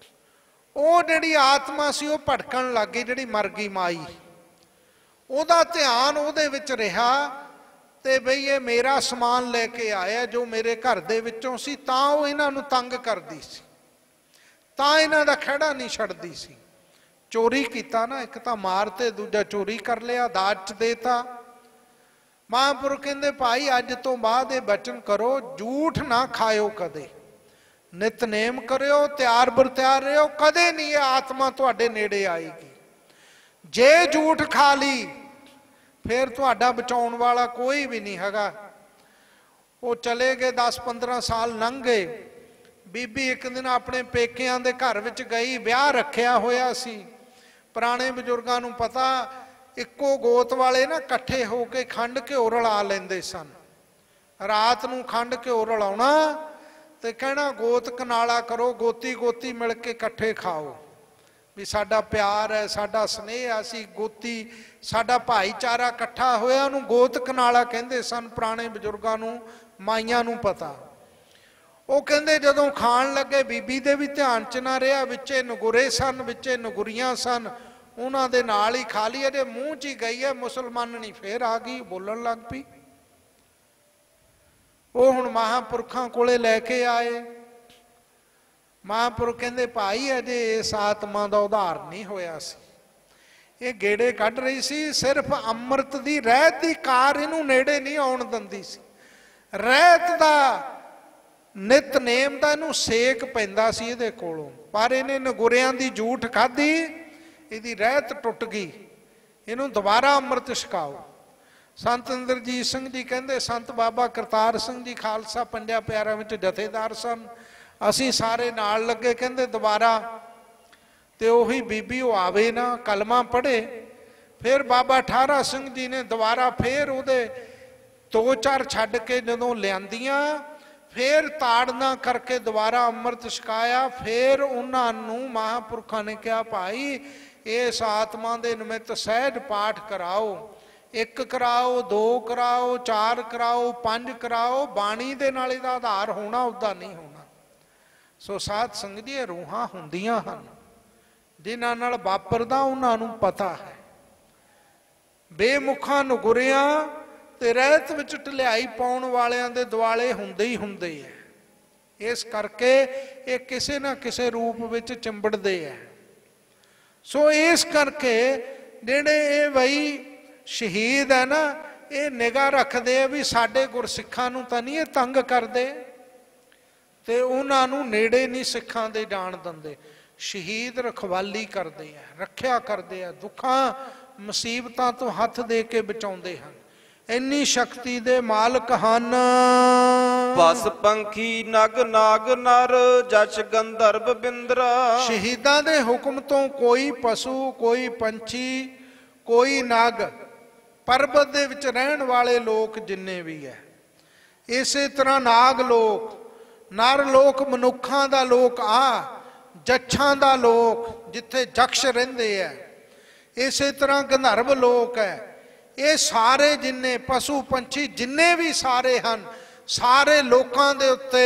ਉਹ ਜਿਹੜੀ ਆਤਮਾ ਸੀ ਉਹ ਭਟਕਣ ਲੱਗ ਗਈ, ਜਿਹੜੀ ਮਰ ਗਈ ਮਾਈ, ਉਹਦਾ ਧਿਆਨ ਉਹਦੇ ਵਿੱਚ ਰਿਹਾ ਤੇ ਬਈ ਇਹ ਮੇਰਾ ਸਮਾਨ ਲੈ ਕੇ ਆਇਆ ਜੋ ਮੇਰੇ ਘਰ ਦੇ ਵਿੱਚੋਂ ਸੀ। ਤਾਂ ਉਹ ਇਹਨਾਂ ਨੂੰ ਤੰਗ ਕਰਦੀ ਸੀ, ਤਾਂ ਇਹਨਾਂ ਦਾ ਖਹਿੜਾ ਨਹੀਂ ਛੱਡਦੀ ਸੀ। ਚੋਰੀ ਕੀਤਾ ਨਾ, ਇੱਕ ਤਾਂ ਮਾਰ ਤੇ ਦੂਜਾ ਚੋਰੀ ਕਰ ਲਿਆ, ਦਾਜ 'ਚ ਦੇਤਾ। ਮਹਾਂਪੁਰਖ ਕਹਿੰਦੇ ਭਾਈ ਅੱਜ ਤੋਂ ਬਾਅਦ ਇਹ ਬਚਨ ਕਰੋ, ਝੂਠ ਨਾ ਖਾਇਓ ਕਦੇ, ਨਿਤਨੇਮ ਕਰਿਓ, ਤਿਆਰ ਬਰ ਤਿਆਰ ਰਹੋ, ਕਦੇ ਨਹੀਂ ਇਹ ਆਤਮਾ ਤੁਹਾਡੇ ਨੇੜੇ ਆਏਗੀ। ਜੇ ਝੂਠ ਖਾ ਲਈ ਫਿਰ ਤੁਹਾਡਾ ਬਚਾਉਣ ਵਾਲਾ ਕੋਈ ਵੀ ਨਹੀਂ ਹੈਗਾ। ਉਹ ਚਲੇ ਗਏ, ਦਸ ਪੰਦਰਾਂ ਸਾਲ ਲੰਘ ਗਏ। ਬੀਬੀ ਇੱਕ ਦਿਨ ਆਪਣੇ ਪੇਕਿਆਂ ਦੇ ਘਰ ਵਿੱਚ ਗਈ, ਵਿਆਹ ਰੱਖਿਆ ਹੋਇਆ ਸੀ। ਪੁਰਾਣੇ ਬਜ਼ੁਰਗਾਂ ਨੂੰ ਪਤਾ, ਇੱਕੋ ਗੋਤ ਵਾਲੇ ਨਾ ਇਕੱਠੇ ਹੋ ਕੇ ਖੰਡ ਘਿਓ ਰਲਾ ਲੈਂਦੇ ਸਨ। ਰਾਤ ਨੂੰ ਖੰਡ ਘਿਓ ਰਲਾਉਣਾ ਤੇ ਕਹਿਣਾ ਗੋਤ ਕਨਾਲਾ ਕਰੋ, ਗੋਤੀ ਗੋਤੀ ਮਿਲ ਕੇ ਇਕੱਠੇ ਖਾਓ, ਵੀ ਸਾਡਾ ਪਿਆਰ ਹੈ, ਸਾਡਾ ਸਨੇਹ ਹੈ, ਅਸੀਂ ਗੋਤੀ, ਸਾਡਾ ਭਾਈਚਾਰਾ ਇਕੱਠਾ ਹੋਇਆ। ਉਹਨੂੰ ਗੋਤ ਕਨਾਲਾ ਕਹਿੰਦੇ ਸਨ ਪੁਰਾਣੇ ਬਜ਼ੁਰਗਾਂ ਨੂੰ, ਮਾਈਆਂ ਨੂੰ ਪਤਾ। ਉਹ ਕਹਿੰਦੇ ਜਦੋਂ ਖਾਣ ਲੱਗੇ ਬੀਬੀ ਦੇ ਵੀ ਧਿਆਨ 'ਚ ਨਾ ਰਿਹਾ, ਵਿੱਚੇ ਨਗੁਰੇ ਸਨ, ਵਿੱਚੇ ਨਗੁਰੀਆਂ ਸਨ, ਉਹਨਾਂ ਦੇ ਨਾਲ ਹੀ ਖਾ ਲਈ। ਇਹਦੇ ਮੂੰਹ 'ਚ ਹੀ ਗਈ ਹੈ, ਮੁਸਲਮਾਨਣੀ ਫੇਰ ਆ ਗਈ, ਬੋਲਣ ਲੱਗ ਪਈ। ਉਹ ਹੁਣ ਮਹਾਂਪੁਰਖਾਂ ਕੋਲੇ ਲੈ ਕੇ ਆਏ। ਮਹਾਂਪੁਰਖ ਕਹਿੰਦੇ ਭਾਈ ਅਜੇ ਇਸ ਆਤਮਾ ਦਾ ਉਧਾਰ ਨਹੀਂ ਹੋਇਆ ਸੀ, ਇਹ ਗੇੜੇ ਕੱਢ ਰਹੀ ਸੀ, ਸਿਰਫ ਅੰਮ੍ਰਿਤ ਦੀ ਰਹਿਤ ਦੀ ਕਾਰ ਇਹਨੂੰ ਨੇੜੇ ਨਹੀਂ ਆਉਣ ਦਿੰਦੀ ਸੀ। ਰਹਿਤ ਦਾ ਨਿਤਨੇਮ ਦਾ ਇਹਨੂੰ ਸੇਕ ਪੈਂਦਾ ਸੀ ਇਹਦੇ ਕੋਲੋਂ, ਪਰ ਇਹਨੇ ਨਗੁਰਿਆਂ ਦੀ ਝੂਠ ਖਾਧੀ, ਇਹਦੀ ਰਹਿਤ ਟੁੱਟ ਗਈ। ਇਹਨੂੰ ਦੁਬਾਰਾ ਅੰਮ੍ਰਿਤ ਛਕਾਓ। ਸੰਤ ਇੰਦਰਜੀਤ ਸਿੰਘ ਜੀ ਕਹਿੰਦੇ ਸੰਤ ਬਾਬਾ ਕਰਤਾਰ ਸਿੰਘ ਜੀ ਖਾਲਸਾ ਪੰਜਾਂ ਪਿਆਰਿਆਂ ਵਿੱਚ ਜਥੇਦਾਰ ਸਨ, ਅਸੀਂ ਸਾਰੇ ਨਾਲ ਲੱਗੇ। ਕਹਿੰਦੇ ਦੁਬਾਰਾ ਤੇ ਉਹੀ ਬੀਬੀ ਉਹ ਆਵੇ ਨਾ, ਕਲਮਾ ਪੜ੍ਹੇ। ਫਿਰ ਬਾਬਾ ਠਾਰਾ ਸਿੰਘ ਜੀ ਨੇ ਦੁਬਾਰਾ ਫੇਰ ਉਹਦੇ ਦੋ ਚਾਰ ਛੱਡ ਕੇ ਜਦੋਂ ਲਿਆਂਦੀਆਂ, ਫੇਰ ਤਾੜਨਾ ਕਰਕੇ ਦੁਬਾਰਾ ਅੰਮ੍ਰਿਤ ਛਕਾਇਆ। ਫੇਰ ਉਹਨਾਂ ਨੂੰ ਮਹਾਂਪੁਰਖਾਂ ਨੇ ਕਿਹਾ, ਭਾਈ ਇਸ ਆਤਮਾ ਦੇ ਨਿਮਿਤ ਸਹਿਜ ਪਾਠ ਕਰਾਓ। ਇੱਕ ਕਰਾਓ, ਦੋ ਕਰਾਓ, ਚਾਰ ਕਰਾਓ, ਪੰਜ ਕਰਾਓ। ਬਾਣੀ ਦੇ ਨਾਲ ਇਹਦਾ ਆਧਾਰ ਹੋਣਾ, ਉੱਦਾਂ ਨਹੀਂ ਹੋਣਾ। ਸੋ ਸਾਧ ਸੰਗਤ ਜੀ, ਇਹ ਰੂਹਾਂ ਹੁੰਦੀਆਂ ਹਨ ਜਿਨ੍ਹਾਂ ਨਾਲ ਵਾਪਰਦਾ ਉਹਨਾਂ ਨੂੰ ਪਤਾ ਹੈ। ਬੇਮੁਖਾਂ ਨੁਗਰਿਆਂ ਤੇ ਰਹਿਤ ਵਿੱਚ ਢਲਿਆਈ ਪਾਉਣ ਵਾਲਿਆਂ ਦੇ ਦੁਆਲੇ ਹੁੰਦੇ ਹੀ ਹੁੰਦੇ ਹੈ। ਇਸ ਕਰਕੇ ਇਹ ਕਿਸੇ ਨਾ ਕਿਸੇ ਰੂਪ ਵਿੱਚ ਚਿੰਬੜਦੇ ਹੈ। ਸੋ ਇਸ ਕਰਕੇ ਜਿਹੜੇ ਇਹ ਬਈ ਸ਼ਹੀਦ ਹੈ ਨਾ, ਇਹ ਨਿਗਾਹ ਰੱਖਦੇ ਆ ਵੀ ਸਾਡੇ ਗੁਰਸਿੱਖਾਂ ਨੂੰ ਤਾਂ ਨਹੀਂ ਇਹ ਤੰਗ ਕਰਦੇ, ਤੇ ਉਹਨਾਂ ਨੂੰ ਨੇੜੇ ਨਹੀਂ ਸਿੱਖਾਂ ਦੇ ਜਾਣ ਦਿੰਦੇ। ਸ਼ਹੀਦ ਰਖਵਾਲੀ ਕਰਦੇ ਆ, ਰੱਖਿਆ ਕਰਦੇ ਆ, ਦੁੱਖਾਂ ਮੁਸੀਬਤਾਂ ਤੋਂ ਹੱਥ ਦੇ ਕੇ ਬਚਾਉਂਦੇ ਹਨ। ਇੰਨੀ ਸ਼ਕਤੀ ਦੇ ਮਾਲਕ ਹਨ। ਪਸ ਪੰਖੀ ਨਗ ਨਾਗ ਨਰ ਜਚ ਗੰਧਰਵ ਬਿੰਦਰਾ। ਸ਼ਹੀਦਾਂ ਦੇ ਹੁਕਮ ਤੋਂ ਕੋਈ ਪਸ਼ੂ, ਕੋਈ ਪੰਛੀ, ਕੋਈ ਨਗ, ਪਰਬਤ ਦੇ ਵਿੱਚ ਰਹਿਣ ਵਾਲੇ ਲੋਕ ਜਿੰਨੇ ਵੀ ਹੈ, ਇਸੇ ਤਰ੍ਹਾਂ ਨਾਗ ਲੋਕ, ਨਰ ਲੋਕ, ਮਨੁੱਖਾਂ ਦਾ ਲੋਕ ਆ, ਜੱਛਾਂ ਦਾ ਲੋਕ ਜਿੱਥੇ ਜਕਸ਼ ਰਹਿੰਦੇ ਹੈ, ਇਸੇ ਤਰ੍ਹਾਂ ਗੰਧਰਵ ਲੋਕ ਹੈ। ਇਹ ਸਾਰੇ ਜਿੰਨੇ ਪਸ਼ੂ ਪੰਛੀ ਜਿੰਨੇ ਵੀ ਸਾਰੇ ਹਨ, ਸਾਰੇ ਲੋਕਾਂ ਦੇ ਉੱਤੇ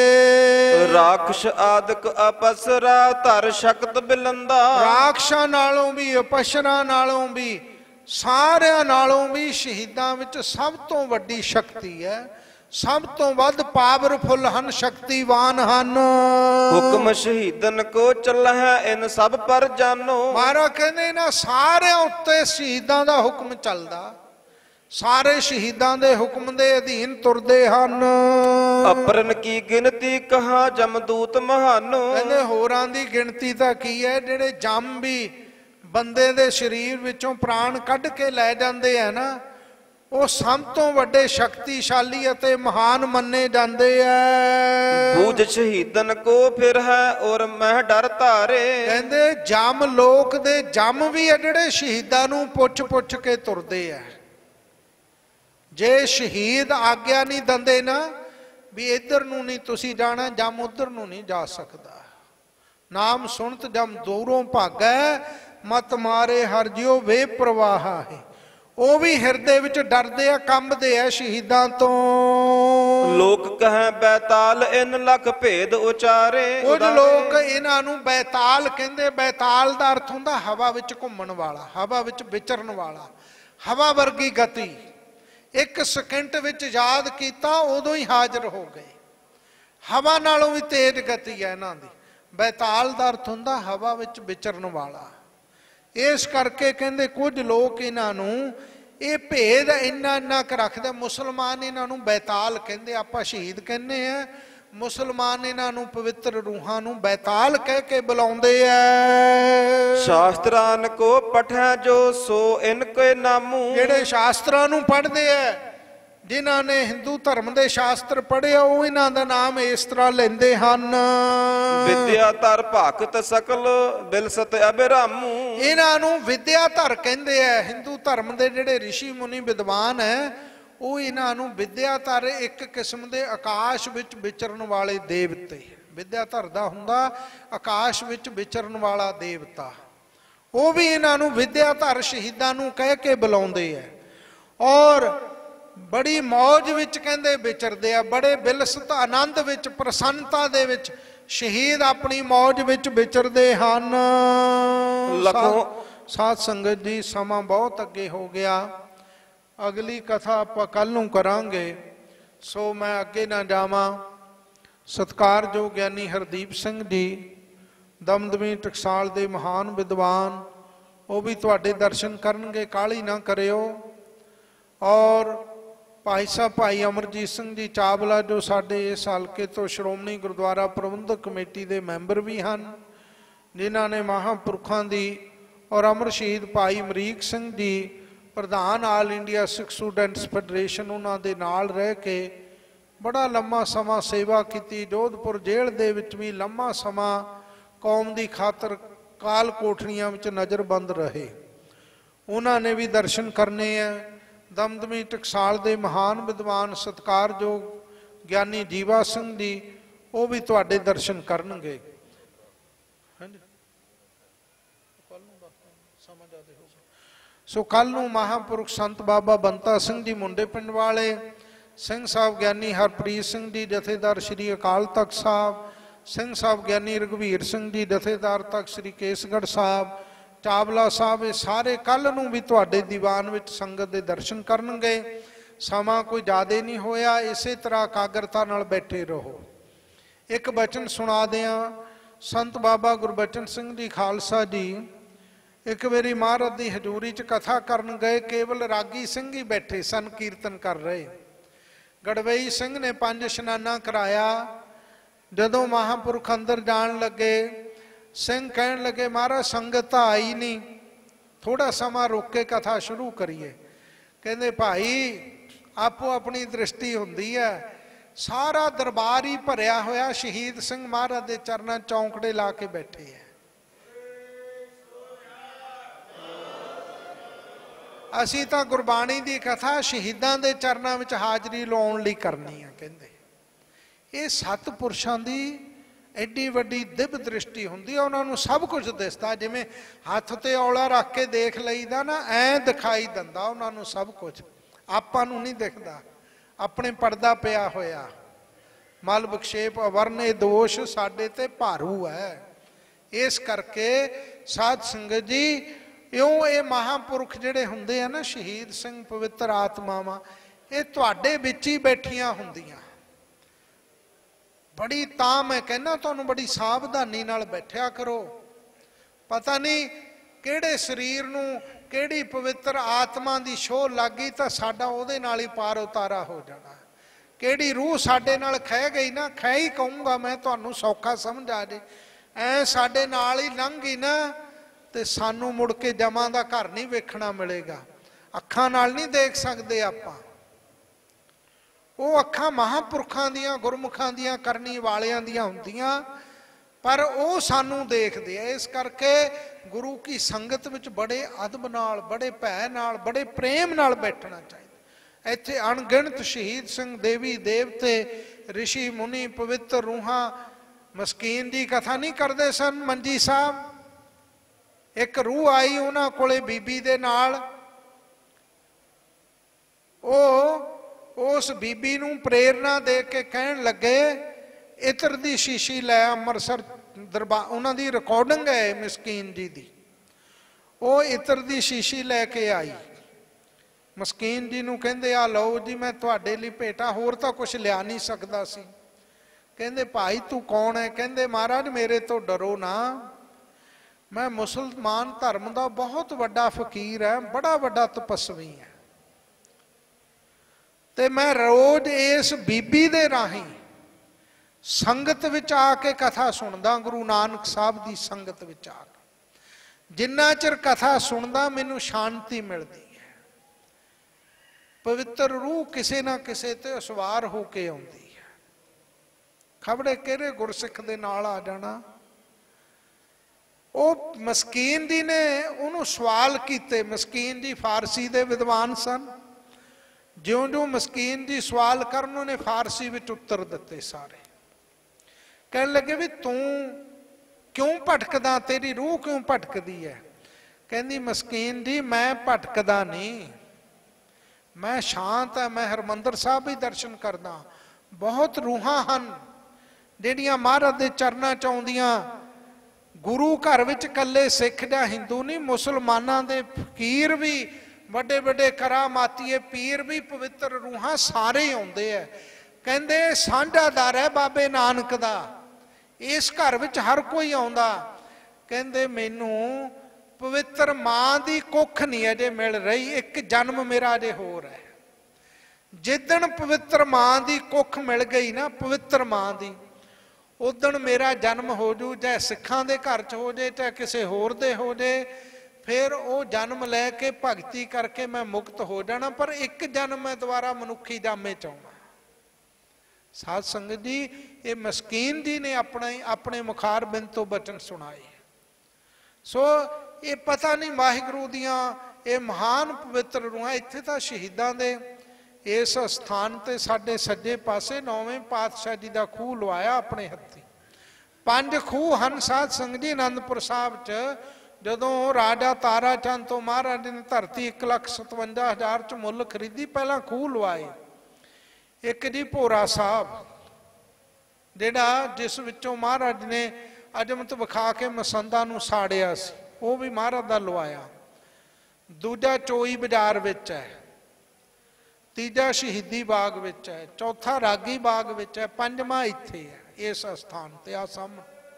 ਰਾਖਸ਼ ਆਦਿਕ ਅਪਸਰਾ ਧਰ ਸ਼ਕਤ ਬਿਲੰਦਾ। ਰਾਖਸ਼ਾਂ ਨਾਲੋਂ ਵੀ, ਅਪਸਰਾਂ ਨਾਲੋਂ ਵੀ, ਸਾਰਿਆਂ ਨਾਲੋਂ ਵੀ ਸ਼ਹੀਦਾਂ ਵਿੱਚ ਸਭ ਤੋਂ ਵੱਡੀ ਸ਼ਕਤੀ ਹੈ। ਸਭ ਤੋਂ ਵੱਧ ਪਾਵਰਫੁੱਲ ਹਨ, ਸ਼ਕਤੀਵਾਨ ਹਨ। ਹੁਕਮ ਸ਼ਹੀਦਨ ਕੋ ਚੱਲਹਿ ਇਨ ਸਭ ਪਰ ਜਾਨੋ। ਮਹਾਰਾਜ ਕਹਿੰਦੇ ਨਾ, ਸਾਰਿਆਂ ਉੱਤੇ ਸ਼ਹੀਦਾਂ ਦਾ ਹੁਕਮ ਚੱਲਦਾ, ਸਾਰੇ ਸ਼ਹੀਦਾਂ ਦੇ ਹੁਕਮ ਦੇ ਅਧੀਨ ਤੁਰਦੇ ਹਨ। ਅਪਰਨ ਕੀ ਗਿਣਤੀ ਕਹਾ ਜਮਦੂਤ ਮਹਾਨੋ। ਕਹਿੰਦੇ ਹੋਰਾਂ ਦੀ ਗਿਣਤੀ ਤਾਂ ਕੀ ਹੈ, ਜਿਹੜੇ ਜਮ ਵੀ ਬੰਦੇ ਦੇ ਸਰੀਰ ਵਿੱਚੋਂ ਪ੍ਰਾਣ ਕੱਢ ਕੇ ਲੈ ਜਾਂਦੇ ਆ ਨਾ, ਉਹ ਸਭ ਤੋਂ ਵੱਡੇ ਸ਼ਕਤੀਸ਼ਾਲੀ ਅਤੇ ਮਹਾਨ ਮੰਨੇ ਜਾਂਦੇ ਐ। ਬੂਝ ਸ਼ਹੀਦਨ ਕੋ ਫਿਰ ਹੈ ਔਰ ਮਹਿ ਡਰ ਧਾਰੇ। ਕਹਿੰਦੇ ਜਮ ਲੋਕ ਦੇ ਜਮ ਵੀ ਆ ਜਿਹੜੇ ਸ਼ਹੀਦਾਂ ਨੂੰ ਪੁੱਛ ਪੁੱਛ ਕੇ ਤੁਰਦੇ ਆ। ਜੇ ਸ਼ਹੀਦ ਆਗਿਆ ਨਹੀਂ ਦਿੰਦੇ ਨਾ ਵੀ ਇੱਧਰ ਨੂੰ ਨਹੀਂ ਤੁਸੀਂ ਜਾਣਾ, ਜਮ ਉੱਧਰ ਨੂੰ ਨਹੀਂ ਜਾ ਸਕਦਾ। ਨਾਮ ਸੁਣਤ ਜਮ ਦੂਰੋਂ ਭਾਗੈ, ਮਤ ਮਾਰੇ ਹਰ ਜਿਉ ਵੇ ਪ੍ਰਵਾਹਾ ਹੈ। ਉਹ ਵੀ ਹਿਰਦੇ ਵਿੱਚ ਡਰਦੇ ਆ, ਕੰਬਦੇ ਆ ਸ਼ਹੀਦਾਂ ਤੋਂ। ਲੋਕ ਕਹੈ ਬੈਤਾਲ ਇਨ ਲੱਖ ਭੇਦ ਉਚਾਰੇ। ਕੁਝ ਲੋਕ ਇਹਨਾਂ ਨੂੰ ਬੈਤਾਲ ਕਹਿੰਦੇ। ਬੈਤਾਲ ਦਾ ਅਰਥ ਹੁੰਦਾ ਹਵਾ ਵਿੱਚ ਘੁੰਮਣ ਵਾਲਾ, ਹਵਾ ਵਿੱਚ ਵਿਚਰਨ ਵਾਲਾ, ਹਵਾ ਵਰਗੀ ਗਤੀ। ਇੱਕ ਸਕਿੰਟ ਵਿੱਚ ਯਾਦ ਕੀਤਾ ਉਦੋਂ ਹੀ ਹਾਜ਼ਰ ਹੋ ਗਏ। ਹਵਾ ਨਾਲੋਂ ਵੀ ਤੇਜ਼ ਗਤੀ ਹੈ ਇਹਨਾਂ ਦੀ। ਬੈਤਾਲ ਦਾ ਅਰਥ ਹੁੰਦਾ ਹਵਾ ਵਿੱਚ ਵਿਚਰਨ ਵਾਲਾ। ਇਸ ਕਰਕੇ ਕਹਿੰਦੇ ਕੁਝ ਲੋਕ ਇਹਨਾਂ ਨੂੰ ਇਹ ਭੇਦ ਇੰਨਾ ਇੰਨਾ ਕੁ ਰੱਖਦੇ। ਮੁਸਲਮਾਨ ਇਹਨਾਂ ਨੂੰ ਬੈਤਾਲ ਕਹਿੰਦੇ, ਆਪਾਂ ਸ਼ਹੀਦ ਕਹਿੰਦੇ ਆ। ਮੁਸਲਮਾਨ ਇਹਨਾਂ ਨੂੰ ਪਵਿੱਤਰ ਰੂਹਾਂ ਨੂੰ ਬੈਤਾਲ ਕਹਿ ਕੇ ਬੁਲਾਉਂਦੇ ਐ। ਸ਼ਾਸਤਰਾਂ ਕੋ ਪਠੈ ਜੋ ਸੋ ਇਨ ਕੇ ਨਾਮੂ। ਜਿਹੜੇ ਸ਼ਾਸਤਰਾਂ ਨੂੰ ਪੜ੍ਹਦੇ ਐ, ਜਿਨ੍ਹਾਂ ਨੇ ਹਿੰਦੂ ਧਰਮ ਦੇ ਸ਼ਾਸਤਰ ਪੜ੍ਹੇ, ਉਹ ਇਹਨਾਂ ਦਾ ਨਾਮ ਇਸ ਤਰ੍ਹਾਂ ਲੈਂਦੇ ਹਨ। ਵਿਦਿਆ ਧਰ ਭਗਤ ਸਕਲ ਬਿਲਸਤ ਅਬਿਰਾਮੂ। ਇਹਨਾਂ ਨੂੰ ਵਿਦਿਆ ਧਰ ਕਹਿੰਦੇ ਐ। ਹਿੰਦੂ ਧਰਮ ਦੇ ਜਿਹੜੇ ਰਿਸ਼ੀ ਮੁਨੀ ਵਿਦਵਾਨ ਹੈ, ਉਹ ਇਹਨਾਂ ਨੂੰ ਵਿਦਿਆ ਧਰ, ਇੱਕ ਕਿਸਮ ਦੇ ਆਕਾਸ਼ ਵਿੱਚ ਵਿਚਰਨ ਵਾਲੇ ਦੇਵਤੇ। ਵਿਦਿਆ ਧਰ ਦਾ ਹੁੰਦਾ ਆਕਾਸ਼ ਵਿੱਚ ਵਿਚਰਨ ਵਾਲਾ ਦੇਵਤਾ। ਉਹ ਵੀ ਇਹਨਾਂ ਨੂੰ ਵਿਦਿਆ ਧਰ ਸ਼ਹੀਦਾਂ ਨੂੰ ਕਹਿ ਕੇ ਬੁਲਾਉਂਦੇ ਐ। ਔਰ ਬੜੀ ਮੌਜ ਵਿੱਚ ਕਹਿੰਦੇ ਵਿਚਰਦੇ ਆ, ਬੜੇ ਬਿਲਸਤ ਆਨੰਦ ਵਿੱਚ, ਪ੍ਰਸੰਨਤਾ ਦੇ ਵਿੱਚ ਸ਼ਹੀਦ ਆਪਣੀ ਮੌਜ ਵਿੱਚ ਵਿਚਰਦੇ ਹਨ। ਲਖੋ ਸਾਧ ਸੰਗਤ ਜੀ, ਸਮਾਂ ਬਹੁਤ ਅੱਗੇ ਹੋ ਗਿਆ। ਅਗਲੀ ਕਥਾ ਆਪਾਂ ਕੱਲ ਨੂੰ ਕਰਾਂਗੇ। ਸੋ ਮੈਂ ਅੱਗੇ ਨਾ ਜਾਵਾਂ। ਸਤਿਕਾਰਯੋਗ ਗਿਆਨੀ ਹਰਦੀਪ ਸਿੰਘ ਜੀ, ਦਮਦਮੀ ਟਕਸਾਲ ਦੇ ਮਹਾਨ ਵਿਦਵਾਨ, ਉਹ ਵੀ ਤੁਹਾਡੇ ਦਰਸ਼ਨ ਕਰਨਗੇ, ਕਾਹਲੀ ਨਾ ਕਰਿਓ। ਔਰ ਭਾਈ ਸਾਹਿਬ ਭਾਈ ਅਮਰਜੀਤ ਸਿੰਘ ਜੀ ਚਾਵਲਾ, ਜੋ ਸਾਡੇ ਇਸ ਹਲਕੇ ਤੋਂ ਸ਼੍ਰੋਮਣੀ ਗੁਰਦੁਆਰਾ ਪ੍ਰਬੰਧਕ ਕਮੇਟੀ ਦੇ ਮੈਂਬਰ ਵੀ ਹਨ, ਜਿਨ੍ਹਾਂ ਨੇ ਮਹਾਂਪੁਰਖਾਂ ਦੀ, ਔਰ ਅਮਰ ਸ਼ਹੀਦ ਭਾਈ ਅਮਰੀਕ ਸਿੰਘ ਜੀ ਪ੍ਰਧਾਨ all India Sikh students federation, ਉਹਨਾਂ ਦੇ ਨਾਲ ਰਹਿ ਕੇ ਬੜਾ ਲੰਮਾ ਸਮਾਂ ਸੇਵਾ ਕੀਤੀ। ਜੋਧਪੁਰ ਜੇਲ੍ਹ ਦੇ ਵਿੱਚ ਵੀ ਲੰਮਾ ਸਮਾਂ ਕੌਮ ਦੀ ਖਾਤਰ ਕਾਲ ਕੋਠੜੀਆਂ ਵਿੱਚ ਨਜ਼ਰਬੰਦ ਰਹੇ। ਉਹਨਾਂ ਨੇ ਵੀ ਦਰਸ਼ਨ ਕਰਨੇ ਆ। ਦਮਦਮੀ ਟਕਸਾਲ ਦੇ ਮਹਾਨ ਵਿਦਵਾਨ ਸਤਿਕਾਰਯੋਗ ਗਿਆਨੀ ਜੀਵਾ ਸਿੰਘ ਜੀ, ਉਹ ਵੀ ਤੁਹਾਡੇ ਦਰਸ਼ਨ ਕਰਨਗੇ। ਹਾਂਜੀ, ਸਮਾਂ ਜ਼ਿਆਦਾ ਹੋਊਗਾ। ਸੋ ਕੱਲ ਨੂੰ ਮਹਾਂਪੁਰਖ ਸੰਤ ਬਾਬਾ ਬੰਤਾ ਸਿੰਘ ਜੀ ਮੁੰਡੇ ਪਿੰਡ ਵਾਲੇ, ਸਿੰਘ ਸਾਹਿਬ ਗਿਆਨੀ ਹਰਪ੍ਰੀਤ ਸਿੰਘ ਜੀ ਜਥੇਦਾਰ ਸ਼੍ਰੀ ਅਕਾਲ ਤਖਤ ਸਾਹਿਬ, ਸਿੰਘ ਸਾਹਿਬ ਗਿਆਨੀ ਰਘਵੀਰ ਸਿੰਘ ਜੀ ਜਥੇਦਾਰ ਤਖਤ ਸ਼੍ਰੀ ਕੇਸਗੜ੍ਹ ਸਾਹਿਬ, ਚਾਵਲਾ ਸਾਹਿਬ, ਇਹ ਸਾਰੇ ਕੱਲ ਨੂੰ ਵੀ ਤੁਹਾਡੇ ਦੀਵਾਨ ਵਿੱਚ ਸੰਗਤ ਦੇ ਦਰਸ਼ਨ ਕਰਨਗੇ। ਸਮਾਂ ਕੋਈ ਜ਼ਿਆਦਾ ਨਹੀਂ ਹੋਇਆ, ਇਸੇ ਤਰ੍ਹਾਂ ਇਕਾਗਰਤਾ ਨਾਲ ਬੈਠੇ ਰਹੋ। ਇੱਕ ਬਚਨ ਸੁਣਾ ਦਿਆਂ। ਸੰਤ ਬਾਬਾ ਗੁਰਬਚਨ ਸਿੰਘ ਜੀ ਖਾਲਸਾ ਜੀ ਇੱਕ ਵਾਰੀ ਮਹਾਰਾਜ ਦੀ ਹਜ਼ੂਰੀ 'ਚ ਕਥਾ ਕਰਨ ਗਏ, ਕੇਵਲ ਰਾਗੀ ਸਿੰਘ ਹੀ ਬੈਠੇ ਸਨ, ਕੀਰਤਨ ਕਰ ਰਹੇ। ਗੜਵਈ ਸਿੰਘ ਨੇ ਪੰਜ ਇਸ਼ਨਾਨਾ ਕਰਾਇਆ। ਜਦੋਂ ਮਹਾਂਪੁਰਖ ਅੰਦਰ ਜਾਣ ਲੱਗੇ, ਸਿੰਘ ਕਹਿਣ ਲੱਗੇ, ਮਹਾਰਾਜ ਸੰਗਤ ਤਾਂ ਆਈ ਨਹੀਂ, ਥੋੜਾ ਸਮਾਂ ਰੁਕ ਕੇ ਕਥਾ ਸ਼ੁਰੂ ਕਰੀਏ। ਕਹਿੰਦੇ ਭਾਈ ਆਪੋ ਆਪਣੀ ਦ੍ਰਿਸ਼ਟੀ ਹੁੰਦੀ ਹੈ, ਸਾਰਾ ਦਰਬਾਰ ਹੀ ਭਰਿਆ ਹੋਇਆ, ਸ਼ਹੀਦ ਸਿੰਘ ਮਹਾਰਾਜ ਦੇ ਚਰਨਾਂ ਚੌਂਕੜੇ ਲਾ ਕੇ ਬੈਠੇ ਹੈ। ਅਸੀਂ ਤਾਂ ਗੁਰਬਾਣੀ ਦੀ ਕਥਾ ਸ਼ਹੀਦਾਂ ਦੇ ਚਰਨਾਂ ਵਿੱਚ ਹਾਜ਼ਰੀ ਲਾਉਣ ਲਈ ਕਰਨੀ ਆ। ਕਹਿੰਦੇ ਇਹ ਸਤਿਪੁਰਸ਼ਾਂ ਦੀ ਐਡੀ ਵੱਡੀ ਦਿਵ ਦ੍ਰਿਸ਼ਟੀ ਹੁੰਦੀ ਹੈ, ਉਹਨਾਂ ਨੂੰ ਸਭ ਕੁਝ ਦਿਸਦਾ। ਜਿਵੇਂ ਹੱਥ ਤੇ ਔਲਾ ਰੱਖ ਕੇ ਦੇਖ ਲਈਦਾ ਨਾ, ਐਂ ਦਿਖਾਈ ਦਿੰਦਾ ਉਹਨਾਂ ਨੂੰ ਸਭ ਕੁਝ, ਆਪਾਂ ਨੂੰ ਨਹੀਂ ਦਿਖਦਾ। ਆਪਣੇ ਪਰਦਾ ਪਿਆ ਹੋਇਆ, ਮਲ ਵਿਖੇਪ ਅਵਰਨੇ ਦੋਸ਼ ਸਾਡੇ ਤੇ ਭਾਰੂ ਹੈ। ਇਸ ਕਰਕੇ ਸਾਧ ਸੰਗਤ ਜੀ, ਇਉਂ ਇਹ ਮਹਾਂਪੁਰਖ ਜਿਹੜੇ ਹੁੰਦੇ ਆ ਨਾ, ਸ਼ਹੀਦ ਸਿੰਘ ਪਵਿੱਤਰ ਆਤਮਾਵਾਂ, ਇਹ ਤੁਹਾਡੇ ਵਿੱਚ ਹੀ ਬੈਠੀਆਂ ਹੁੰਦੀਆਂ। ਬੜੀ ਤਾਂ ਮੈਂ ਕਹਿੰਦਾ ਤੁਹਾਨੂੰ ਬੜੀ ਸਾਵਧਾਨੀ ਨਾਲ ਬੈਠਿਆ ਕਰੋ। ਪਤਾ ਨਹੀਂ ਕਿਹੜੇ ਸਰੀਰ ਨੂੰ ਕਿਹੜੀ ਪਵਿੱਤਰ ਆਤਮਾ ਦੀ ਛੋਹ ਲੱਗ ਗਈ ਤਾਂ ਸਾਡਾ ਉਹਦੇ ਨਾਲ ਹੀ ਪਾਰ ਉਤਾਰਾ ਹੋ ਜਾਣਾ। ਕਿਹੜੀ ਰੂਹ ਸਾਡੇ ਨਾਲ ਖਹਿ ਗਈ ਨਾ, ਖਹਿ ਹੀ ਕਹੂੰਗਾ ਮੈਂ ਤੁਹਾਨੂੰ, ਸੌਖਾ ਸਮਝ ਆ ਜੇ, ਐ ਸਾਡੇ ਨਾਲ ਹੀ ਲੰਘ ਗਈ ਨਾ, ਤੇ ਸਾਨੂੰ ਮੁੜ ਕੇ ਜਮਾਂ ਦਾ ਘਰ ਨਹੀਂ ਵੇਖਣਾ ਮਿਲੇਗਾ। ਅੱਖਾਂ ਨਾਲ ਨਹੀਂ ਦੇਖ ਸਕਦੇ ਆਪਾਂ, ਉਹ ਅੱਖਾਂ ਮਹਾਂਪੁਰਖਾਂ ਦੀਆਂ, ਗੁਰਮੁਖਾਂ ਦੀਆਂ, ਕਰਨੀ ਵਾਲਿਆਂ ਦੀਆਂ ਹੁੰਦੀਆਂ, ਪਰ ਉਹ ਸਾਨੂੰ ਦੇਖਦੇ ਆ। ਇਸ ਕਰਕੇ ਗੁਰੂ ਕੀ ਸੰਗਤ ਵਿੱਚ ਬੜੇ ਅਦਬ ਨਾਲ, ਬੜੇ ਭੈ ਨਾਲ, ਬੜੇ ਪ੍ਰੇਮ ਨਾਲ ਬੈਠਣਾ ਚਾਹੀਦਾ। ਇੱਥੇ ਅਣਗਿਣਤ ਸ਼ਹੀਦ ਸਿੰਘ, ਦੇਵੀ ਦੇਵਤੇ, ਰਿਸ਼ੀ ਮੁਨੀ, ਪਵਿੱਤਰ ਰੂਹਾਂ ਮਸਕੀਨ ਦੀ ਕਥਾ ਨਹੀਂ ਕਰਦੇ ਸਨ ਮੰਜੀ ਸਾਹਿਬ। ਇੱਕ ਰੂਹ ਆਈ ਉਹਨਾਂ ਕੋਲੇ ਬੀਬੀ ਦੇ ਨਾਲ, ਉਹ ਉਸ ਬੀਬੀ ਨੂੰ ਪ੍ਰੇਰਨਾ ਦੇ ਕੇ ਕਹਿਣ ਲੱਗੇ, ਇਤਰ ਦੀ ਸ਼ੀਸ਼ੀ ਲੈ, ਅੰਮ੍ਰਿਤਸਰ ਦਰਬਾਰ ਉਹਨਾਂ ਦੀ ਰਿਕਾਰਡਿੰਗ ਹੈ ਮਸਕੀਨ ਜੀ ਦੀ, ਉਹ ਇਤਰ ਦੀ ਸ਼ੀਸ਼ੀ ਲੈ ਕੇ ਆਈ। ਮਸਕੀਨ ਜੀ ਨੂੰ ਕਹਿੰਦੇ, ਆ ਲਓ ਜੀ ਮੈਂ ਤੁਹਾਡੇ ਲਈ ਭੇਟਾ, ਹੋਰ ਤਾਂ ਕੁਛ ਲਿਆ ਨਹੀਂ ਸਕਦਾ ਸੀ। ਕਹਿੰਦੇ ਭਾਈ ਤੂੰ ਕੌਣ ਹੈ? ਕਹਿੰਦੇ ਮਹਾਰਾਜ ਮੇਰੇ ਤੋਂ ਡਰੋ ਨਾ, ਮੈਂ ਮੁਸਲਮਾਨ ਧਰਮ ਦਾ ਬਹੁਤ ਵੱਡਾ ਫਕੀਰ ਹੈ, ਬੜਾ ਵੱਡਾ ਤਪਸਵੀ ਹੈ, ਤੇ ਮੈਂ ਰੋਜ਼ ਇਸ ਬੀਬੀ ਦੇ ਰਾਹੀਂ ਸੰਗਤ ਵਿੱਚ ਆ ਕੇ ਕਥਾ ਸੁਣਦਾ, ਗੁਰੂ ਨਾਨਕ ਸਾਹਿਬ ਦੀ ਸੰਗਤ ਵਿੱਚ ਆ ਕੇ। ਜਿੰਨਾ ਚਿਰ ਕਥਾ ਸੁਣਦਾ ਮੈਨੂੰ ਸ਼ਾਂਤੀ ਮਿਲਦੀ ਹੈ। ਪਵਿੱਤਰ ਰੂਹ ਕਿਸੇ ਨਾ ਕਿਸੇ ਤੇ ਸਵਾਰ ਹੋ ਕੇ ਆਉਂਦੀ ਹੈ। ਖਬਰੇ ਕਿਹੜੇ ਗੁਰਸਿੱਖ ਦੇ ਨਾਲ ਆ ਜਾਣਾ। ਉਹ ਮਸਕੀਨ ਜੀ ਨੇ ਉਹਨੂੰ ਸਵਾਲ ਕੀਤੇ। ਮਸਕੀਨ ਜੀ ਫਾਰਸੀ ਦੇ ਵਿਦਵਾਨ ਸਨ। ਜਿਉਂ ਜਿਉਂ ਮਸਕੀਨ ਜੀ ਸਵਾਲ ਕਰਨ, ਉਹਨੇ ਫਾਰਸੀ ਵਿੱਚ ਉੱਤਰ ਦਿੱਤੇ ਸਾਰੇ। ਕਹਿਣ ਲੱਗੇ ਵੀ ਤੂੰ ਕਿਉਂ ਭਟਕਦਾ, ਤੇਰੀ ਰੂਹ ਕਿਉਂ ਭਟਕਦੀ ਹੈ? ਕਹਿੰਦੀ ਮਸਕੀਨ ਜੀ ਮੈਂ ਭਟਕਦਾ ਨਹੀਂ, ਮੈਂ ਸ਼ਾਂਤ ਹਾਂ, ਮੈਂ ਹਰਿਮੰਦਰ ਸਾਹਿਬ ਵੀ ਦਰਸ਼ਨ ਕਰਦਾ। ਬਹੁਤ ਰੂਹਾਂ ਹਨ ਜਿਹੜੀਆਂ ਮਹਾਰਾਜ ਦੇ ਚਰਨਾਂ 'ਚ ਆਉਂਦੀਆਂ। ਗੁਰੂ ਘਰ ਵਿੱਚ ਇਕੱਲੇ ਸਿੱਖ ਜਾਂ ਹਿੰਦੂ ਨਹੀਂ, ਮੁਸਲਮਾਨਾਂ ਦੇ ਫਕੀਰ ਵੀ, ਵੱਡੇ ਵੱਡੇ ਕਰਾਮਾਤੀਏ ਪੀਰ ਵੀ, ਪਵਿੱਤਰ ਰੂਹਾਂ ਸਾਰੇ ਆਉਂਦੇ ਹੈ। ਕਹਿੰਦੇ ਸਾਂਝਾਦਾਰ ਹੈ ਬਾਬੇ ਨਾਨਕ ਦਾ, ਇਸ ਘਰ ਵਿੱਚ ਹਰ ਕੋਈ ਆਉਂਦਾ। ਕਹਿੰਦੇ ਮੈਨੂੰ ਪਵਿੱਤਰ ਮਾਂ ਦੀ ਕੁੱਖ ਨਹੀਂ ਅਜੇ ਮਿਲ ਰਹੀ, ਇੱਕ ਜਨਮ ਮੇਰਾ ਅਜੇ ਹੋਰ ਹੈ। ਜਿੱਦਣ ਪਵਿੱਤਰ ਮਾਂ ਦੀ ਕੁੱਖ ਮਿਲ ਗਈ ਨਾ, ਪਵਿੱਤਰ ਮਾਂ ਦੀ, ਉਦਣ ਮੇਰਾ ਜਨਮ ਹੋ ਜੂ, ਚਾਹੇ ਸਿੱਖਾਂ ਦੇ ਘਰ 'ਚ ਹੋ ਜੇ, ਚਾਹੇ ਕਿਸੇ ਹੋਰ ਦੇ ਹੋ ਜੇ। ਫਿਰ ਉਹ ਜਨਮ ਲੈ ਕੇ ਭਗਤੀ ਕਰਕੇ ਮੈਂ ਮੁਕਤ ਹੋ ਜਾਣਾ, ਪਰ ਇੱਕ ਜਨਮ ਮੈਂ ਦੁਬਾਰਾ ਮਨੁੱਖੀ ਜਾਮੇ 'ਚ ਆਉਣਾ। ਸਾਧ ਸੰਗਤ ਜੀ, ਇਹ ਮਸਕੀਨ ਜੀ ਨੇ ਆਪਣੇ ਆਪਣੇ ਮੁਖਾਰ ਬਿੰਦ ਤੋਂ ਬਚਨ ਸੁਣਾਏ। ਸੋ ਇਹ ਪਤਾ ਨਹੀਂ ਵਾਹਿਗੁਰੂ ਦੀਆਂ ਇਹ ਮਹਾਨ ਪਵਿੱਤਰ ਰੂਹਾਂ। ਇੱਥੇ ਤਾਂ ਸ਼ਹੀਦਾਂ ਦੇ ਇਸ ਸਥਾਨ ਤੇ ਸਾਡੇ ਸੱਜੇ ਪਾਸੇ ਨੌਵੇਂ ਪਾਤਸ਼ਾਹ ਜੀ ਦਾ ਖੂਹ ਲਵਾਇਆ ਆਪਣੇ ਹੱਥੀਂ। ਪੰਜ ਖੂਹ ਹਨ ਸਾਧ ਸੰਗਤ ਜੀ ਅਨੰਦਪੁਰ ਸਾਹਿਬ 'ਚ। ਜਦੋਂ ਰਾਜਾ ਤਾਰਾ ਚੰਦ ਤੋਂ ਮਹਾਰਾਜ ਨੇ ਧਰਤੀ ਇੱਕ ਲੱਖ ਸਤਵੰਜਾ ਹਜ਼ਾਰ 'ਚ ਮੁੱਲ ਖਰੀਦੀ, ਪਹਿਲਾਂ ਖੂਹ ਲਵਾਏ। ਇੱਕ ਜੀ ਭੋਰਾ ਸਾਹਿਬ, ਜਿਹੜਾ ਜਿਸ ਵਿੱਚੋਂ ਮਹਾਰਾਜ ਨੇ ਅਜਮਤ ਵਿਖਾ ਕੇ ਮਸੰਦਾਂ ਨੂੰ ਸਾੜਿਆ ਸੀ, ਉਹ ਵੀ ਮਹਾਰਾਜ ਦਾ ਲਵਾਇਆ। ਦੂਜਾ ਚੋਈ ਬਾਜ਼ਾਰ ਵਿੱਚ ਹੈ। ਤੀਜਾ ਸ਼ਹੀਦੀ ਬਾਗ ਵਿੱਚ ਹੈ। ਚੌਥਾ ਰਾਗੀ ਬਾਗ ਵਿੱਚ ਹੈ। ਪੰਜਵਾਂ ਇੱਥੇ ਹੈ ਇਸ ਅਸਥਾਨ ਤੇ। ਆ ਸਾਹਮਣੇ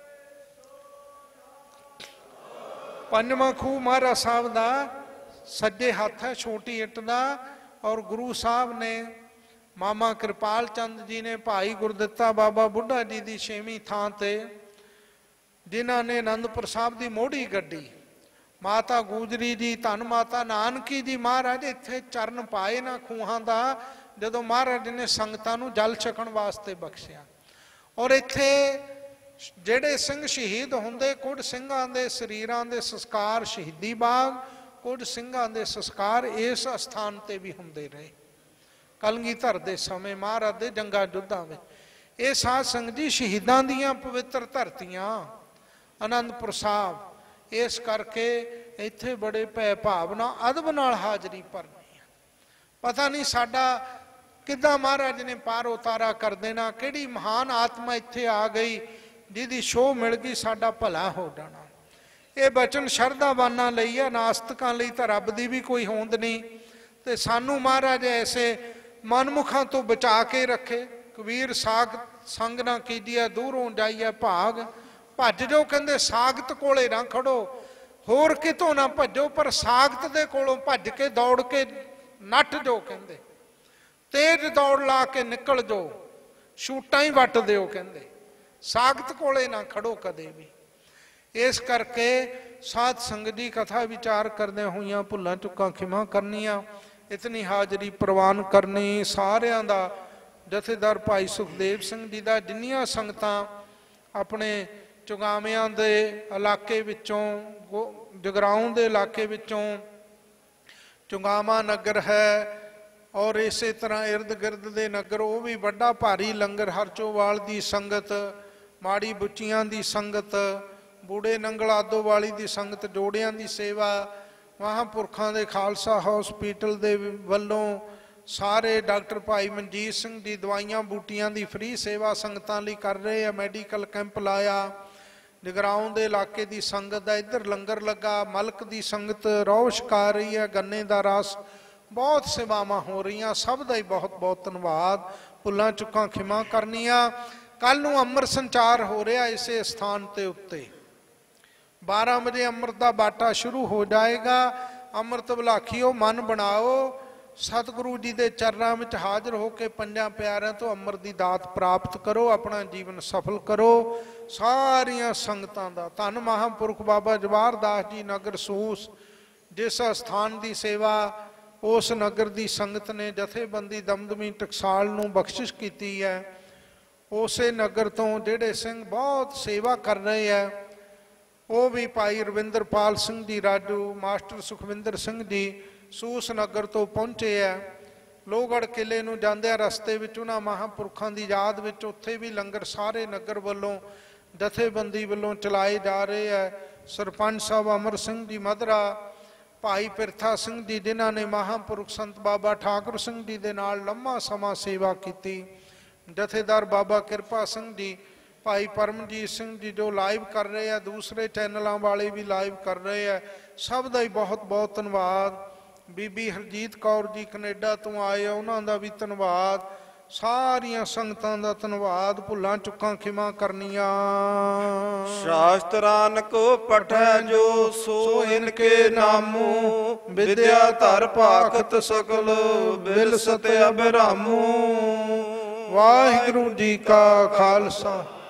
ਪੰਜਵਾਂ ਖੂਹ ਮਹਾਰਾਜ ਸਾਹਿਬ ਦਾ ਸੱਜੇ ਹੱਥ ਹੈ, ਛੋਟੀ ਇੱਟ ਦਾ। ਔਰ ਗੁਰੂ ਸਾਹਿਬ ਨੇ ਮਾਮਾ ਕਿਰਪਾਲ ਚੰਦ ਜੀ ਨੇ ਭਾਈ ਗੁਰਦਿੱਤਾ ਬਾਬਾ ਬੁੱਢਾ ਜੀ ਦੀ ਛੇਵੀਂ ਥਾਂ ਤੇ, ਜਿਨ੍ਹਾਂ ਨੇ ਅਨੰਦਪੁਰ ਸਾਹਿਬ ਦੀ ਮੋਢੀ ਗੱਡੀ, ਮਾਤਾ ਗੂਜਰੀ ਜੀ, ਧੰਨ ਮਾਤਾ ਨਾਨਕੀ ਜੀ, ਮਹਾਰਾਜ ਇੱਥੇ ਚਰਨ ਪਾਏ ਨਾ ਖੂਹਾਂ ਦਾ, ਜਦੋਂ ਮਹਾਰਾਜ ਨੇ ਸੰਗਤਾਂ ਨੂੰ ਜਲ ਛਕਣ ਵਾਸਤੇ ਬਖਸ਼ਿਆ। ਔਰ ਇੱਥੇ ਜਿਹੜੇ ਸਿੰਘ ਸ਼ਹੀਦ ਹੁੰਦੇ, ਕੁਝ ਸਿੰਘਾਂ ਦੇ ਸਰੀਰਾਂ ਦੇ ਸੰਸਕਾਰ ਸ਼ਹੀਦੀ ਬਾਗ, ਕੁਝ ਸਿੰਘਾਂ ਦੇ ਸੰਸਕਾਰ ਇਸ ਅਸਥਾਨ ਤੇ ਵੀ ਹੁੰਦੇ ਰਹੇ ਕਲਗੀਧਰ ਦੇ ਸਮੇਂ ਮਹਾਰਾਜ ਦੇ ਜੰਗਾਂ ਯੁੱਧਾਂ ਵਿੱਚ। ਇਹ ਸਾਧ ਸੰਗਤ ਜੀ ਸ਼ਹੀਦਾਂ ਦੀਆਂ ਪਵਿੱਤਰ ਧਰਤੀਆਂ ਅਨੰਦਪੁਰ ਸਾਹਿਬ। ਇਸ ਕਰਕੇ ਇੱਥੇ ਬੜੇ ਭੈ ਭਾਵਨਾ ਅਦਬ ਨਾਲ ਹਾਜ਼ਰੀ ਭਰਨੀ ਆ। ਪਤਾ ਨਹੀਂ ਸਾਡਾ ਕਿੱਦਾਂ ਮਹਾਰਾਜ ਨੇ ਪਾਰ ਉਤਾਰਾ ਕਰ ਦੇਣਾ, ਕਿਹੜੀ ਮਹਾਨ ਆਤਮਾ ਇੱਥੇ ਆ ਗਈ ਜਿਹਦੀ ਛੋਹ ਮਿਲ ਗਈ, ਸਾਡਾ ਭਲਾ ਹੋ ਜਾਣਾ। ਇਹ ਬਚਨ ਸ਼ਰਧਾਵਾਨਾਂ ਲਈ ਆ, ਨਾਸਤਕਾਂ ਲਈ ਤਾਂ ਰੱਬ ਦੀ ਵੀ ਕੋਈ ਹੋਂਦ ਨਹੀਂ। ਤੇ ਸਾਨੂੰ ਮਹਾਰਾਜ ਐਸੇ ਮਨਮੁਖਾਂ ਤੋਂ ਬਚਾ ਕੇ ਰੱਖੇ। ਕਬੀਰ ਸਾਗ ਸੰਗ ਨਾ ਕੀਜੀਏ ਦੂਰੋਂ ਜਾਈਏ ਭਾਗ। ਭੱਜ ਜਾਓ ਕਹਿੰਦੇ ਸਾਗਤ ਕੋਲੇ ਨਾ ਖੜੋ, ਹੋਰ ਕਿਤੋਂ ਨਾ ਭੱਜੋ, ਪਰ ਸਾਗਤ ਦੇ ਕੋਲੋਂ ਭੱਜ ਕੇ ਦੌੜ ਕੇ ਨੱਠ ਜਾਓ ਕਹਿੰਦੇ। ਤੇਜ਼ ਦੌੜ ਲਾ ਕੇ ਨਿਕਲ ਜਾਓ, ਸ਼ੂਟਾਂ ਹੀ ਵੱਟ ਦਿਓ ਕਹਿੰਦੇ। ਸਾਗਤ ਕੋਲੇ ਨਾ ਖੜੋ ਕਦੇ ਵੀ। ਇਸ ਕਰਕੇ ਸਾਧ ਸੰਗਤ ਦੀ ਕਥਾ ਵਿਚਾਰ ਕਰਦਿਆਂ ਹੋਈਆਂ ਭੁੱਲਾਂ ਚੁੱਕਾਂ ਖਿਮਾ ਕਰਨੀਆਂ, ਇਤਨੀ ਹਾਜ਼ਰੀ ਪ੍ਰਵਾਨ ਕਰਨੀ। ਸਾਰਿਆਂ ਦਾ ਜਥੇਦਾਰ ਭਾਈ ਸੁਖਦੇਵ ਸਿੰਘ ਜੀ ਦਾ, ਜਿੰਨੀਆਂ ਸੰਗਤਾਂ ਆਪਣੇ ਚੁਗਾਵਿਆਂ ਦੇ ਇਲਾਕੇ ਵਿੱਚੋਂ, ਜਗਰਾਉਂ ਦੇ ਇਲਾਕੇ ਵਿੱਚੋਂ ਚੁਗਾਵਾਂ ਨਗਰ ਹੈ, ਔਰ ਇਸੇ ਤਰ੍ਹਾਂ ਇਰਦ ਗਿਰਦ ਦੇ ਨਗਰ, ਉਹ ਵੀ ਵੱਡਾ ਭਾਰੀ ਲੰਗਰ, ਹਰਚੋਵਾਲ ਦੀ ਸੰਗਤ, ਮਾੜੀ ਬੁੱਚੀਆਂ ਦੀ ਸੰਗਤ, ਬੂੜੇ ਨੰਗਲ ਆਦੋਵਾਲੀ ਦੀ ਸੰਗਤ, ਜੋੜਿਆਂ ਦੀ ਸੇਵਾ, ਮਹਾਂਪੁਰਖਾਂ ਦੇ ਖਾਲਸਾ ਹੌਸਪੀਟਲ ਦੇ ਵੱਲੋਂ ਸਾਰੇ ਡਾਕਟਰ ਭਾਈ ਮਨਜੀਤ ਸਿੰਘ ਦੀ ਦਵਾਈਆਂ ਬੂਟੀਆਂ ਦੀ ਫ੍ਰੀ ਸੇਵਾ ਸੰਗਤਾਂ ਲਈ ਕਰ ਰਹੇ ਆ। ਮੈਡੀਕਲ ਕੈਂਪ ਲਾਇਆ। ਜਗਰਾਉਂ ਦੇ ਇਲਾਕੇ ਦੀ ਸੰਗਤ ਦਾ ਇੱਧਰ ਲੰਗਰ ਲੱਗਾ। ਮਲਕ ਦੀ ਸੰਗਤ ਰੌਸ਼ ਕਰ ਰਹੀ ਹੈ, ਗੰਨੇ ਦਾ ਰਸ, ਬਹੁਤ ਸੇਵਾਵਾਂ ਹੋ ਰਹੀਆਂ। ਸਭ ਦਾ ਹੀ ਬਹੁਤ ਬਹੁਤ ਧੰਨਵਾਦ। ਭੁੱਲਾਂ ਚੁੱਕਾਂ ਖਿਮਾ ਕਰਨੀਆਂ। ਕੱਲ ਨੂੰ ਅੰਮ੍ਰਿਤ ਸੰਚਾਰ ਹੋ ਰਿਹਾ ਇਸੇ ਸਥਾਨ ਤੇ ਉੱਤੇ। ਬਾਰਾਂ ਵਜੇ ਅੰਮ੍ਰਿਤ ਦਾ ਬਾਟਾ ਸ਼ੁਰੂ ਹੋ ਜਾਏਗਾ। ਅੰਮ੍ਰਿਤ ਵਿਲਾਖੀਓ ਮਨ ਬਣਾਓ, ਸਤਿਗੁਰੂ ਜੀ ਦੇ ਚਰਨਾਂ ਵਿੱਚ ਹਾਜ਼ਰ ਹੋ ਕੇ ਪੰਜਾਂ ਪਿਆਰਿਆਂ ਤੋਂ ਅੰਮ੍ਰਿਤ ਦੀ ਦਾਤ ਪ੍ਰਾਪਤ ਕਰੋ, ਆਪਣਾ ਜੀਵਨ ਸਫਲ ਕਰੋ। ਸਾਰੀਆਂ ਸੰਗਤਾਂ ਦਾ ਧੰਨ ਮਹਾਂਪੁਰਖ ਬਾਬਾ ਜਵਾਹਰ ਦਾਸ ਜੀ ਨਗਰ ਸੂਸ, ਜਿਸ ਸਥਾਨ ਦੀ ਸੇਵਾ ਉਸ ਨਗਰ ਦੀ ਸੰਗਤ ਨੇ ਜਥੇਬੰਦੀ ਦਮਦਮੀ ਟਕਸਾਲ ਨੂੰ ਬਖਸ਼ਿਸ਼ ਕੀਤੀ ਹੈ, ਉਸੇ ਨਗਰ ਤੋਂ ਜਿਹੜੇ ਸਿੰਘ ਬਹੁਤ ਸੇਵਾ ਕਰ ਰਹੇ ਹੈ, ਉਹ ਵੀ ਭਾਈ ਰਵਿੰਦਰਪਾਲ ਸਿੰਘ ਜੀ ਰਾਜੂ, ਮਾਸਟਰ ਸੁਖਵਿੰਦਰ ਸਿੰਘ ਜੀ ਸੂਸ ਨਗਰ ਤੋਂ ਪਹੁੰਚੇ ਹੈ। ਲੋਹਗੜ੍ਹ ਕਿਲੇ ਨੂੰ ਜਾਂਦਿਆਂ ਰਸਤੇ ਵਿੱਚ ਉਹਨਾਂ ਮਹਾਂਪੁਰਖਾਂ ਦੀ ਯਾਦ ਵਿੱਚ ਉੱਥੇ ਵੀ ਲੰਗਰ ਸਾਰੇ ਨਗਰ ਵੱਲੋਂ ਜਥੇਬੰਦੀ ਵੱਲੋਂ ਚਲਾਏ ਜਾ ਰਹੇ ਹੈ। ਸਰਪੰਚ ਸਾਹਿਬ ਅਮਰ ਸਿੰਘ ਜੀ ਮਧਰਾ, ਭਾਈ ਪਿਰਥਾ ਸਿੰਘ ਜੀ, ਜਿਨ੍ਹਾਂ ਨੇ ਮਹਾਂਪੁਰਖ ਸੰਤ ਬਾਬਾ ਠਾਕੁਰ ਸਿੰਘ ਜੀ ਦੇ ਨਾਲ ਲੰਮਾ ਸਮਾਂ ਸੇਵਾ ਕੀਤੀ, ਜਥੇਦਾਰ ਬਾਬਾ ਕਿਰਪਾ ਸਿੰਘ ਜੀ, ਭਾਈ ਪਰਮਜੀਤ ਸਿੰਘ ਜੀ ਜੋ ਲਾਈਵ ਕਰ ਰਹੇ ਆ, ਦੂਸਰੇ ਚੈਨਲਾਂ ਵਾਲੇ ਵੀ ਲਾਈਵ ਕਰ ਰਹੇ ਆ, ਸਭ ਦਾ ਹੀ ਬਹੁਤ ਬਹੁਤ ਧੰਨਵਾਦ। ਬੀਬੀ ਹਰਜੀਤ ਕੌਰ ਜੀ ਕੈਨੇਡਾ ਤੋਂ ਆਏ ਆ, ਉਹਨਾਂ ਦਾ ਵੀ ਧੰਨਵਾਦ। ਸਾਰੀਆਂ ਸੰਗਤਾਂ ਦਾ ਧੰਨਵਾਦ। ਭੁੱਲਾਂ ਚੁੱਕਾਂ ਖਿਮਾ ਕਰਨੀਆਂ। ਸ਼ਾਸਤਰਾਂ ਕੋ ਪਠੈ ਜੋ ਸੋ ਇਨਕੇ ਨਾਮੂ, ਵਿਦਿਆ ਧਰ ਭਾਖਤ ਸਕਲ ਬਿਲਸਤ ਅਬਰਾਮੂ। ਵਾਹਿਗੁਰੂ ਜੀ ਕਾ ਖਾਲਸਾ